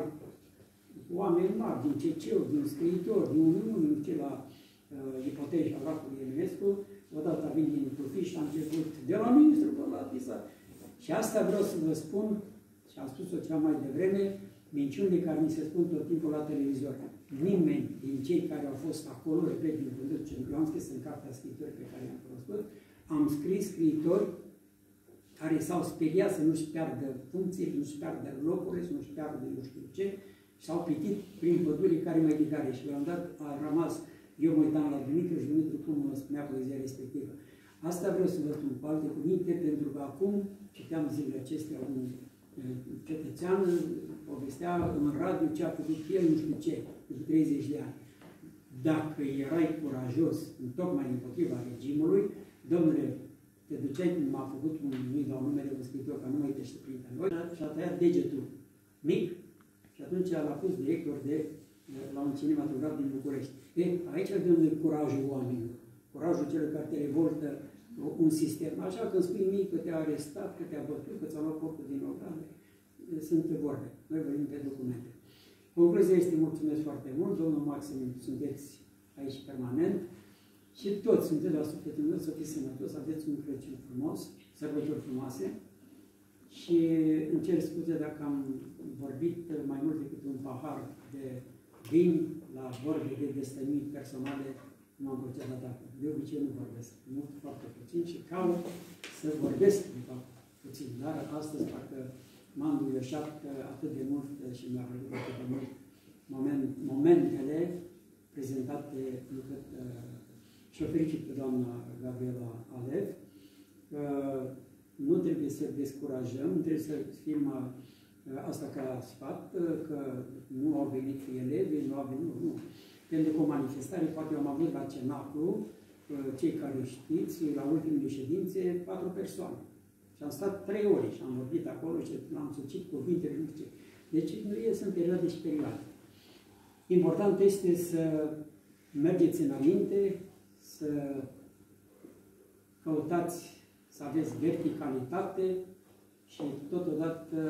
oameni mari, din CC-uri, din scriitori, din Uniunii, ce la ipoteci al racului Eminescu, odată a venit din Clufiș și a început de la ministru până la Tisa. Și asta vreau să vă spun, și am spus-o cea mai devreme, minciunile care mi se spun tot timpul la televizor. Nimeni din cei care au fost acolo, repet din vândut, eu am scris în cartea scriitori pe care i-am cunoscut, am scris scriitori care s-au speriat să nu-și piardă funcții, să nu-și piardă locurile, să nu-și piardă nu știu ce, s-au pitit prin pădurii care mai ridicare. Și la un dat a rămas, eu mă uitam la Dumitru și Dumitru cum mă spunea poezia respectivă. Asta vreau să vă spun cu alte cuvinte, pentru că acum citeam zilele acestea un cetățean, povestea în radio ce a făcut el, nu știu ce, după 30 de ani. Dacă erai curajos, tocmai împotriva regimului, domnule, te duceai cum m-a făcut un, nu-i dau numele un scriitor, ca nu mai tește printre noi, și a tăiat degetul mic și atunci l-a pus director la un cinematograf din București. Aici de unde e curajul oamenilor, curajul celor care te revoltă un sistem. Așa când spui mie că te-a arestat, că te-a bătut, că ți-a luat portul din organe, sunt vorbe. Noi vorbim pe documente. Concluzia este, mulțumesc foarte mult, domnul Maxim, sunteți aici permanent și toți sunteți la sufletul meu, să fiți sănătos, aveți un Crăciun frumos, sărbători frumoase și îmi cer scuze dacă am vorbit mai mult decât un pahar de vin la vorbe de destăniri personale, cum am procedat acum. De obicei nu vorbesc mult, foarte puțin și caut să vorbesc, de fapt, puțin. Dar astăzi, parcă m-am duioșat atât de mult și mi-a plăcut atât de mult momentele prezentate lucrând și o felicit pe doamna Gabriela Alev. Nu trebuie să descurajăm, nu trebuie să fim asta ca sfat, că nu au venit elevi, nu au venit, nu. Pentru că o manifestare, poate am avut la Cenacru, cei care știți, la ultimele ședințe, 4 persoane. Și am stat 3 ore și am vorbit acolo și am sucit cuvintele, nu știu ce. Deci nu sunt perioade și perioade. Important este să mergeți înainte, să căutați să aveți verticalitate și totodată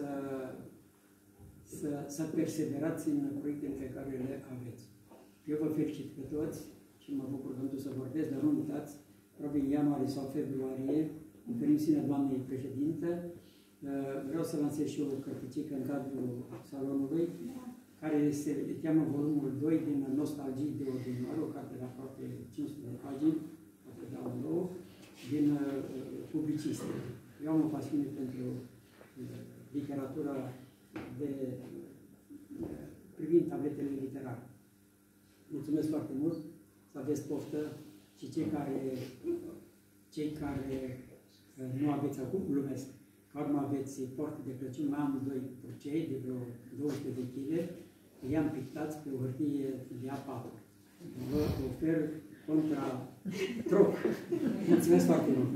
să perseverați în proiectele pe care le aveți. Eu vă felicit pe toți și mă bucur că să vorbesc, dar nu uitați, probabil în ianuarie sau februarie, în permisiunea doamnei președinte, vreau să lansez și o cărticică în cadrul salonului, care se cheamă volumul 2 din Nostalgii de Odinioară, o carte de aproape 500 de pagini, poate dau un nou, din publicistă. Eu am o pasiune pentru literatura privind tabletele literare. Mulțumesc foarte mult, să aveți poftă și cei care nu aveți acum, glumesc, că urmă aveți porte de Crăciun, mai am 2 purcei de vreo 200 de kg, i-am pictați pe o hârtie de A4. Vă ofer contra troc. Mulțumesc foarte mult!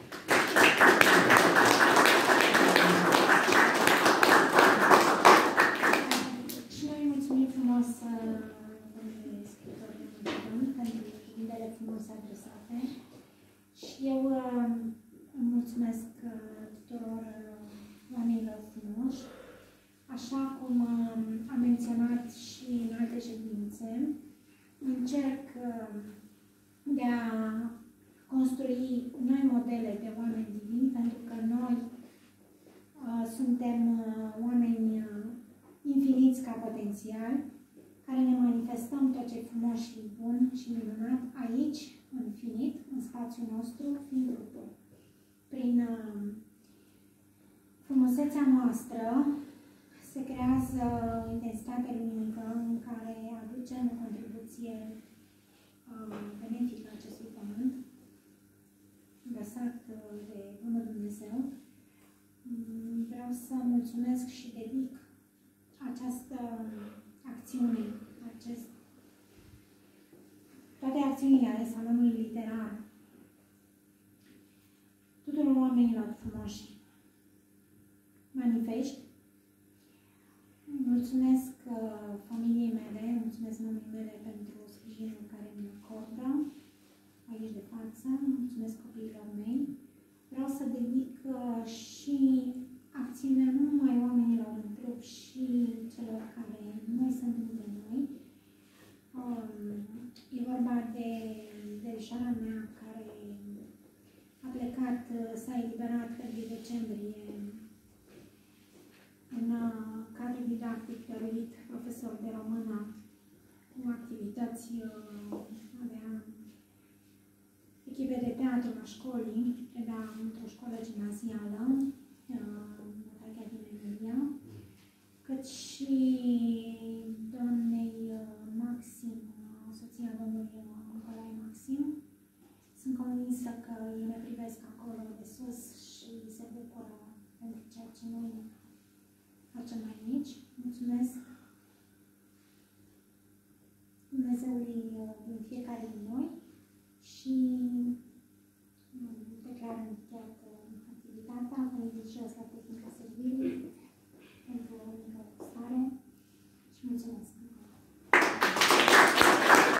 Și noi mulțumim frumos domnului scriitor pentru cuvintele frumoase adresate. Și eu îmi mulțumesc tuturor oamenilor frumoși. Așa cum am menționat și în alte ședințe, încerc de a construi noi modele de oameni divini, pentru că noi suntem oameni infiniți ca potențial, care ne manifestăm tot ce e frumos și bun și minunat aici, în infinit, în spațiul nostru, fiind trupul. Prin frumusețea noastră se creează intensitate luminică în care aducem o contribuție benefică acestui pământ, lăsat de Bunul Dumnezeu. Vreau să mulțumesc și dedic această acțiune, toate acțiunile ale salonului literar, tuturor oamenilor frumoși manifesti. Mulțumesc familiei mele, mulțumesc mamei mele pentru sprijinul care mi acordă aici de față, mulțumesc copiilor mei. Vreau să dedic și acțiunea nu numai oamenilor în trup și celor care nu mai sunt între noi. E vorba de verișoara mea care a plecat, s-a eliberat pe 2 decembrie în cadrul didactic dăruit profesor de română cu activități, avea echipe de teatru la școli, preda într-o școală gimnazială, Natalia din Emilia, cât și doamnei Maxim, soția domnului Nicolae Maxim. Sunt convinsă că ei ne privesc acolo de sus și se bucură pentru ceea ce noi facem aici. Mulțumesc Dumnezeului din fiecare din noi și declar încheiată activitatea. Vă invit